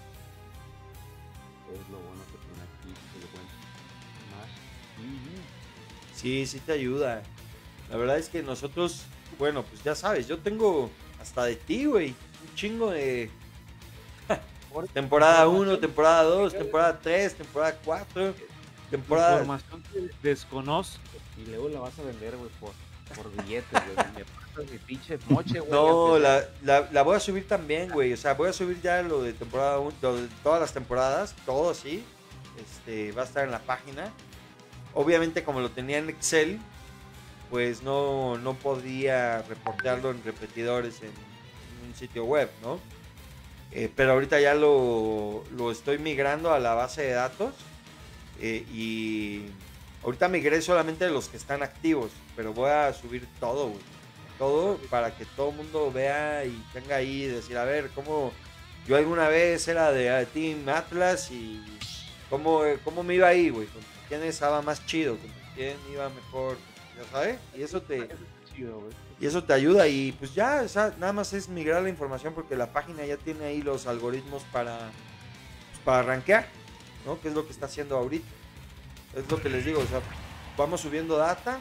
es lo bueno que tiene aquí el buen Smash. Mm-hmm. Sí, sí te ayuda. La verdad es que nosotros, bueno, pues ya sabes, yo tengo hasta de ti, güey, un chingo de temporada uno, temporada dos, temporada tres, temporada cuatro, temporada... Información que desconozco. Y luego la vas a vender, güey, por, por billetes, güey. Me pasas mi pinche moche, güey. No, antes de- la, la, la voy a subir también, güey. O sea, voy a subir ya lo de temporada uno, lo de todas las temporadas, todo así. Este, va a estar en la página. Obviamente, como lo tenía en Excel, pues no, no podía reportearlo en repetidores en, en un sitio web, ¿no? Eh, pero ahorita ya lo, lo estoy migrando a la base de datos. eh, y ahorita migré solamente de los que están activos, pero voy a subir todo, güey. Todo para que todo el mundo vea y tenga ahí, decir, a ver, cómo yo alguna vez era de uh, Team Atlas y cómo, cómo me iba ahí, güey. Contra quién estaba más chido, contra quién iba mejor, ya sabes. Y eso te, Chido, güey. y eso te ayuda y pues ya, o sea, nada más es migrar la información porque la página ya tiene ahí los algoritmos para, pues, para rankear, ¿no? Que es lo que está haciendo ahorita. Es lo que les digo, o sea, vamos subiendo data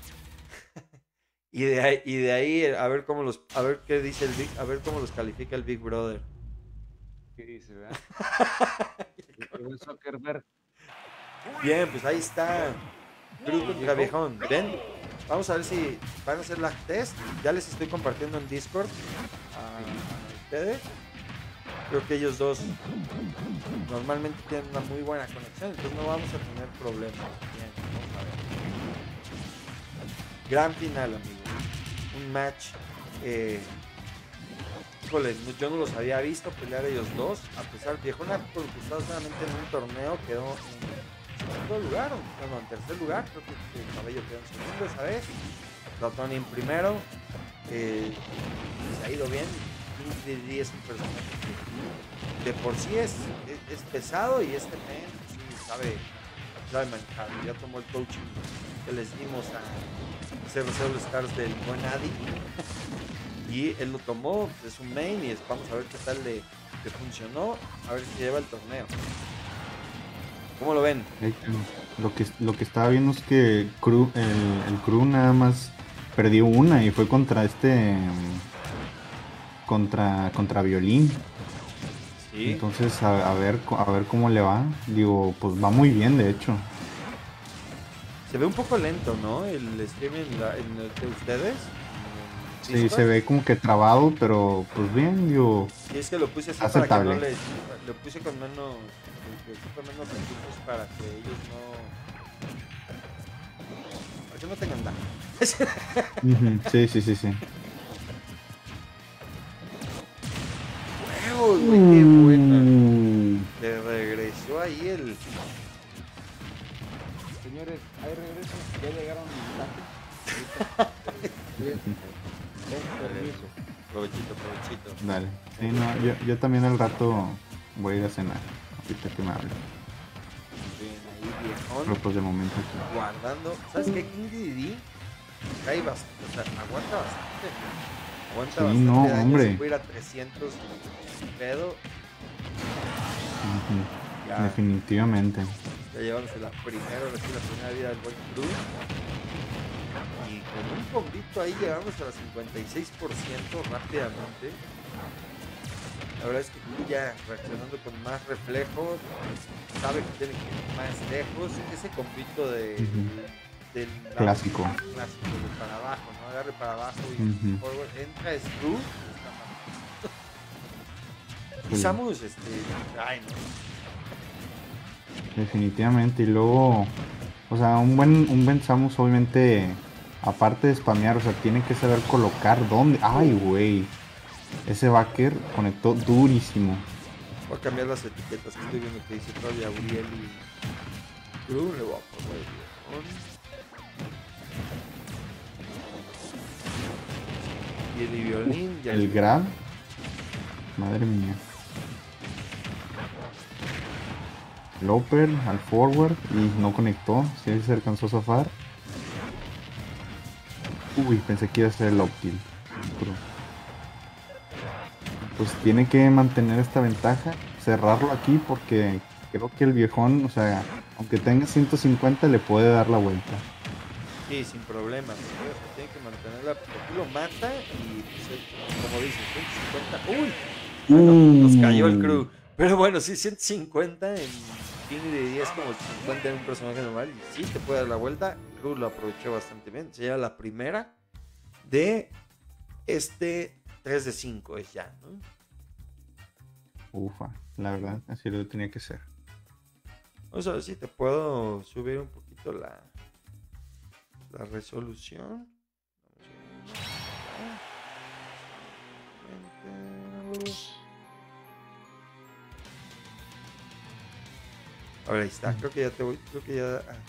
y de ahí, y de ahí a ver cómo los, a ver qué dice el Big, a ver cómo los califica el Big Brother. ¿Qué dice, verdad? El buen Zuckerberg. Bien, pues ahí está. Cruz contra Viejón. Ven, vamos a ver si van a hacer la test. Ya les estoy compartiendo en Discord a, a ustedes. Creo que ellos dos normalmente tienen una muy buena conexión, entonces no vamos a tener problemas. Bien, vamos a ver. Gran final, amigos. Un match. Eh, híjole, no- yo no los había visto pelear ellos dos. A pesar, Viejón ha conquistado solamente en un torneo, quedó en segundo lugar, o bueno, en tercer lugar. Creo que el Cabello quedó en segundo esa vez. Platón en primero. Eh, se ha ido bien. King D D es un personaje que de por sí es, es, es pesado y este men sí sabe, sabe manejar. Ya tomó el coaching que les dimos a cero cero Stars del buen Adi y él lo tomó, es un main y es- vamos a ver qué tal le, le funcionó, a ver si lleva el torneo. ¿Cómo lo ven? De hecho, Lo que, lo que estaba viendo es que Cru- el, el Crew nada más perdió una y fue contra este. mm, Contra, contra Violín. Sí. Entonces, a, a ver, co- a ver cómo le va. Digo, pues va muy bien, de hecho. Se ve un poco lento, ¿no? El stream en, la- en el de ustedes. en el Sí, Discord. se ve como que trabado, pero pues bien, digo. Y es que lo puse así Aceptable. para que no les... Lo puse con menos... Con menos recursos para que ellos no... Para que no tengan daño. Ujú, sí, sí, sí, sí. ¡Huevos, güey! ¡Qué buena! Mm, Le regresó ahí el... Señores, hay regreso. Ya llegaron mis mensajes. Bien. Con permiso. Provechito, provechito. Dale. Sí, no, yo, yo también al rato voy a ir a cenar. Ahorita que me hable. Bien, ahí Pero viejón. pues de momento aquí. Guardando... ¿Sabes qué? King D D cae bastante. O sea, aguanta bastante. Aguanta Sí, bastante no, daño. hombre. Se puede ir a trescientos sin pedo. Ujú, Ya. definitivamente. está llevándose la primera, ahora sí, la primera vida del buen Cruz. Y con un combito ahí llegamos a la cincuenta y seis por ciento rápidamente. La verdad es que Cruz ya reaccionando con más reflejo, pues, sabe que tiene que ir más lejos. Ese combito de, Ujú. del Clásico. clásico de para abajo, ¿no? Agarre para abajo y Ujú. forward, entra Screw. Y Sí. Samus, este, ay, no. Definitivamente. Y luego, o sea, un buen, un buen Samus obviamente, aparte de spamear, o sea, tiene que saber colocar dónde. Ay, güey. Ese backer conectó durísimo. Voy a cambiar las etiquetas que estoy viendo que dice todavía Uriel y Cruz. Le voy a poner violón. Y el violín ya El es- grab. Madre mía. Loper al forward y no conectó. Sí se alcanzó a zafar. Uy, pensé que iba a ser el optil. Pues tiene que mantener esta ventaja, cerrarlo aquí porque creo que el viejón, o sea, aunque tenga ciento cincuenta le puede dar la vuelta. Sí, sin problemas. ¿No? Tiene que mantenerla porque aquí lo mata y pues, él, como dicen, ciento cincuenta. ¡Uy! Bueno, nos cayó el Crew. Pero bueno, sí, ciento cincuenta en King de diez como cincuenta en un personaje normal. Y sí te puede dar la vuelta. Crew lo aprovechó bastante bien. Se lleva la primera de este tres de cinco es ya, ¿no? Ufa, la verdad, así lo tenía que ser. Vamos a ver si te puedo subir un poquito la, la resolución. Ahora ahí está, creo que ya te voy, creo que ya... ah.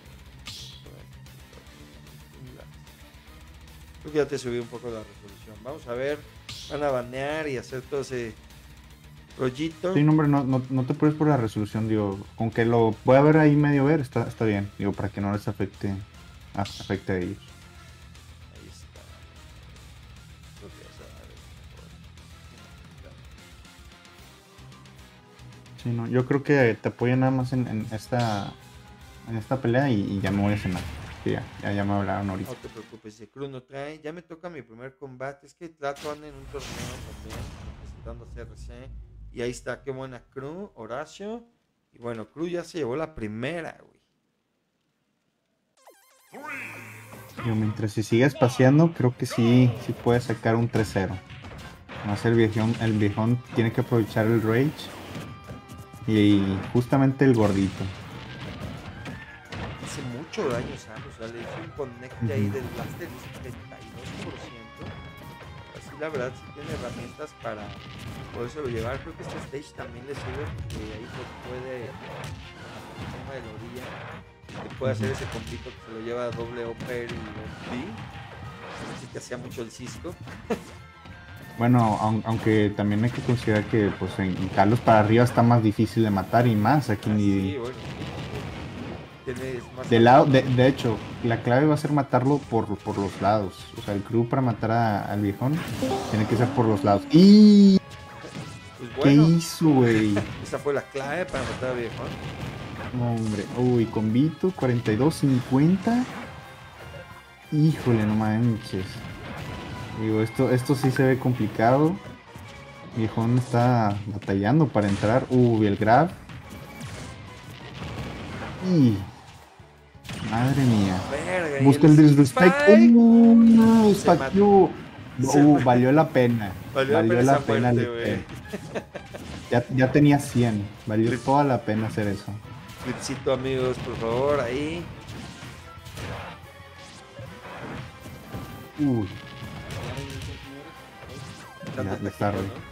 Creo que ya te subí un poco la resolución. Vamos a ver, van a banear y hacer todo ese rollito. Sí, no, hombre, no, no, no te preocupes por la resolución, digo, con que lo pueda ver ahí medio ver, está, está bien, digo, para que no les afecte, afecte a ellos. Ahí está. Creo que ya se va a ver mejor. Sí, no, yo creo que te apoyo nada más en, en esta en esta pelea y, y ya me voy a cenar. Sí, ya, ya, ya me hablaron ahorita. No te preocupes, si Cruz no trae, ya me toca mi primer combate. Es que trato anda en un torneo también, representando a C R C. Y ahí está, qué buena Cruz, Horacio. Y bueno, Cruz ya se llevó la primera, güey. Digo, mientras si sigue espaciando, creo que sí, sí puede sacar un tres cero. Más el viejón, el viejón tiene que aprovechar el rage. Y justamente el gordito. Hace mucho daño Samus, o sea, le hizo un conecte ahí del blaster y setenta y dos por ciento. Así la verdad sí tiene herramientas para podérselo llevar. Creo que este stage también le sirve porque ahí pues puede, encima de la orilla, que puede hacer ese compito que se lo lleva doble Oper y B. Así que hacía mucho el Cisco. Bueno, aun- aunque también hay que considerar que pues en, en Carlos para arriba está más difícil de matar y más aquí Ah, ni sí, bueno. Tienes más de lado, de, de hecho, la clave va a ser matarlo por, por los lados. O sea, el crew para matar a- al viejón tiene que ser por los lados. ¡Y! Pues ¿Qué bueno, hizo, güey? esa fue la clave para matar a Viejón. No, hombre. Uy, con Vito, cuarenta y dos cincuenta. Híjole, no manches. Digo, esto, esto sí se ve complicado. Viejón está batallando para entrar. Uy, el grab. Y... Madre mía. Verga, y Busca el disrespect. Spike. Uh, no, Se espació. Se Uh, ma- valió la pena. Valió la pena esa muerte, güey. Ya, ya tenía cien. Valió Clip. toda la pena hacer eso. Clipcito, amigos, por favor, ahí. Uy, Dando Ya, el ya está, taquito, Roy. ¿no?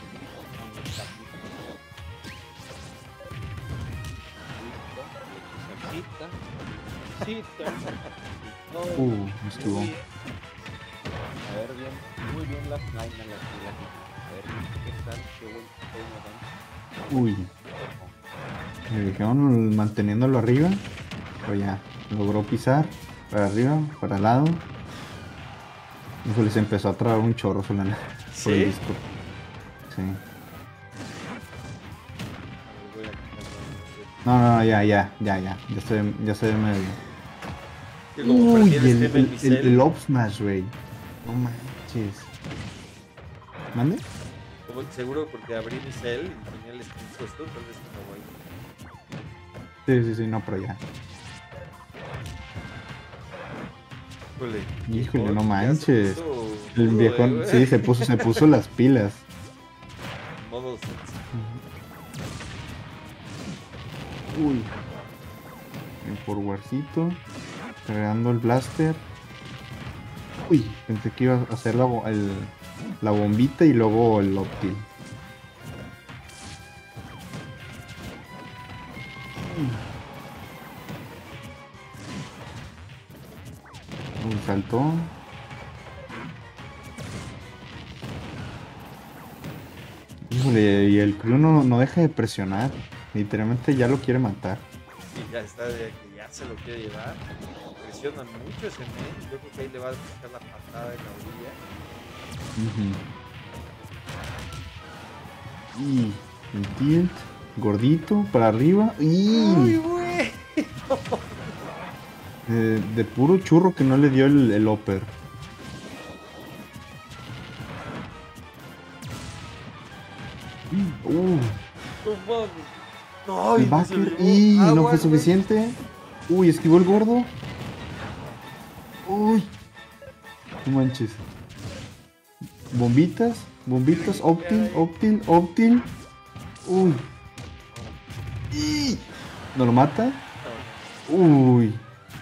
uh, estuvo. Muy bien. A ver bien, muy bien las nainas, las las A ver qué tal, qué buen qué buen evento. Uy, le dijeron manteniéndolo arriba. Pero ya, logró pisar. Para arriba, para el lado. Híjole, se empezó a trabar un chorro Solana. Por el ¿Sí? disco. Sí. No, no, no, ya, ya, ya, ya. Ya estoy, ya estoy en medio. Que como Uy, prefieres el, Steven el, Bissell. el, el Up Smash, güey. No manches. ¿Mande? Como seguro porque abrí mi cel y tenía el skin puesto, tal vez como güey. Sí, sí, sí, no, pero ya. Híjole, Híjole, viejón, no ya manches. se puso El duro, viejón, eh, sí, se puso, se puso las pilas. Modo sexy. Uy. El forwardcito. Cargando el blaster. Uy, pensé que iba a hacer la, bo- el, la bombita y luego el optil. Un saltó. Híjole, y el crew no, no deja de presionar. Literalmente ya lo quiere matar. Y ya está de que ya se lo quiere llevar. Presiona mucho ese men. Yo creo que ahí le va a buscar la patada en la orilla. Ujú. Y el tilt, gordito, para arriba. ¡Uy, Y güey! de, de puro churro que no le dio el, el upper. Uh, No mames. No, el y no se backer. lo llevó. Y no Aguas, fue güey. suficiente. Uy, esquivó el gordo. Uy. No manches. Bombitas, bombitas, optil, optil, optil. Uy. Y ¿no lo mata? Uy.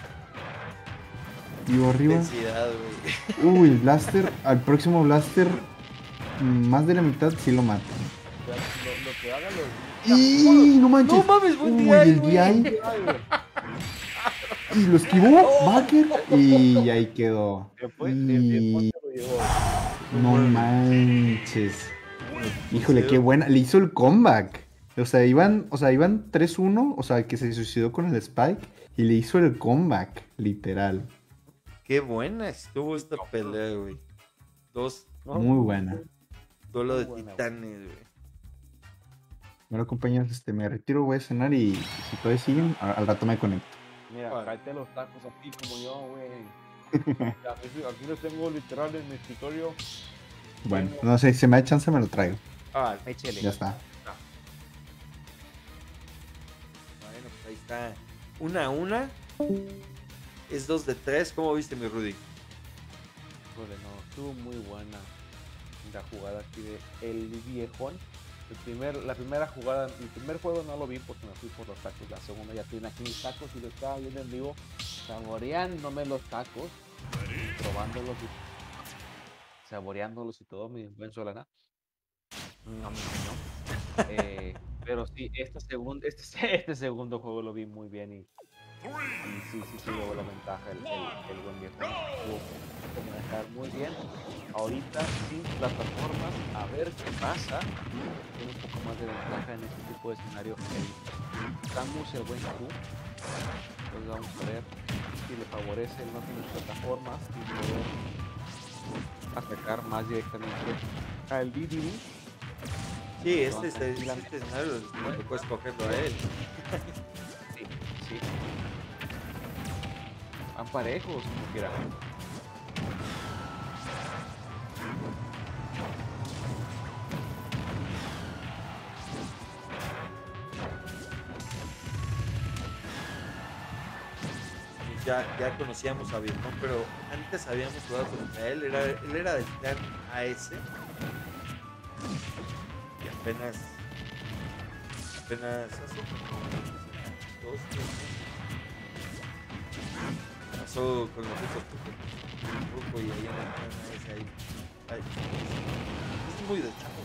Y arriba. Intensidad, güey. Uy, el blaster. Al próximo blaster. Más de la mitad sí lo mata. Lo, lo que hagan los. Y no manches. No mames, buen Uy, D I, el güey. D I. Ay, güey. Y lo esquivó. Backer. Y ahí quedó. Después, el viejón Y se lo llevó. no manches. Híjole, qué buena. Le hizo el comeback. O sea, iban, o sea, iban tres uno, o sea, que se suicidó con el Spike y le hizo el comeback, literal. Qué buena estuvo esta pelea, güey. Dos No, Muy buena. duelo de Muy buena, titanes, güey. Bueno, compañeros, este, me retiro, voy a cenar y si todavía siguen, a- al rato me conecto. Mira, Vale. cállate los tacos aquí como yo, güey. Aquí, aquí los tengo literal en mi escritorio. Bueno, no sé, si me da chance me lo traigo. Ah, Échele. Ya está. bueno, pues ahí está. Una a una. Es dos de tres. ¿Cómo viste, mi Rudy? Híjole, no, estuvo muy buena la jugada aquí de el viejón. El primer, la primera jugada, el primer juego no lo vi porque me fui por los tacos. La segunda ya tiene aquí mis tacos y lo estaba viendo en vivo, saboreándome los tacos, probándolos y saboreándolos y todo, mi buen Solana. No, no, no. Eh, pero sí, este segundo, este, este segundo juego lo vi muy bien y, y sí, sí se llevó la ventaja el, el, el buen viejo. Pudo manejar muy bien. Ahorita sin plataformas, a ver qué pasa. Tiene un poco más de ventaja en este tipo de escenario. El Samus, el buen Q. Pues vamos a ver si le favorece el no tener plataformas y poder atacar más directamente al D D D. Sí, este, este, este escenario me tocó escogerlo a él. Sí, sí. Van parejos, como quiera. Ya, ya conocíamos a Vietnam, pero antes habíamos jugado contra él. Era, él era del clan A S. Y apenas. Apenas hace como dos, tres meses. Pasó con los rucos porque el ruco y ahí en el clan A S ahí. Ay, es muy de chavo.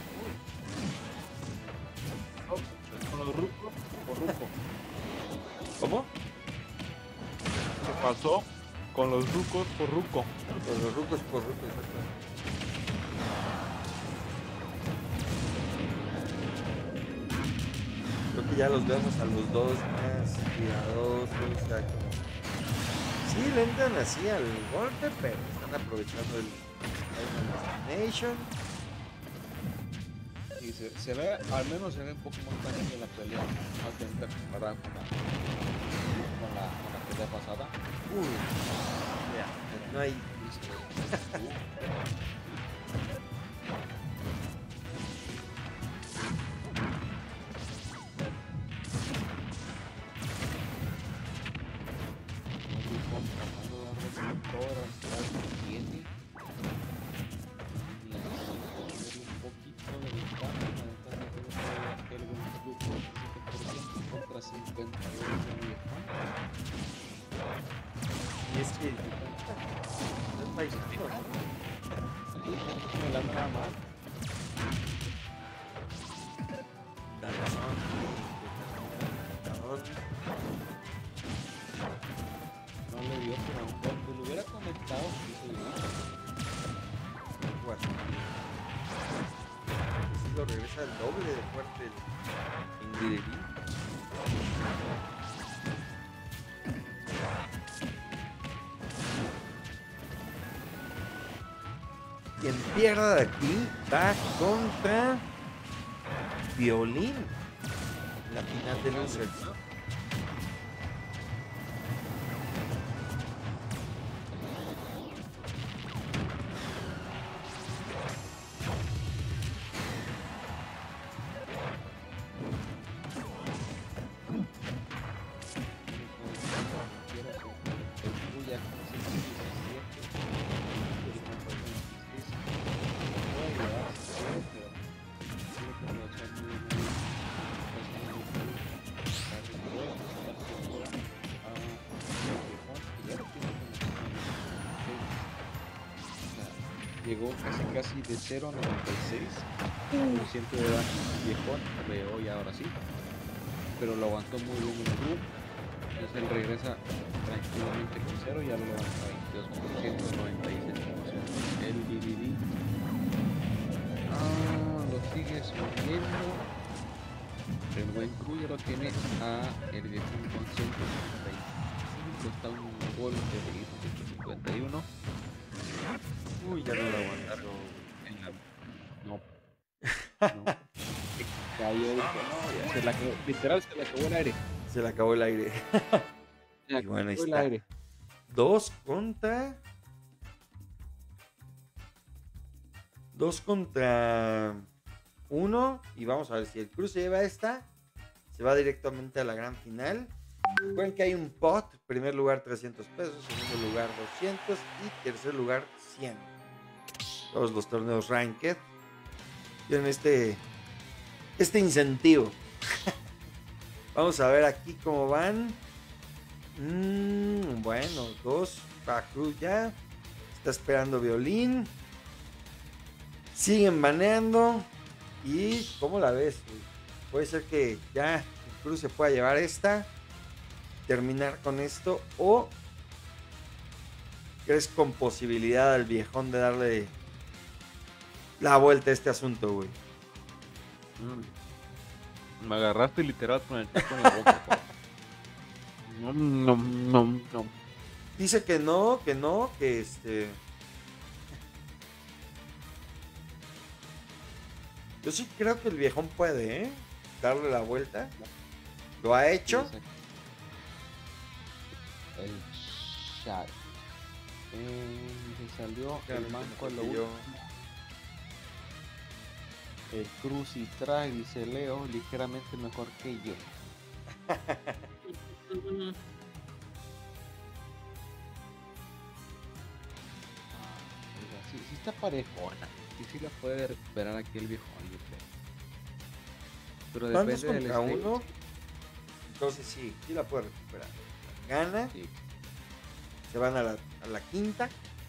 Con los rucos o ruco. ¿Cómo? ¿Qué pasó con los rucos por ruco? Con los rucos por rucos, exactamente. Creo que ya los vemos a los dos más cuidadosos, o sea, como... Sí, le entran así al golpe, pero están aprovechando el Diamond Destination. Y se se, se ve, al menos se ve un poco más tranquila la pelea, más lenta comparada con la, con la, con la pelea pasada. Uy, ya, no hay. Y es que es paisano, ¿no? Me la nada más. Da razón. No le dio, pero cuando lo hubiera conectado, sí se dio. Bueno. Pues lo regresa el doble de fuerte el Ingrid. Quien pierda de aquí va contra Violín. La final de Losers. Llegó casi casi de cero a noventa y seis por ciento de daño viejón, reó y ahora sí, pero lo aguantó muy bien el club. Entonces él regresa tranquilamente con cero y ya lo levanta a veintidós por ciento, noventa y seis. El D V D ah, lo sigue subiendo. El buen Cruz ya lo tiene a el viejón con ciento cincuenta y cinco, está un gol de ciento cincuenta y uno. Uy, ya no lo aguantaron. No. No. Cayó, dijo, no, ya se la acabó, literal se le acabó el aire. Se le acabó el aire. Se Y bueno, ahí acabó el está. aire. Dos contra. Dos contra uno. Y vamos a ver si el Cruz se lleva esta. Se va directamente a la gran final. Recuerden que hay un pot. Primer lugar trescientos pesos. Segundo lugar doscientos. Y tercer lugar cien. Todos los torneos Ranked tienen este, este incentivo. Vamos a ver aquí cómo van. Mm, bueno, dos para Cruz ya. Está esperando Violín. Siguen baneando. ¿Y cómo la ves? Puede ser que ya el Cruz se pueda llevar esta. Terminar con esto. O crees con posibilidad al viejón de darle la vuelta a este asunto, güey. Mm. Me agarraste literal con el taco en la boca. No, no, no, no. Dice que no, que no, que este. Yo sí creo que el viejón puede, ¿eh? Darle la vuelta. Lo ha hecho. El chat. Eh, se salió el manco en lo yo. último. El Cruz y trae, dice Leo, ligeramente mejor que yo. Sí, sí está parejona. Y sí la puede recuperar aquí el viejo. Yo creo. Pero Van depende dos del contra stage. uno. Entonces sí, sí la puede recuperar. Gana. Sí. Se van a la, a la quinta.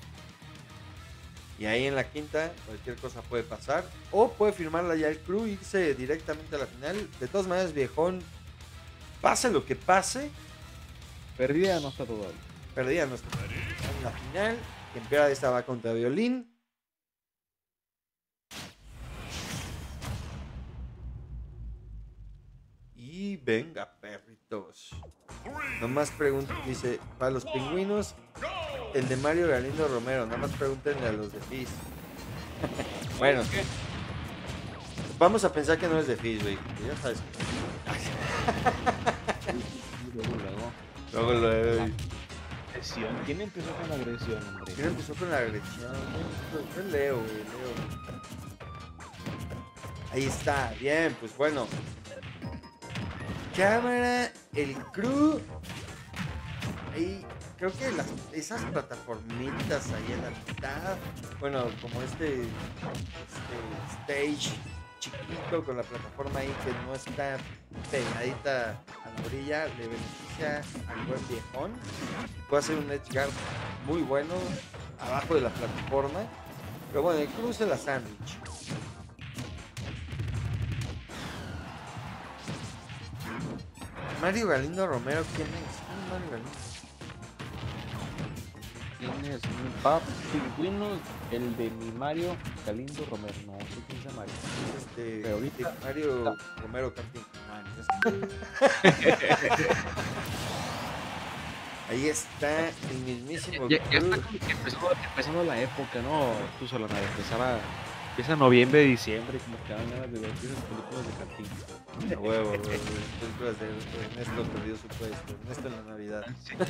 Y ahí en la quinta cualquier cosa puede pasar. O puede firmarla ya el Cruz, irse directamente a la final. De todas maneras, viejón, pase lo que pase, Perdida no está todavía. perdía nuestra en la final. Quien pierda esta va contra Violín. Y venga, perritos. Nomás pregunto, dice, para los pingüinos, el de Mario Galindo Romero. Nomás pregúntenle a los de Fizz. Bueno, vamos a pensar que no es de Fish, güey. Ya sabes. Luego, luego. Luego, luego. Agresión. ¿Quién empezó con la agresión, hombre? ¿Quién empezó con la agresión? Fue Leo, güey, Leo. Ahí está, bien, pues bueno. Cámara, el crew. Ahí, creo que las, esas plataformitas ahí en la mitad. Bueno, como este, este stage chiquito con la plataforma ahí que no está pegadita a la orilla, le beneficia al buen viejón. Puede hacer un edge guard muy bueno abajo de la plataforma. Pero bueno, el cruce la sándwich. Mario Galindo Romero, ¿quién es? ¿Quién es Mario Galindo? ¿Quién es? Mi pap pingüino, el de mi Mario Galindo Romero. No sé quién es Mario. Este, Pero ahorita- este Mario Romero Camping. Ahí está el mismísimo. Ya, ya está Cruz. como que empezó, empezando la época, ¿no? Tú solo de empezar a. Empieza noviembre, diciembre, como que dan ganas de ver esas películas de cantina. A huevo, huevo, huevo. Películas de Ernesto perdió su puesto. Ernesto en la Navidad.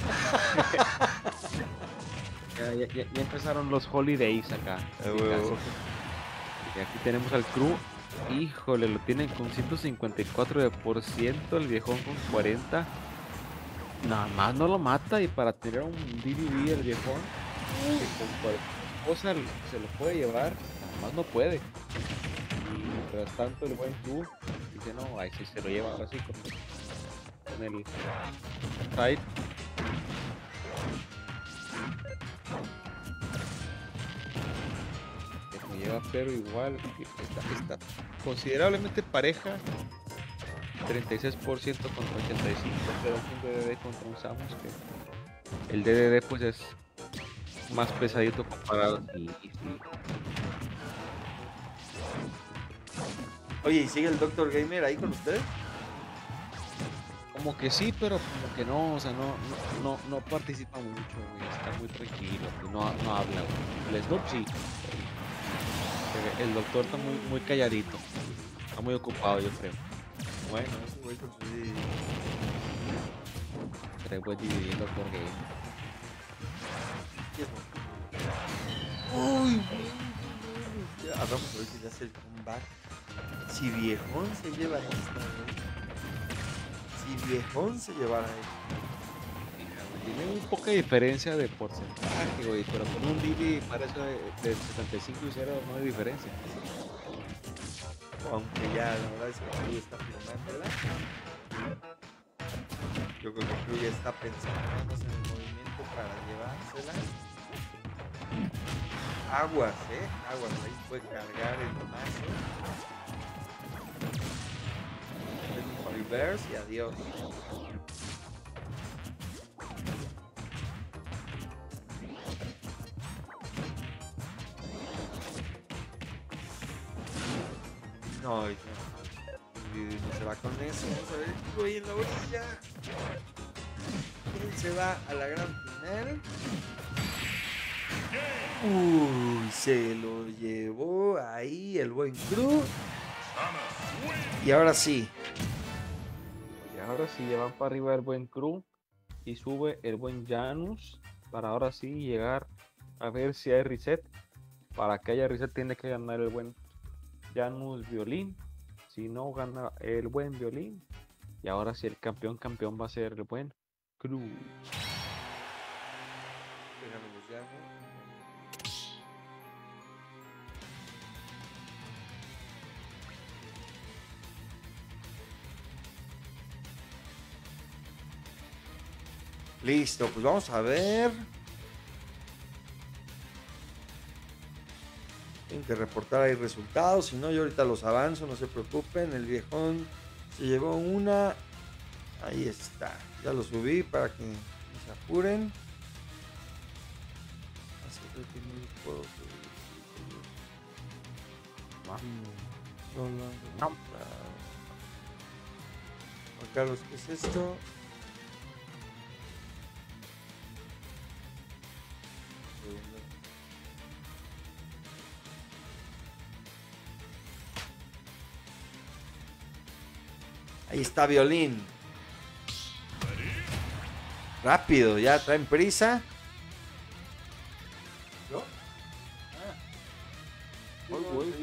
Ya, ya, ya, ya empezaron los holidays acá. A en mi huevo. caso. Y aquí tenemos al crew. Híjole, lo tienen con ciento cincuenta y cuatro de por ciento, el viejón con cuarenta. Nada más no lo mata y para tener un D V D el viejón, que con cualquier cosa se lo puede llevar, nada más no puede. Y mientras tanto el buen crew dice no, ahí sí se lo lleva ahora sí con, con el side. Que lo lleva pero igual está, está considerablemente pareja. treinta y seis por ciento contra ochenta y cinco por ciento, pero un D D D contra un Samus que el D D D pues es más pesadito comparado y, y sí. Oye, ¿y sigue el Doctor Gamer ahí con ustedes? Como que sí, pero como que no, o sea, no, no, no, no participa mucho, güey, está muy tranquilo, pues, no, no habla, güey. El Snoop sí, pero el doctor está muy, muy calladito, está muy ocupado yo creo. Bueno, ese güey con su D V D. Pero voy dividiendo por game. Uy, ya, vamos a ver si ya hace el comeback. Si viejón se lleva esta, güey. Si viejón se llevara esto. Tiene muy poca diferencia de porcentaje, güey, pero con un Didi para eso de, de setenta y cinco y cero no hay diferencia. Aunque ya la verdad es que Cruz está filmándola. Yo creo que Cruz ya está pensando más en el movimiento para llevársela. Aguas, eh. Aguas, ahí puede cargar el mazo. El reverse y adiós. No, y no. Y no se va con eso. Vamos a ver el Cruz ahí en la orilla. Él se va a la gran final. Uy, se lo llevó ahí el buen Cruz. Y ahora sí. Y ahora sí llevan para arriba el buen crew y sube el buen Janus para ahora sí llegar a ver si hay reset. Para que haya reset tiene que ganar el buen Janus Violín. Si no gana el buen Violín. Y ahora sí el campeón campeón va a ser el buen crew. Déjame los llamo. Listo, pues vamos a ver. Tienen que reportar ahí resultados. Si no, yo ahorita los avanzo, no se preocupen. El viejón se llevó una. Ahí está. Ya lo subí para que no se apuren. Así que no lo puedo subir. No, no, no. Juan Carlos, ¿qué es esto? Ahí está Violín. Rápido, ya traen prisa. ¿Yo? Ah. Uy, uy.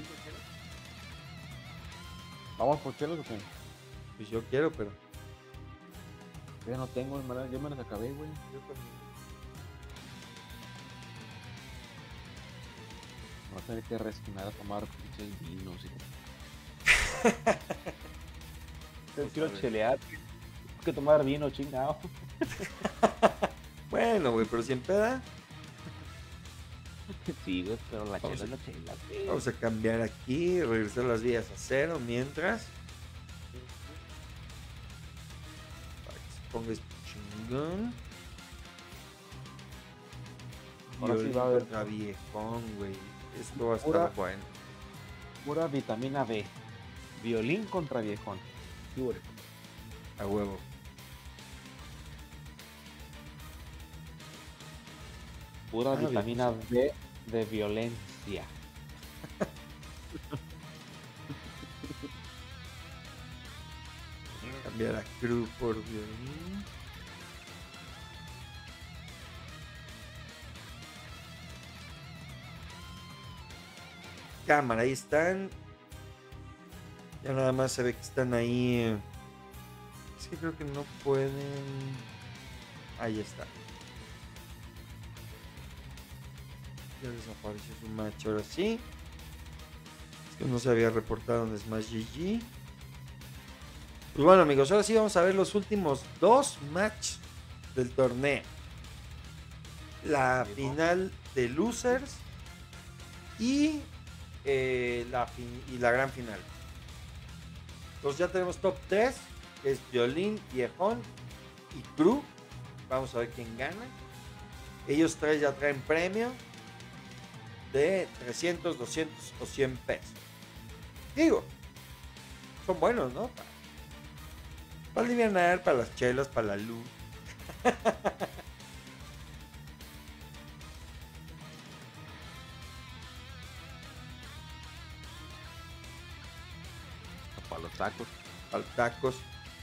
¿Vamos por chelos o qué? Pues yo quiero, pero... Ya no tengo, hermano. Yo me las acabé, güey. Voy a tener que respirar a tomar pinches vinos. Yo quiero chelear. Tengo que tomar vino, chingado. Bueno, güey, pero si empeda, Sí, güey, pero la Vamos chela a- es la chela, güey. vamos a cambiar aquí, regresar las vías a cero mientras. Para que se ponga este chingón. Ahora sí Violín va a haber- contra viejón, güey. Esto va a estar Pura- bueno. Pura vitamina B. Violín contra viejón. Sí, güey. A huevo. Pura Ah, vitamina B de violencia. Cambiar a Crew por violín. Cámara, ahí están. Ya nada más se ve que están ahí. eh, Es que creo que no pueden. Ahí está. Ya desapareció su match ahora sí. Es que no se había reportado en Smash G G. Pues bueno, amigos, ahora sí vamos a ver los últimos dos matches del torneo. La final de Losers y, eh, la, fin- y la gran final. Entonces ya tenemos top tres, que es Violín, Viejón y Crew. Vamos a ver quién gana. Ellos tres ya traen premio de trescientos, doscientos o cien pesos. Digo, son buenos, ¿no? Para, para alivianar, para las chelas, para la luz. Para los tacos. Para tacos.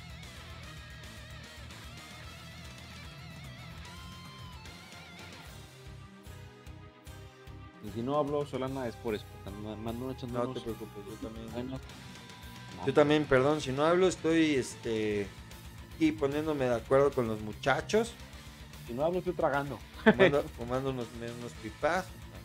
Y si no hablo Solana es por eso. porque me- me ando echando No te unos preocupes, yo también. buenos- Yo también, perdón, si no hablo, estoy este aquí poniéndome de acuerdo con los muchachos, Si no hablo estoy tragando. fumando, fumando unos, unos pipas.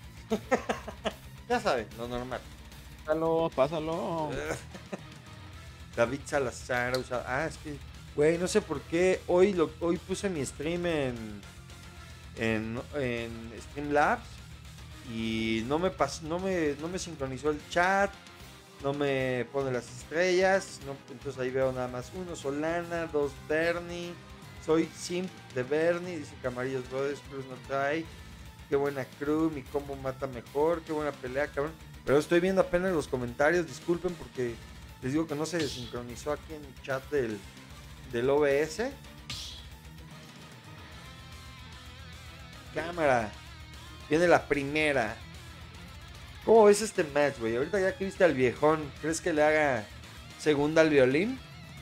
Ya saben, lo normal. Pásalo, pásalo. David Salazar, usa- ah, es que, güey, no sé por qué hoy lo, hoy puse mi stream en en, en Streamlabs y no me pas, no me no me sincronizó el chat, no me pone las estrellas, no, entonces ahí veo nada más uno Solana, dos Bernie, soy simp de Bernie, dice Camarillos Brothers, Cruz no trae, qué buena crew, mi combo mata mejor, qué buena pelea, cabrón. Pero estoy viendo apenas los comentarios, disculpen porque les digo que no se sincronizó aquí en el chat del, del O B S. Cámara. Viene la primera. ¿Cómo ves este match, güey? Ahorita ya que viste al viejón, ¿crees que le haga segunda al violín?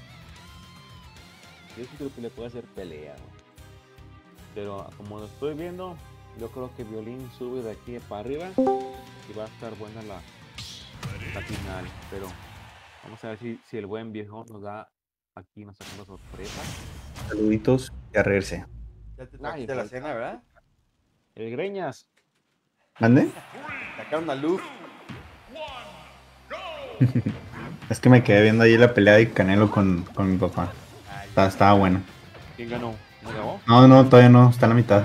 Yo sí creo que le puede hacer pelea, güey. Pero como lo estoy viendo, yo creo que Violín sube de aquí para arriba y va a estar buena la, la final. Pero vamos a ver si, si el buen viejo nos da aquí, nos saca una sorpresa. Saluditos y a reírse. Ya te Ay, trajiste la falta. cena, ¿verdad? El Greñas. ¿Mande? Sacaron a luz. Es que me quedé viendo ahí la pelea de Canelo con, con mi papá. Estaba, estaba bueno. ¿Quién ganó? ¿No ganó? No, no, todavía no, está a la mitad.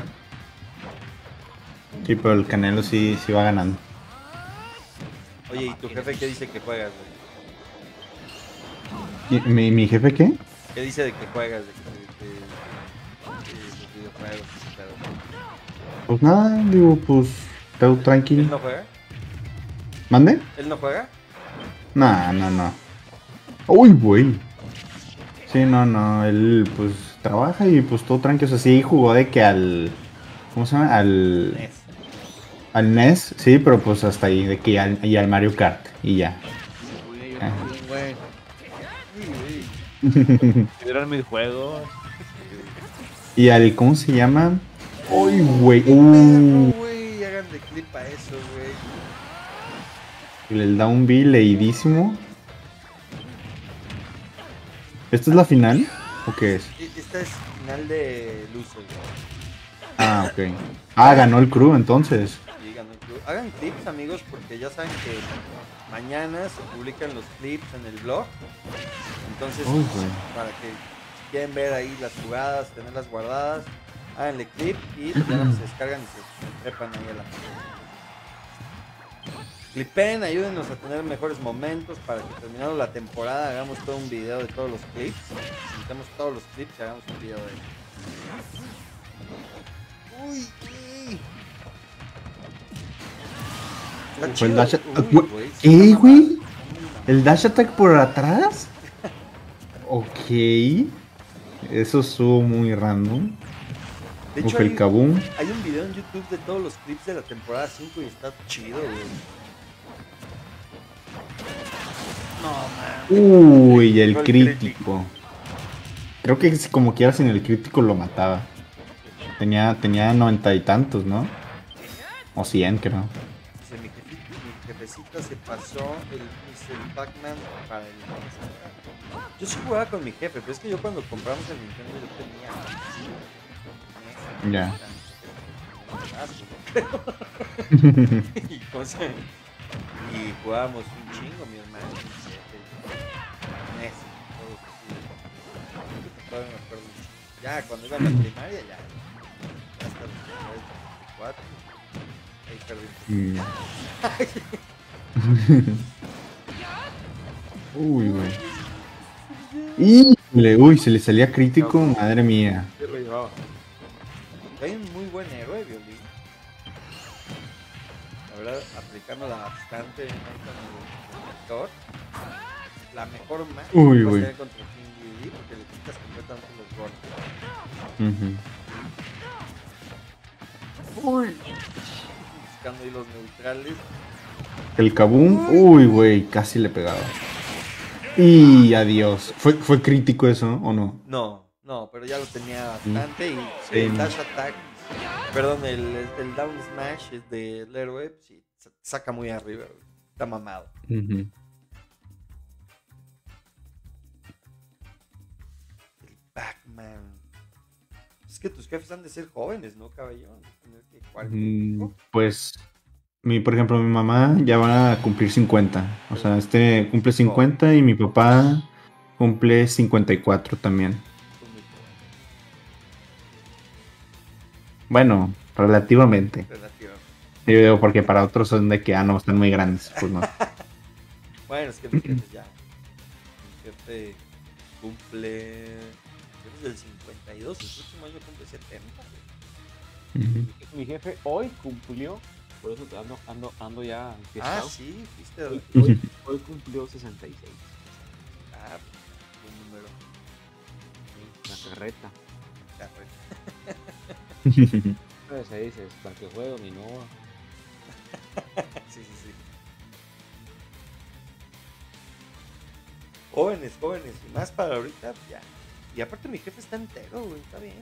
Sí, pero el Canelo sí, sí va ganando. Oye, ¿y tu jefe qué dice que juegas, güey? ¿Y ¿Mi, mi jefe qué? ¿Qué dice de que juegas? De, que- de, de- de los videojuegos, ese pedo? Pues nada, digo, pues, todo ¿Él tranquilo. no juega? ¿Mande? ¿Él no juega? No, no, no. Uy, güey. Sí, no, no, él pues trabaja y pues todo tranquilo. O sea, sí jugó de que al... ¿Cómo se llama? Al... Nes. Al N E S, sí, pero pues hasta ahí, de que y al, y al Mario Kart, y ya. Uy, yo Ah. también, güey. Eran mis juegos. Y al, ¿cómo se llama? ¡Uy, güey! ¡Qué Uh, perro, güey! Háganle clip a eso, güey. el down B leidísimo. ¿Esta es la final? ¿O qué es? E- Esta es final de luces, güey. Ah, ok. Ah, ganó el crew entonces. Y ganó el club. Hagan clips, amigos, porque ya saben que mañana se publican los clips en el blog. Entonces, Uy, güey. para que si quieren ver ahí las jugadas, tenerlas guardadas, háganle clip y ya nada más se descargan y se trepan ahí a la clipen, ayúdenos a tener mejores momentos para que terminando la temporada hagamos todo un video de todos los clips. Juntemos todos los clips y hagamos un video de eso. Uy, uy. Está Fue el chido. dash Uy, attack, güey. güey, sí ¿Qué, está güey? mamado, está muy mamado. ¿El dash attack por atrás? Ok. Eso estuvo muy random. De Uf, hecho, el hay, kaboom. hay un video en YouTube de todos los clips de la temporada cinco y está chido, güey. No, man. Uy, el Gol crítico. Creo que si como quiera sin el crítico lo mataba. Tenía, tenía noventa y tantos, ¿no? O cien, creo. Dice, mi, jefe, mi jefecita se pasó el, el Pac-Man para el... Yo sí jugaba con mi jefe, pero es que yo cuando compramos el Nintendo yo tenía... Ya. y, cosa, y jugábamos un chingo, mi hermano, mi jefe, Messi, todo así. Todavía me acuerdo un chingo. Ya, cuando iba a la primaria, ya. Ya hasta los cuatro. Ahí perdí. Mm. Uy, güey. Híjole, uy, se le salía crítico, madre mía. Sí, lo llevaba. Hay un muy buen héroe, Violín. La verdad, aplicándola bastante bien ahí con el actor. La mejor match Uy, que güey. puedes tener contra King Lee porque le quitas completamente los golpes. Ujú. Uy. Buscando ahí los neutrales. El kaboom, uy, güey, casi le pegaba. Y adiós. ¿Fue, fue crítico eso, o no? No, no, pero ya lo tenía bastante. Y Sí. el dash attack, perdón, el, el down smash del héroe, sí, saca muy arriba, güey. Está mamado. Ujú. El Pac-Man. Es que tus jefes han de ser jóvenes, ¿no, caballón? Tener que cuarenta y Mm, pico. Pues, mi, por ejemplo, mi mamá ya va a cumplir cincuenta. O sea, este cumple cincuenta y mi papá cumple cincuenta y cuatro también. Pues muy joven, Bueno, relativamente. relativamente. Yo digo porque para otros son de que, ah, no, están muy grandes. Pues no. Bueno, es que mis jefes ya. Mi jefe cumple. Mi jefe es del cincuenta y dos, el próximo año cumple setenta. güey. Ujú. Mi jefe hoy cumplió, por eso ando, ando, ando ya Ah, enfiestado. sí, fuiste Hoy, al. hoy- hoy cumplió sesenta y seis. Ah, buen número. Sí, la carreta. Carreta. Entonces se dice, para que juegue dominó. Sí, sí, sí. Jóvenes, jóvenes. Y más para ahorita, ya. Y aparte mi jefe está entero, güey. Está bien.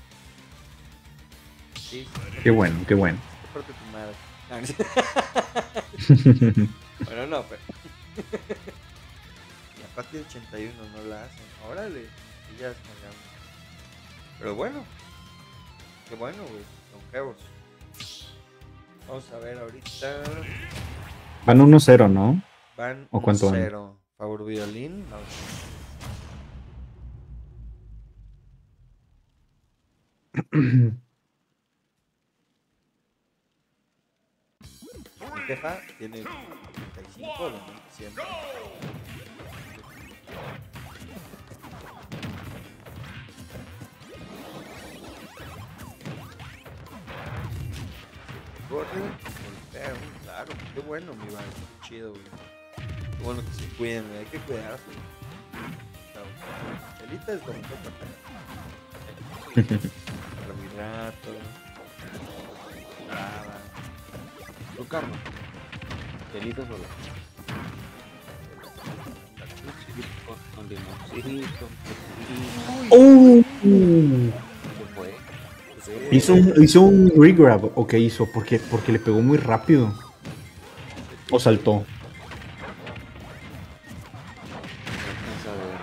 Sí, sí. Qué bueno, qué bueno. Aparte tu madre. No, no sé. Bueno, no, pero. Y aparte de ochenta y uno no la hacen. Órale. Y ya es más. Pero bueno. Qué bueno, güey. Longevos. Vamos a ver ahorita. Van uno cero, ¿no? Van ¿O cuánto van? cero. Favor violín. Vamos. Mi jefa tiene treinta y cinco, lo mismo siempre. Corre, golpea, güey, claro, qué bueno, mi bar, qué chido, güey. Qué bueno que se cuiden, güey, hay que cuidarse. Claro. Chelita es como que carbohidratos, nada. Tu carne. Chelitos o la. Con, con limoncito, ¡Oh! ¿qué fue? Sí, Hizo un, hizo un regrab. ¿O qué hizo? Porque, porque le pegó muy rápido. O saltó. alcanza a ver.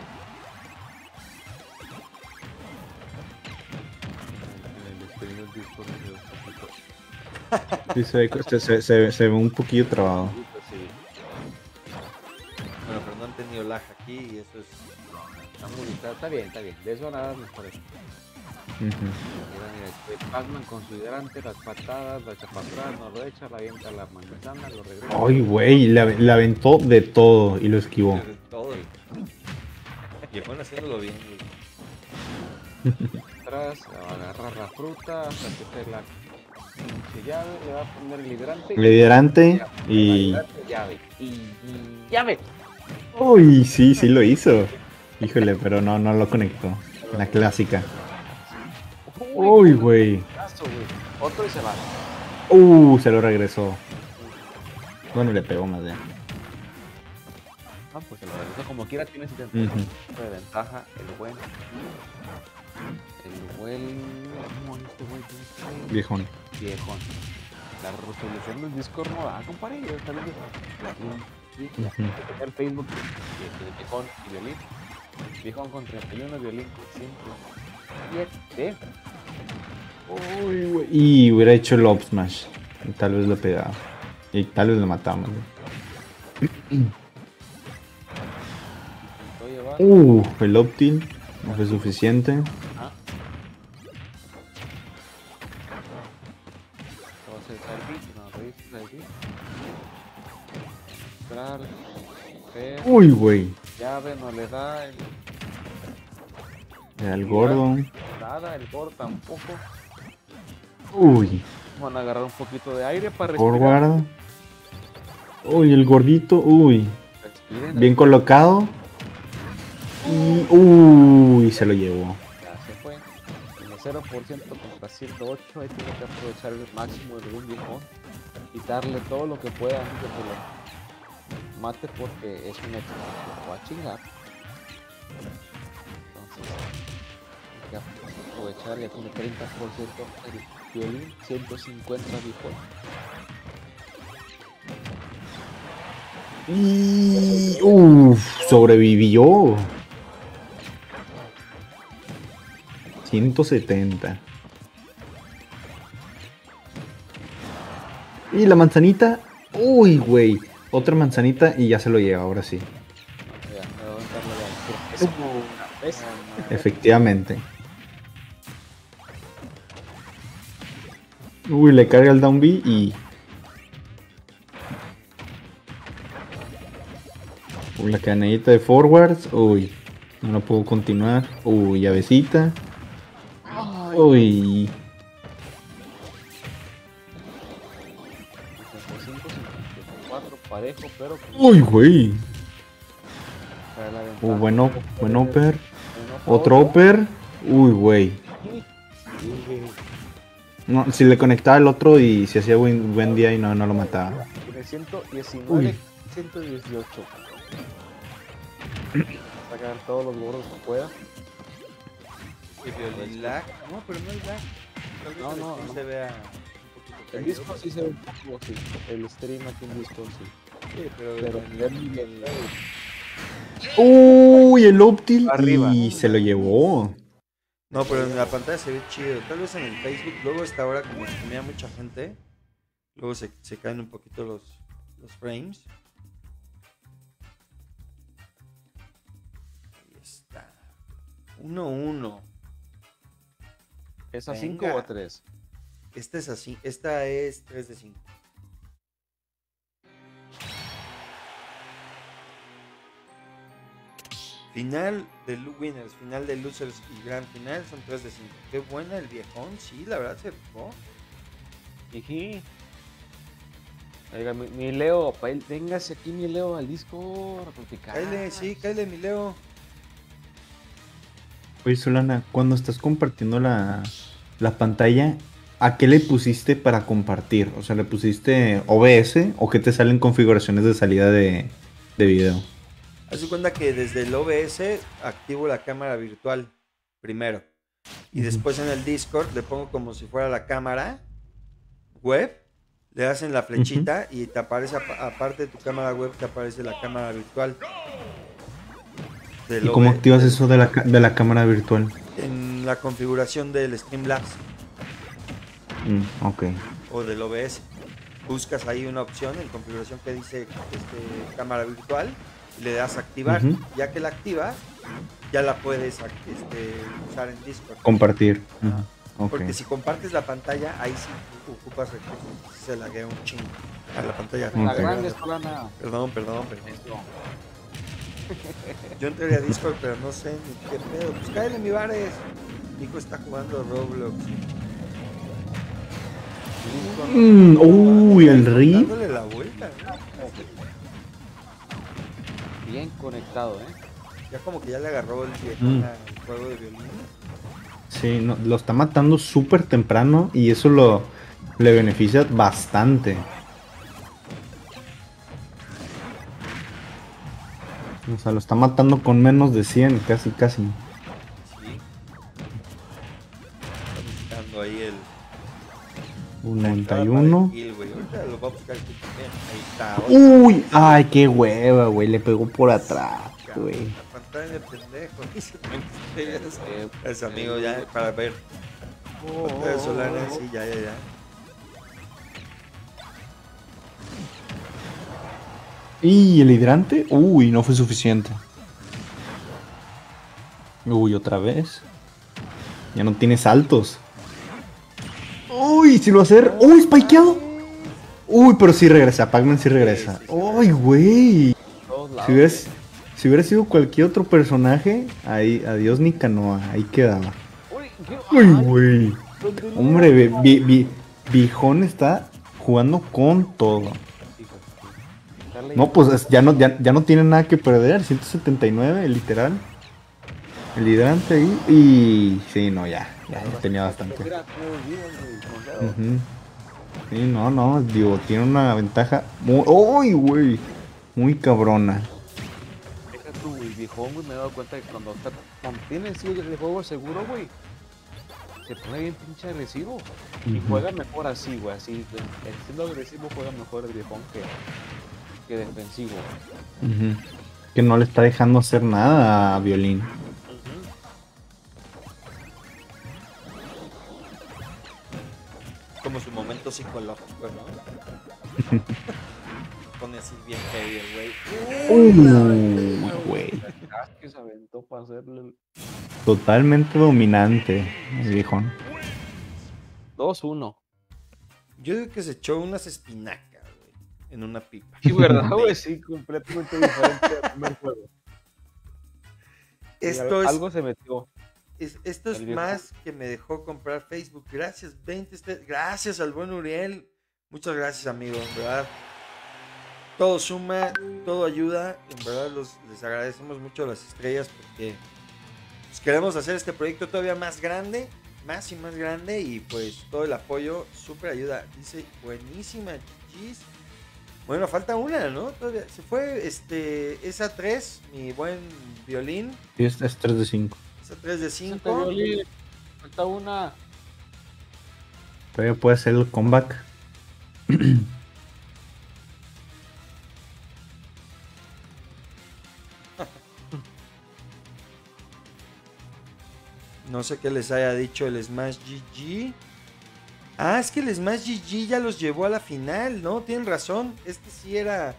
En el stream del Discord se ve un poquito- Sí, se, ve, se, se- se- se ve un poquillo trabado. sí. Bueno, pero no han tenido lag aquí y eso es... Está, muy, está, está bien, está bien. De eso nada mejor. Ujú. Mira, mira, este Pac-Man con su hidrante, las patadas, la echa para atrás, no lo echa, la avienta la manzana, lo regresa. Ay, güey, le, ave- le aventó de todo y lo esquivó. de todo. Y fueron haciéndolo bien, güey. Atrás, agarrar la fruta, hasta que esté la pinche llave, le va a poner el hidrante. El hidrante La y... hidrante, llave. Y, y llave. Uy, sí, sí lo hizo. Híjole, pero no, no lo conectó. La clásica. Uy, güey. Brazo, güey. Otro y se va. Uh, se lo regresó. Bueno, le pegó más bien. Ah, pues se lo regresó. Como quiera tiene setenta Ujú. de ventaja el buen. El buen. ¿Cómo este güey? ¿Cómo este? Viejón. Viejón. La resolución del Discord no da, compadre. Yo también digo. Sí, Ujú. el Facebook de, de Viejón y Violín. Viejón con treinta y uno, Violín con ciento siete. Uy, güey. Y hubiera hecho el Up Smash. Y tal vez lo pegaba. Y tal vez lo matamos. güey. Intentó llevar. Uh, el Optil. No fue suficiente. Ah. Lo va a hacer Salvi. No, revisa Salvi. Entrar. Ver. Uy, güey. Llave no le da. El, Era el gordo. nada, el gordo tampoco. Uy. Van a agarrar un poquito de aire para respirar. Forward. Uy, el gordito. Uy. Respiren. Bien colocado. Y... Uy, se lo llevó. Ya se fue. En el cero por ciento contra ciento ocho. Ahí tiene que aprovechar el máximo de un viejón. Quitarle todo lo que pueda antes de que lo mate porque es un hecho. Lo va a chingar. Entonces, hay que aprovechar. Ya tiene treinta por ciento el violín, ciento cincuenta viejón. Y... Uf, sobrevivió. ciento setenta. Y la manzanita. Uy, güey. Otra manzanita y ya se lo lleva, ahora sí. Ya, me voy a aventarle la- es una vez. Efectivamente. Uy, le carga el down B y... Uy, la cadenita de forwards. Uy, no lo puedo continuar. Uy, llavecita. Uy. sesenta y cinco, cincuenta y cuatro parejo, pero con- Uy, güey. para la Uh, ventaja. bueno, buen upper. Bueno, Otro upper. Uy, güey. No, si le conectaba el otro y se hacía buen, buen día y no, no lo mataba. Tiene ciento diecinueve, Uy. ciento dieciocho. Sacar todos los gordos que pueda. Y violín lag. No, pero no es lag. Tal vez No, el no, stream no. se vea un poquito El caído. disco sí se ve un poco así. El stream aquí en disco sí. Sí, pero, Pero el- el, el, Uy, el Optil. Arriba. Y se lo llevó. No, pero en la pantalla se ve chido. Tal vez en el Facebook, luego esta hora como streamea mucha gente, luego se, se caen un poquito los, los frames. Ahí está. uno uno. ¿Es a cinco Venga. o a tres? Esta es así, esta es tres de cinco. Final de Lu- Winners, final de Losers y Gran Final son tres de cinco. Qué buena el viejón, sí, la verdad se rifó. Jiji. Oiga, mi, mi Leo, pa' él- véngase aquí mi Leo al disco a platicar. Cáele, sí, cáele, mi Leo. Oye, Solana, cuando estás compartiendo la, la pantalla, ¿a qué le pusiste para compartir? O sea, ¿le pusiste O B S o qué te salen configuraciones de salida de, de video? Haz de cuenta que desde el O B S activo la cámara virtual primero. Y Ujú. después en el Discord le pongo como si fuera la cámara web. Le das en la flechita y te aparece, apa- aparte de tu cámara web, te aparece la cámara virtual. del ¿Y cómo O B activas del- eso de la, ca- de la cámara virtual? En la configuración del Streamlabs Mm, ok. o del O B S. Buscas ahí una opción en configuración que dice este, cámara virtual y le das a activar. Ujú. Ya que la activas, ya la puedes ac- este, usar en Discord. Compartir. Ujú. Ok. Porque si compartes la pantalla, ahí sí ocupas recursos. Se laguea un chingo a la pantalla. La Ok. grande Solana. Perdón, perdón, perdón. Eso. Yo entré a Discord, pero no sé ni qué pedo. Pues cállale, mi bares. Nico está jugando Roblox. Mm, uy, el rip. Dándole la vuelta, ¿no? Bien conectado, ¿eh? Ya como que ya le agarró el viejo Mm. al juego de violín. Sí, no, lo está matando súper temprano y eso lo le beneficia bastante. O sea, lo está matando con menos de cien, casi, casi. Sí. Está buscando ahí el. Un la noventa y entrada para uno. el kill, güey. Ahorita lo va a buscar aquí también. Ahí está. Uy, ay, qué hueva, güey. Le pegó por atrás, güey. La pantalla de pendejo. Dice Menteras. Eh, Es amigo ya para ver. oh, Pantalla de Solana, oh, oh. sí, ya, ya, ya. ¿Y el hidrante? Uy, no fue suficiente. Uy, otra vez. Ya no tiene saltos. Uy, si lo va a hacer. Uy, spikeado. Uy, pero sí regresa. Pac-Man sí regresa. Sí, sí, sí. Uy, güey. Todos lados, Si hubiera, ¿eh? si hubiera sido cualquier otro personaje, ahí, adiós Nicanoa. Ahí quedaba. Uy, qué- Uy, ay, güey. ¿dónde lo- Hombre, vi, vi, vi- Bijón está jugando con todo. Hijo, darle No, pues es- ya no, ya, ya no tiene nada que perder. ciento setenta y nueve, literal. El hidrante ahí. Y sí, no, ya. Ya, ya tenía bastante. Mira, no olvides, güey, con dedo. Ujú. Sí, no, no. Digo, tiene una ventaja muy. ¡Uy, güey! Muy cabrona. Deja tú, güey, viejón, güey, me he dado cuenta que cuando, está, cuando tiene sí, el juego seguro, güey, se pone bien pinche agresivo. Y Ujú. juega mejor así, güey, así, de- siendo agresivo juega mejor el viejón que, que defensivo. Ujú. Que no le está dejando hacer nada a Violín. Como su momento psicológico, ¿no? Pone así bien heavy el güey. Uy, güey. Ah, que se aventó para hacerle el Totalmente dominante, el viejón. dos uno. Yo digo que se echó unas espinacas, güey, en una pipa. Sí, ¿verdad, güey? Sí, completamente diferente al primer juego. Y Esto al- es, Algo se metió. es- esto es el viejo. más que me dejó comprar Facebook. Gracias, veinte este- gracias al buen Uriel. Muchas gracias, amigo, en verdad. Todo suma, todo ayuda. En verdad los, les agradecemos mucho las estrellas porque pues, queremos hacer este proyecto todavía más grande, más y más grande, y pues todo el apoyo súper ayuda. Dice, buenísima, Gis. Bueno, falta una, ¿no? Todavía se fue este esa tres, mi buen violín. Sí, es, es tres de cinco. Esa tres de Cinco. cinco. Falta una. Todavía puede hacer el comeback. No sé qué les haya dicho el Smash G G. Ah, es que el Smash G G ya los llevó a la final, ¿no? Tienen razón. Este sí era.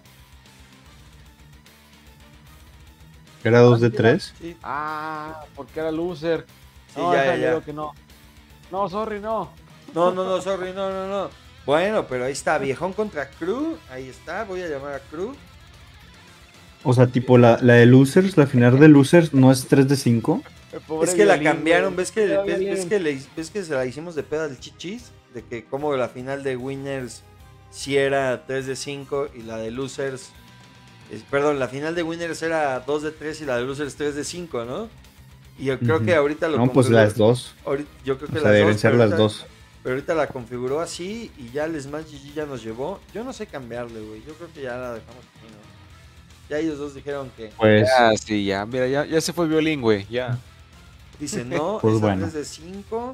Era dos de tres. Sí, Ah, porque era loser. sí, No, ya, ya, déjale, ya. digo que no. No, sorry, no. No, no, no, sorry, no, no, no. Bueno, pero ahí está, Viejón contra Crew. Ahí está, voy a llamar a Crew. O sea, tipo la, la de Losers, la final de Losers no es tres de cinco. El pobre Es que la violín, cambiaron, güey. ¿ves que, Era ves, violín. ves que le- ves que se la hicimos de pedo al chichis? De que como la final de Winners sí era tres de cinco y la de Losers... es- perdón, la final de Winners era dos de tres y la de Losers tres de cinco, ¿no? Y yo creo Ujú. que ahorita lo No, pues configuró- las dos. ahorita- yo creo O que sea, las deben dos, ser pero las ahorita- dos. Pero ahorita la configuró así y ya el Smash G G ya nos llevó. Yo no sé cambiarle, güey. Yo creo que ya la dejamos así, ¿no? Ya ellos dos dijeron que. Pues, Ya, sí, ya, mira, ya, ya se fue Violín, güey, ya. Dice, no, Pues es bueno. Andrés de cinco.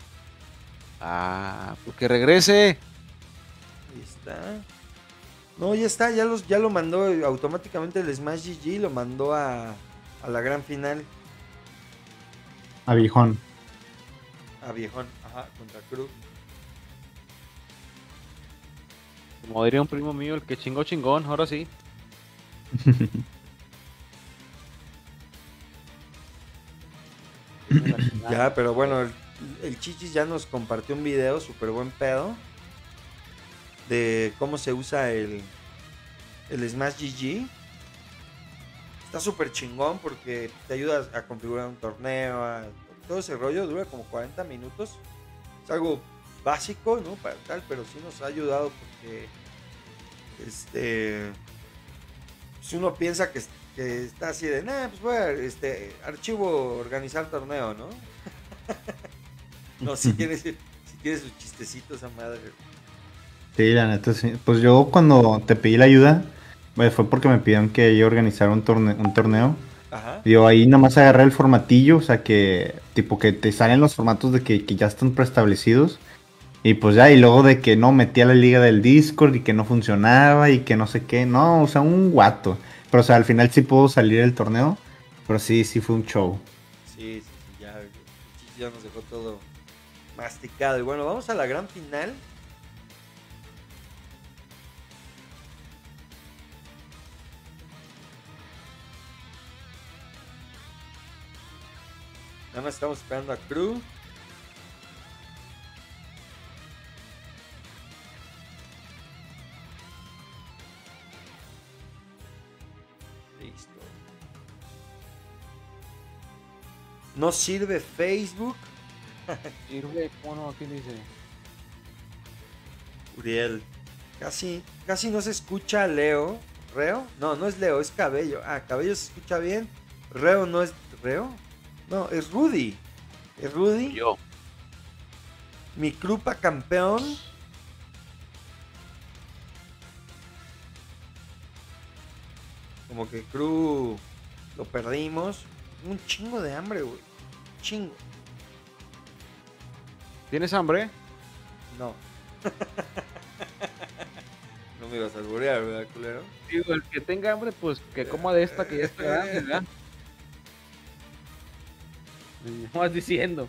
Ah, pues que regrese. Ahí está. No, ya está, ya, los, ya lo mandó automáticamente el Smash G G, lo mandó a, a la gran final a Viejón. a Viejón, ajá, contra Cruz. Como diría un primo mío, el que chingó chingón, ahora sí. Ya, pero bueno, el, el Chichis ya nos compartió un video súper buen pedo de cómo se usa el, el Smash G G. Está súper chingón porque te ayuda a configurar un torneo, a- todo ese rollo dura como cuarenta minutos. Es algo básico, ¿no? Para tal, pero sí nos ha ayudado porque este si uno piensa que, que está así de, nah, pues voy a este archivo organizar torneo, ¿no? No, si tiene, si tiene sus chistecitos esa madre. Sí, la neta sí. Pues yo cuando te pedí la ayuda, eh, fue porque me pidieron que yo organizara un, torne- un torneo. Ajá. Yo ahí nada más agarré el formatillo, o sea que tipo que te salen los formatos de que, que ya están preestablecidos. Y pues ya, y luego de que no metía la liga del Discord y que no funcionaba y que no sé qué. No, o sea, un guato. Pero o sea, al final sí pudo salir el torneo. Pero sí, sí fue un show. Sí, sí, sí, ya, el Chichis ya nos dejó todo masticado. Y bueno, vamos a la gran final. Nada más estamos esperando a Crew. Listo. No sirve Facebook. Sirve, ¿cómo no? Aquí dice. Uriel. Casi, casi no se escucha Leo. ¿Reo? No, no es Leo, es Cabello. Ah, Cabello se escucha bien. Reo no es. ¿Reo? No, es Rudy. Es Rudy. Yo. Mi Krupa campeón. Como que Cru lo perdimos. Un chingo de hambre, güey. Chingo. ¿Tienes hambre? No. No me ibas a alburear, ¿verdad, culero? Digo, el que tenga hambre, pues que coma de esta que ya está grande, ¿verdad? No vas diciendo.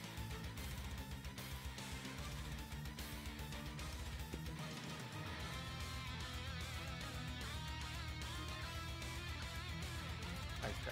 Ahí está.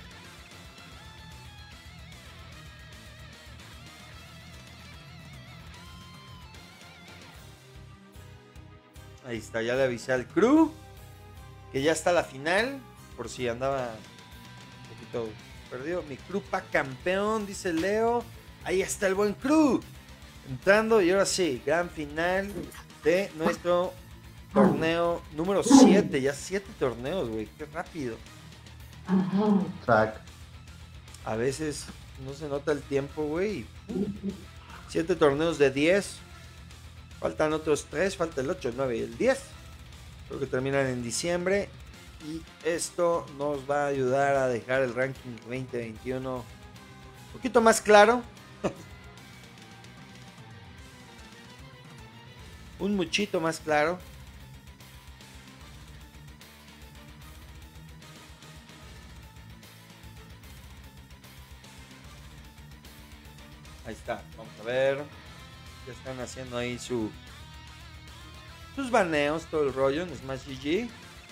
Ahí está, ya le avisé al crew que ya está la final, por si andaba un poquito perdido. Mi Krupa campeón, dice Leo. Ahí está el buen crew. Entrando y ahora sí, gran final de nuestro torneo número siete. Ya siete torneos, güey, qué rápido. Track. A veces no se nota el tiempo, güey. siete torneos de diez. Faltan otros tres, falta el ocho, el nueve y el diez. Creo que terminan en diciembre. Y esto nos va a ayudar a dejar el ranking veinte veintiuno un poquito más claro. Un muchito más claro. Ahí está, vamos a ver. Ya están haciendo ahí su sus baneos, todo el rollo en Smash G G.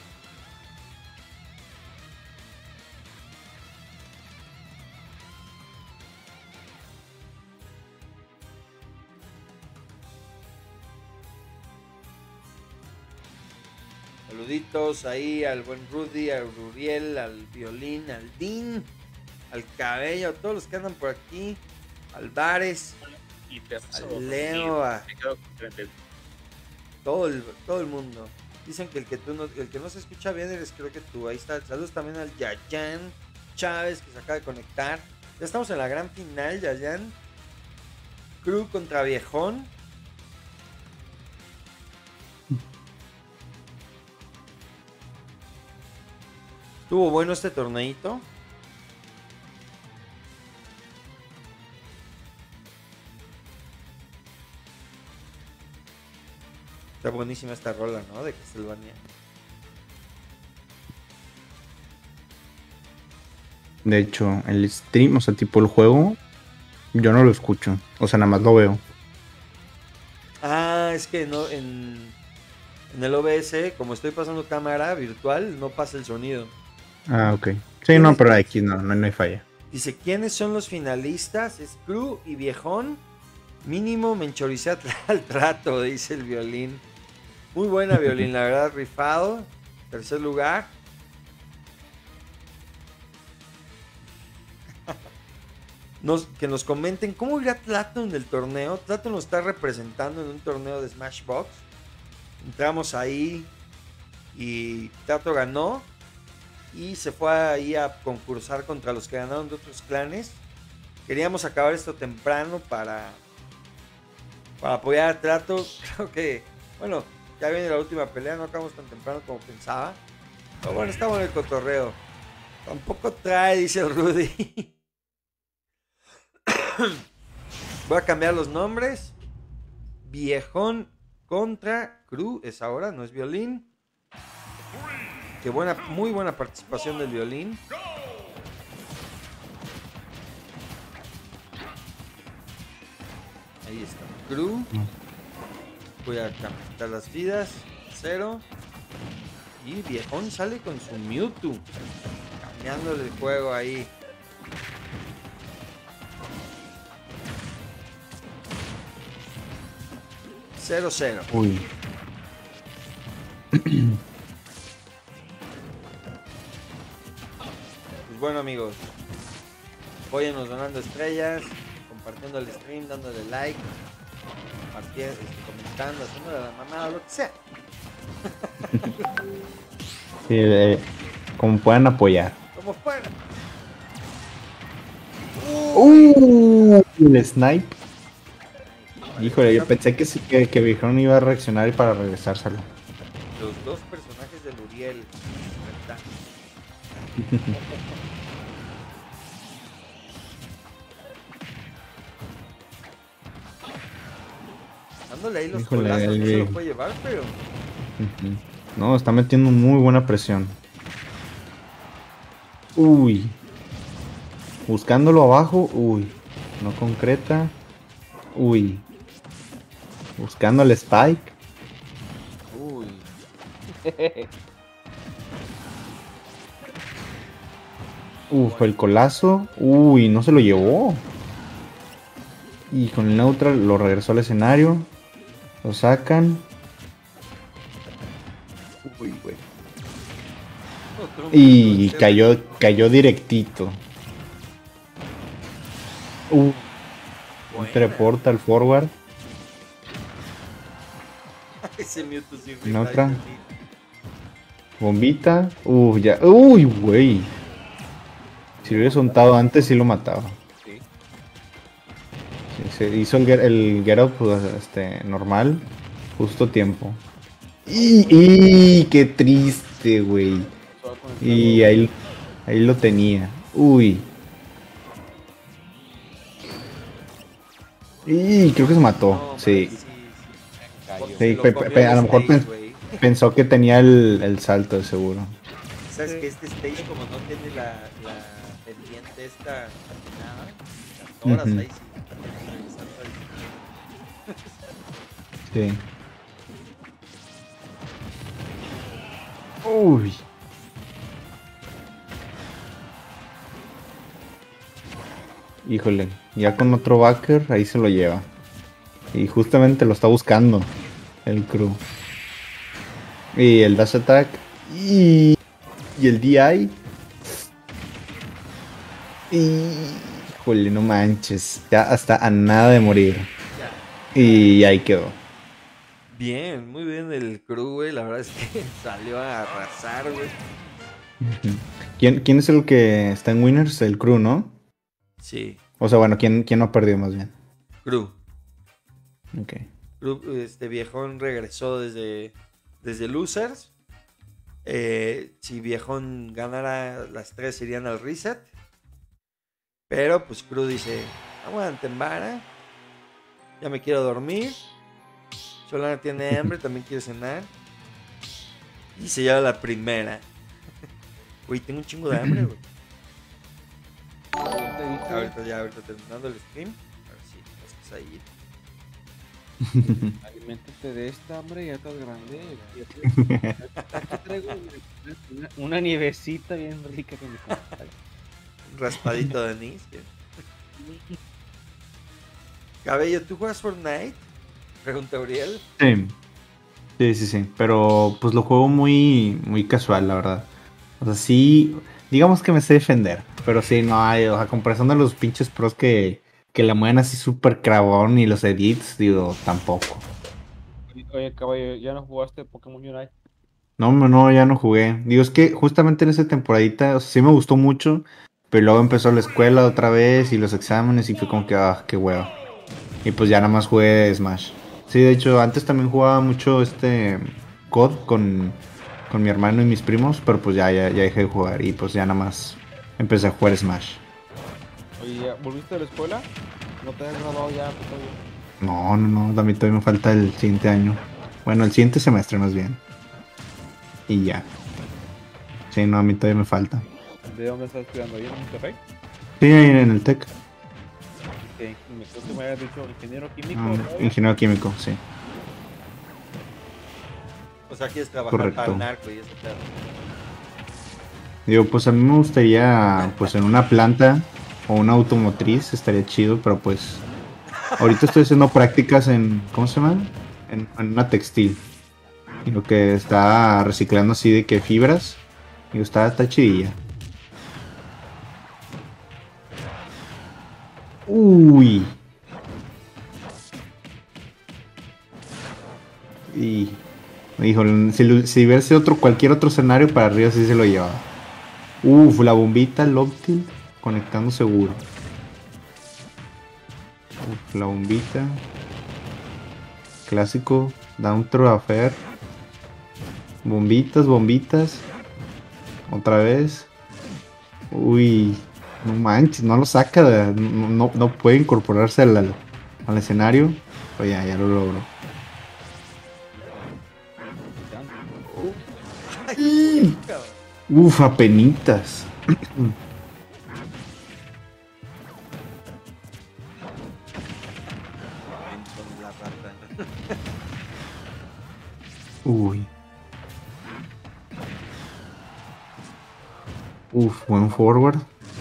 Saluditos ahí al buen Rudy, al Ruriel, al Violín, al Dean, al Cabello, a todos los que andan por aquí, al Vares, Y te al Leo, a Me quedo con treinta y dos. todo el, todo el mundo. Dicen que el que tú no, el que no se escucha bien eres creo que tú. Ahí está. Saludos también al Yayan Chávez que se acaba de conectar. Ya estamos en la gran final, Yayan. Crew contra Viejón. Estuvo bueno este torneito. Está buenísima esta rola, ¿no? De Castlevania. De hecho, el stream, o sea, tipo el juego, yo no lo escucho. O sea, nada más lo veo. Ah, es que no, en, en el O B S, como estoy pasando cámara virtual, no pasa el sonido. Ah, ok. Sí, no, pero aquí no, no, no hay falla. Dice, ¿quiénes son los finalistas? Es Cru y Viejón. Mínimo me enchoricé al trato, dice el Violín. Muy buena Violín, la verdad, rifado. Tercer lugar. Nos, que nos comenten cómo irá Tlato en el torneo. Tlato nos está representando en un torneo de Smashbox. Entramos ahí y Tlato ganó. Y se fue ahí a concursar contra los que ganaron de otros clanes. Queríamos acabar esto temprano para, para apoyar a Tlato. Creo que, bueno, ya viene la última pelea. No acabamos tan temprano como pensaba. Pero bueno, estamos en el cotorreo. Tampoco trae, dice el Rudy. Voy a cambiar los nombres. Viejón contra Cru es ahora, no es Violín. Qué buena, muy buena participación del Violín. Ahí está Cru. Voy a cambiar las vidas. Cero. Y Viejón sale con su Mewtwo. Cambiándole el juego ahí. cero cero. Uy. Pues bueno, amigos, apóyennos donando estrellas, compartiendo el stream, dándole like, compartiendo, comentando, haciéndole la mamada, lo que sea. Sí, eh, como puedan apoyar. Como fuera. Uh, el snipe. Híjole, yo pensé que sí, que, que Viejón iba a reaccionar para regresárselo. Los dos personajes del Uriel. ¿Verdad? Dándole ahí los Híjole, colazos, no se el- lo puede llevar, pero Ujú. No, está metiendo muy buena presión. Uy. Buscándolo abajo. Uy. No concreta. Uy. Buscando el spike. Uy. Uf, el colazo. Uy, no se lo llevó. Y con el neutral lo regresó al escenario. Lo sacan. Uy, güey. otro Y minuto de cayó, cayó directito. Uh, Buena. teleporta al forward. Ese Mewtwo sí ¿En rifa, otra? dice, Bombita. Uh, ya. Uy, güey. Si lo hubiera soltado antes, sí lo mataba. Sí. Sí, se hizo el, get- el get up pues, este, normal. Justo a tiempo. Y, y qué triste, güey. Solo con el Y clavo. ahí, ahí lo tenía. Uy. Y creo que se mató. No, Sí. sí, sí. Cayó. Se Sí, lo pe- comió pe- el a lo mejor stage, pens- güey. Pensó que tenía el, el salto de seguro. Sabes que este stage, como no tiene la, la pendiente esta patinada, las horas Ujú. ahí sí. Sí. Uy. Híjole, ya con otro backer ahí se lo lleva. Y justamente lo está buscando el crew. Y el dash attack. Y, y el D I. Y, híjole, no manches. Ya hasta a nada de morir. Y ahí quedó. Bien, muy bien el crew, güey. La verdad es que salió a arrasar, güey. Ujú. ¿Quién, ¿Quién es el que está en Winners? El crew, ¿no? Sí, O sea, bueno, ¿quién, quién no ha perdido más bien? crew. Ok. Crew, este viejón regresó desde, desde Losers. Eh, si Viejón ganara, las tres irían al reset. Pero pues Cruz dice, aguanten vara. Ya me quiero dormir. Solana tiene hambre, también quiere cenar. Y se lleva la primera. Güey, tengo un chingo de hambre, güey. Ahorita ya, ahorita terminando el stream. A ver si estás ahí. Aliméntate de esta, hombre, ya estás grande. Aquí traigo una, una nievecita bien rica que me compré. Un raspadito de anís. ¿Qué? Cabello, ¿tú juegas Fortnite? Pregunta Uriel. Sí. Sí, sí, sí. Pero pues lo juego muy, muy casual, la verdad. O sea, sí, digamos que me sé defender. Pero sí, no hay, o sea, comparación de los pinches pros que, que la mueven así súper cravón y los edits, digo, tampoco. Oye, caballo, ¿ya no jugaste Pokémon Unite? No, no, no, ya no jugué. Digo, es que justamente en esa temporadita, o sea, sí me gustó mucho, pero luego empezó la escuela otra vez y los exámenes y fue como que, ah, qué hueva. Y pues ya nada más jugué Smash. Sí, de hecho, antes también jugaba mucho este C O D con, con mi hermano y mis primos, pero pues ya, ya, ya dejé de jugar y pues ya nada más empecé a jugar Smash. Oye, ¿ya ¿volviste a la escuela? ¿No te has graduado ya? Todavía? No, no, no, a mí todavía me falta el siguiente año. Bueno, el siguiente semestre más bien. Y ya. Sí, no, a mí todavía me falta. ¿De dónde estás estudiando? ¿Ahí en Monterrey? Sí, ahí en el TEC. Sí, me creo que me habías dicho ingeniero químico. Ah, ¿no? ingeniero químico, sí. O sea, quieres trabajar Correcto. para el narco y ese pedo. Digo, pues a mí me gustaría, pues en una planta o una automotriz, estaría chido, pero pues ahorita estoy haciendo prácticas en, ¿cómo se llama? En, en una textil. Y lo que está reciclando así de que fibras. Digo, está, está chidilla. Uy. Y, híjole, si, lo- si hubiera sido otro, cualquier otro escenario, para arriba sí se lo llevaba. Uf, la bombita, el Optil, conectando seguro. Uf, la bombita. Clásico, down throw affair. Bombitas, bombitas. Otra vez. Uy, no manches, no lo saca, de- no, no, no puede incorporarse al, al, al escenario. Pero ya, ya lo logró. Uf, apenitas. Con la rata. Uy. Uf, buen forward.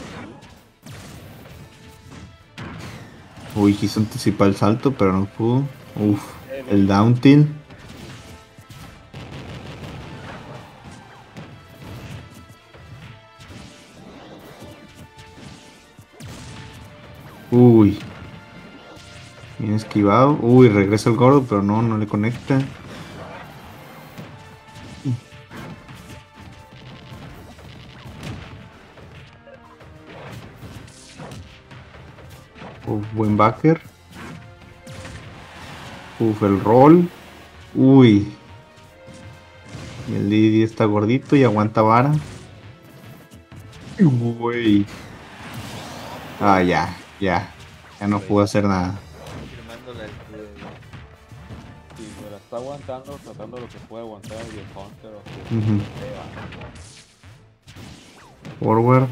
Uy, quiso anticipar el salto, pero no pudo. Uf, el down tilt. Uy. Bien esquivado. Uy, regresa el gordo, pero no, no le conecta. Uf, buen backer. Uf, el roll. Uy. Y el Didi está gordito y aguanta vara. Uy. Ah, ya, ya. Ya no puedo hacer nada. Firmándole al club. Sí, me la está aguantando, tratando lo que puede aguantar el viejón, pero sí, Ujú. fea. Forward.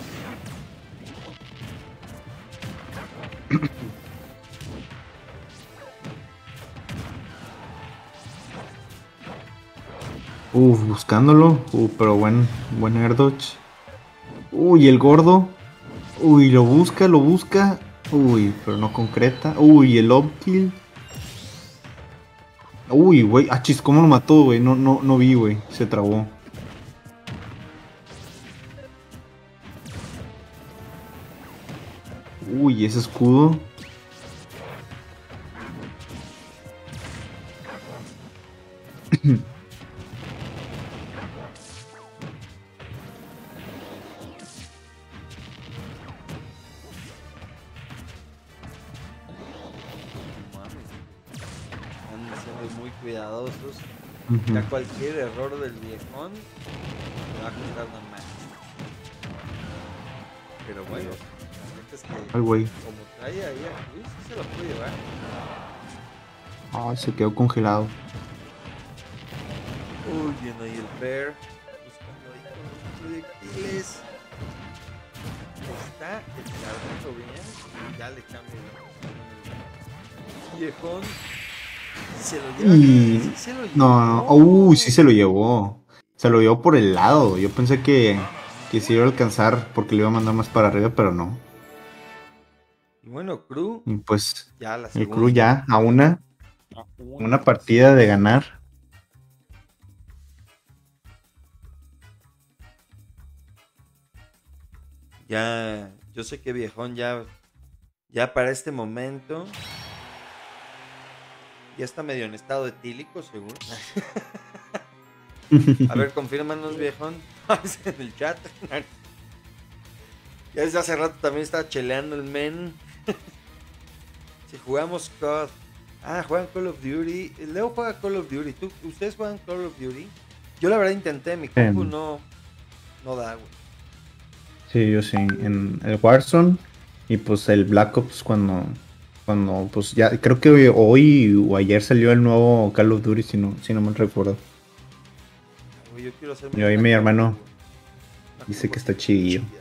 Uf, buscándolo. Uh, pero buen, buen air dodge. Uy, el gordo. Uy, lo busca, lo busca. Uy, pero no concreta. Uy, el up kill. Uy, güey. Ah, chis, ¿cómo lo mató, güey? No, no, no vi, güey. Se trabó. Uy, ese escudo. No mames. Están siendo muy cuidadosos. Ujú. Ya cualquier error del viejón me va a costar una más. Pero bueno, la neta es que Ay, güey. como trae ahí a Cruz, sí se lo puede llevar. Ay, se quedó congelado. Uy, bien ahí el Bear. Buscando ahí con los proyectiles. Está descargando bien. Ya le cambio el viejón. Se lo lleva. Y... Sí se lo llevó. No, no. Uy, sí se lo llevó. Se lo llevó por el lado. Yo pensé que, que sí iba a alcanzar porque le iba a mandar más para arriba, pero no. Y bueno, Crew, Y pues ya la el segunda. crew ya a una, Ah, una partida de ganar. Ya, yo sé que viejón ya, ya para este momento, ya está medio en estado etílico, seguro. A ver, confírmanos, viejón. En el chat. Ya desde hace rato también estaba cheleando el men. Si jugamos C O D. Ah, juegan Call of Duty. Leo juega Call of Duty. ¿Tú, ¿Ustedes juegan Call of Duty? Yo la verdad intenté, mi compu Em. no, no da, güey. Sí, yo sí. En el Warzone y pues el Black Ops cuando, cuando pues ya creo que hoy, hoy o ayer salió el nuevo Call of Duty si no, si no me recuerdo. Güey, yo quiero hacerme Y hoy una mi compu, hermano güey. Una dice compu que está así chidillo. chida.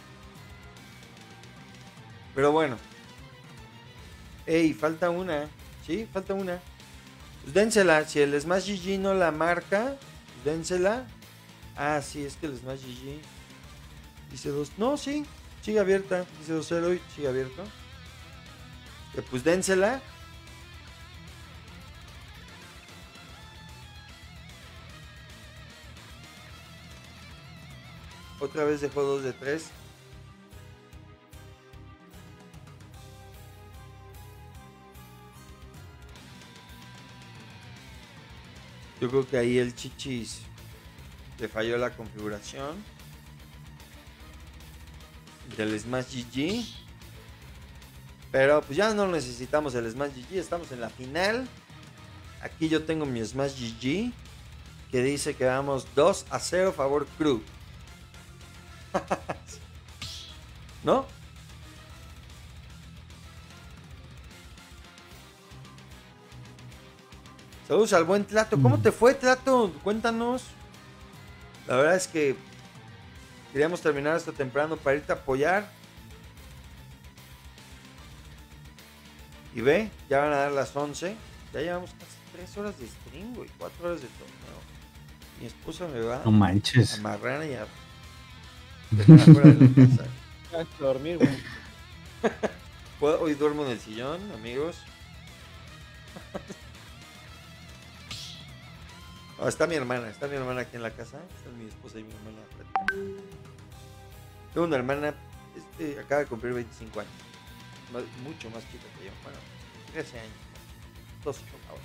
Pero bueno. Ey, falta una. Sí, falta una. Pues dénsela. Si el Smash G G no la marca, pues dénsela. Ah, sí, es que el Smash G G dice dos. No, sí, sigue abierta. Dice dos cero y sigue abierto. Eh, pues dénsela. Otra vez dejó dos de tres. Yo creo que ahí el Chichis le falló la configuración del Smash G G. Pero pues ya no necesitamos el Smash G G. Estamos en la final. Aquí yo tengo mi Smash G G que dice que vamos dos a cero favor Crew. ¿No? Saludos al buen Tlato. ¿Cómo te fue, Tlato? Cuéntanos. La verdad es que queríamos terminar hasta temprano para irte a apoyar. Y ve, ya van a dar las once. Ya llevamos casi tres horas de stream, güey. cuatro horas de torneo. Mi esposa me va No manches. a amarrar y a dejar afuera de la casa. Antes de dormir, güey. Puedo- Hoy duermo en el sillón, amigos. Oh, está mi hermana, está mi hermana aquí en la casa. Está mi esposa y mi hermana platicando. Tengo una hermana, este, acaba de cumplir veinticinco años. Más- mucho más chica que yo. Bueno, trece años. doce ahora.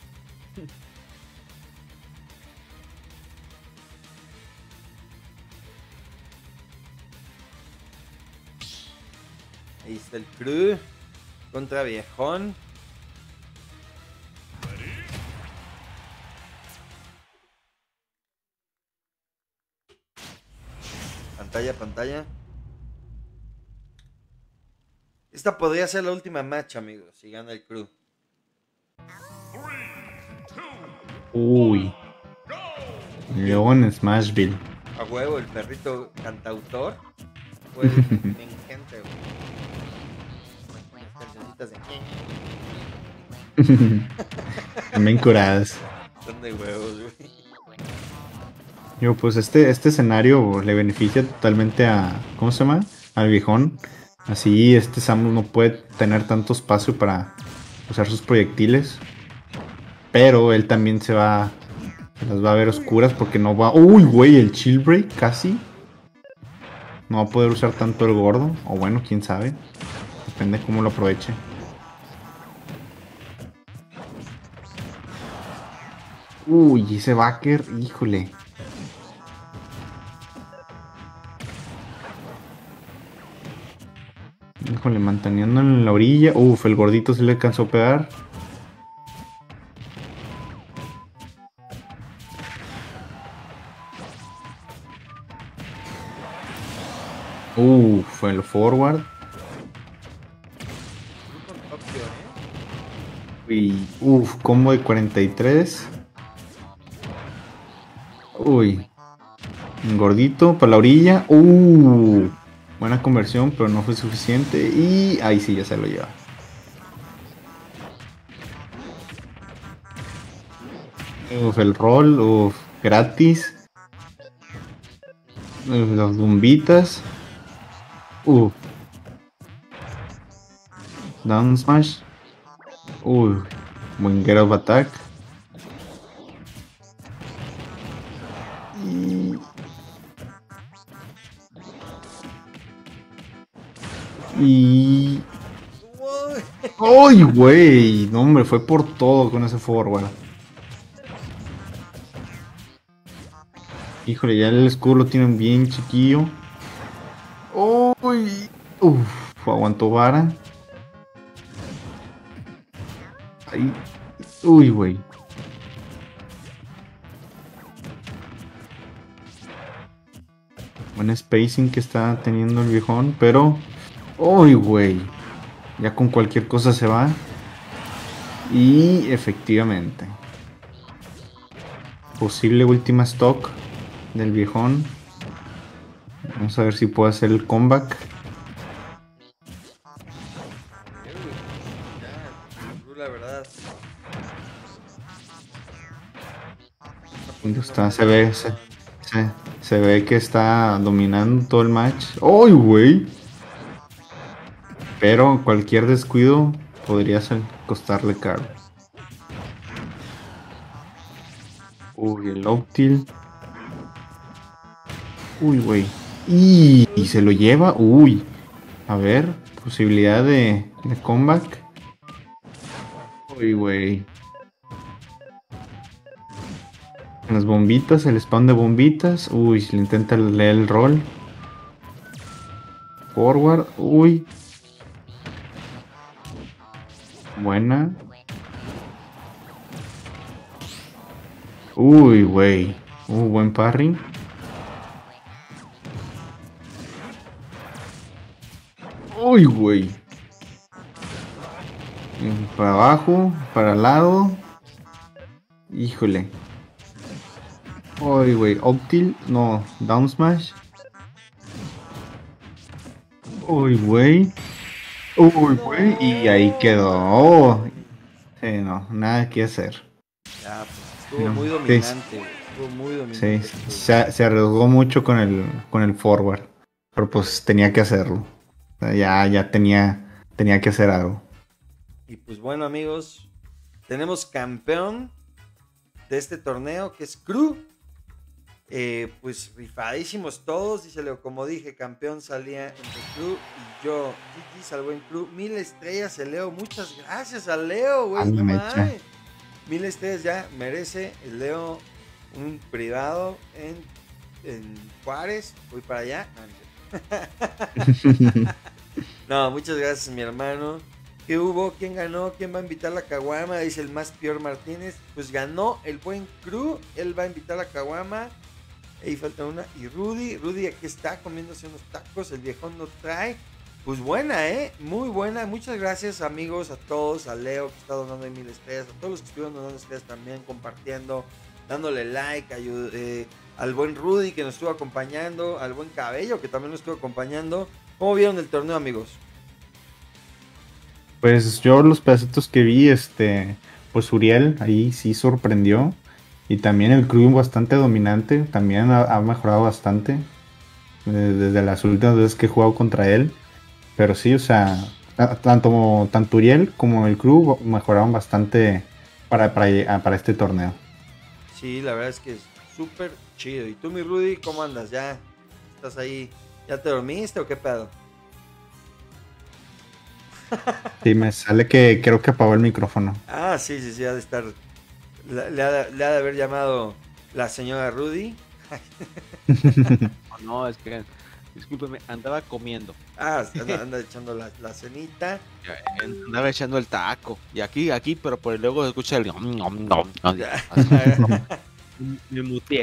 Ahí está el crew contra viejón. Pantalla, pantalla. Esta podría ser la última match, amigos, si gana el crew. Uy. Luego en Smashville. A huevo, el perrito cantautor. Pues me encanta, güey. Las cancioncitas de... También curadas. Son de huevos, güey. Yo, pues este, este escenario le beneficia totalmente a. ¿Cómo se llama? Al viejón. Así este Samus no puede tener tanto espacio para usar sus proyectiles. Pero él también se va. Se las va a ver oscuras porque no va. Uy, güey, el chill break casi. No va a poder usar tanto el gordo. O bueno, quién sabe. Depende de cómo lo aproveche. Uy, ese backer, híjole. Híjole, manteniendo en la orilla. Uf, el gordito se le alcanzó a pegar. Uh, fue el forward. Muy con Tokio, ¿eh? Y uff, combo de cuarenta y tres. Uy. Un gordito para la orilla. Uh. Buena conversión, pero no fue suficiente. Y ahí sí ya se lo lleva. Uf, el roll, uf, gratis. Uf, las bombitas. Uf. Down smash. Uy, buen get of attack. Y... y... Uy, ¡Ay, güey! No, hombre, fue por todo con ese forward. Híjole, ya el escudo lo tienen bien chiquillo. ¡Uy! Uf, aguantó vara. Ahí. Uy, güey. Buen spacing que está teniendo el viejón, pero... ¡Uy, güey! Ya con cualquier cosa se va. Y efectivamente. Posible última stock del viejón. Vamos a ver si puedo hacer el comeback. ya, la verdad. Está, se ve, se, se, se ve que está dominando todo el match. ¡Uy, güey! Pero cualquier descuido podría ser, costarle caro. Uy, el Optil. Uy, güey. Y, y se lo lleva. Uy. A ver, posibilidad de, de comeback. Uy, güey. Las bombitas, el spam de bombitas. Uy, se le intenta leer el roll. Forward. Uy. Buena. Uy, güey. Uh, buen parry. Uy, güey. Para abajo, para el lado. Híjole. Uy, güey. Optil. No, down smash. Uy, güey. Uy, güey. Y ahí quedó. Oh. Sí, no, nada que hacer. Ya, pues estuvo No, muy sí. dominante, güey. Estuvo muy dominante. Sí, se, se arriesgó mucho con el, con el forward. Pero pues tenía que hacerlo. O sea, ya, ya tenía, tenía que hacer algo. Y pues bueno, amigos, tenemos campeón de este torneo que es Crew. Eh, pues rifadísimos todos, dice Leo. Como dije, campeón salía entre Crew y yo. Gigi salvó en Crew. Mil estrellas, el Leo. Muchas gracias al Leo, güey. Anda, No mecha. mames. Mil estrellas ya merece el Leo un privado en, en Juárez. Voy para allá. No, muchas gracias, mi hermano. ¿Qué hubo? ¿Quién ganó? ¿Quién va a invitar la caguama? Dice el más peor Martínez. Pues ganó el buen Crew. Él va a invitar la caguama. Ahí falta una. Y Rudy. Rudy aquí está comiéndose unos tacos. El viejón no trae. Pues buena, ¿eh? Muy buena. Muchas gracias, amigos, a todos. A Leo, que está donando mil estrellas. A todos los que estuvieron donando estrellas también, compartiendo, dándole like. Ayud eh, al buen Rudy, que nos estuvo acompañando. Al buen Cabello, que también nos estuvo acompañando. ¿Cómo vieron el torneo, amigos? Pues yo los pedacitos que vi, este, pues Uriel ahí sí sorprendió. Y también el crew bastante dominante. También ha, ha mejorado bastante. eh, Desde las últimas veces que he jugado contra él. Pero sí, o sea, ta- tanto, tanto Uriel como el crew mejoraron bastante para, para, para este torneo. Sí, la verdad es que es súper chido. ¿Y tú, mi Rudy, cómo andas? ¿Ya estás ahí? ¿Ya te dormiste o qué pedo? Sí, me sale que creo que apagó el micrófono. Ah, sí, sí, sí, ha de estar. Le, le ha, de- le ha de haber llamado la señora Rudy. No, es que, discúlpeme, andaba comiendo. Ah, anda, anda echando la, la cenita. Andaba echando el taco. Y aquí, aquí, pero por luego se escucha el... nom, nom, nom, nom. Ya. Me muteé.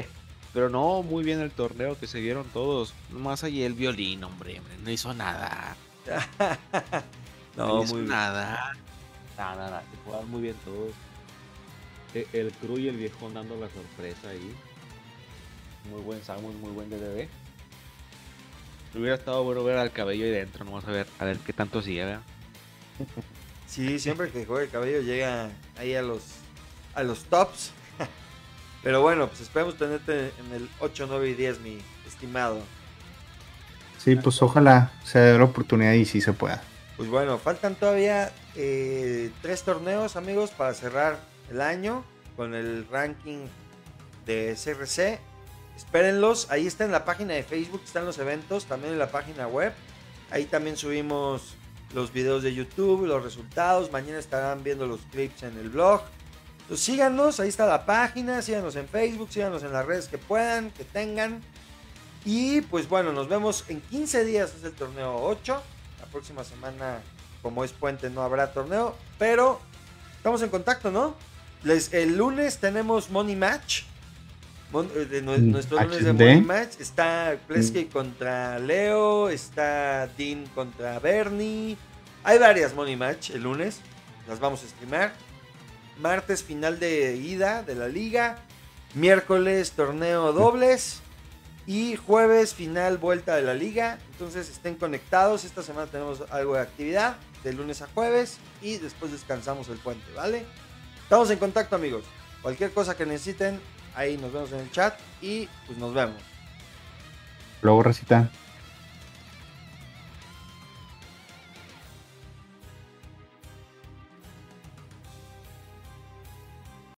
Pero no, muy bien el torneo que se vieron todos. Nomás ahí el violín, hombre, no hizo nada. No, No, hizo muy bien. nada. Nada, nada, se jugaron muy bien todos. E- El Cru y el viejón dando la sorpresa ahí. Muy buen Samus, muy buen D D D. Hubiera estado bueno ver al cabello ahí dentro, nomás a ver, a ver qué tanto sigue, ¿verdad? Sí, siempre que juega el cabello llega ahí a los a los tops. Pero bueno, pues esperemos tenerte en el ocho, nueve y diez, mi estimado. Sí, pues ojalá se dé la oportunidad y sí se pueda. Pues bueno, faltan todavía eh, tres torneos, amigos, para cerrar el año con el ranking de C R C. Espérenlos, ahí está en la página de Facebook, están los eventos, también en la página web. Ahí también subimos los videos de YouTube, los resultados. Mañana estarán viendo los clips en el blog. Entonces síganos, ahí está la página, síganos en Facebook, síganos en las redes que puedan, que tengan. Y pues bueno, nos vemos en quince días, es el torneo ocho. La próxima semana, como es puente, no habrá torneo, pero estamos en contacto, ¿no? Les, el lunes tenemos Money Match. Mon, eh, de, nue- Mm, nuestro lunes de H D. Money Match. Está Plesky contra Leo, está Dean contra Bernie. Hay varias Money Match el lunes, las vamos a streamar. Martes final de ida de la liga. Miércoles torneo dobles. Y jueves final vuelta de la liga. Entonces estén conectados. Esta semana tenemos algo de actividad. De lunes a jueves. Y después descansamos el puente, ¿vale? Estamos en contacto, amigos. Cualquier cosa que necesiten, ahí nos vemos en el chat. Y pues nos vemos. Luego, recita.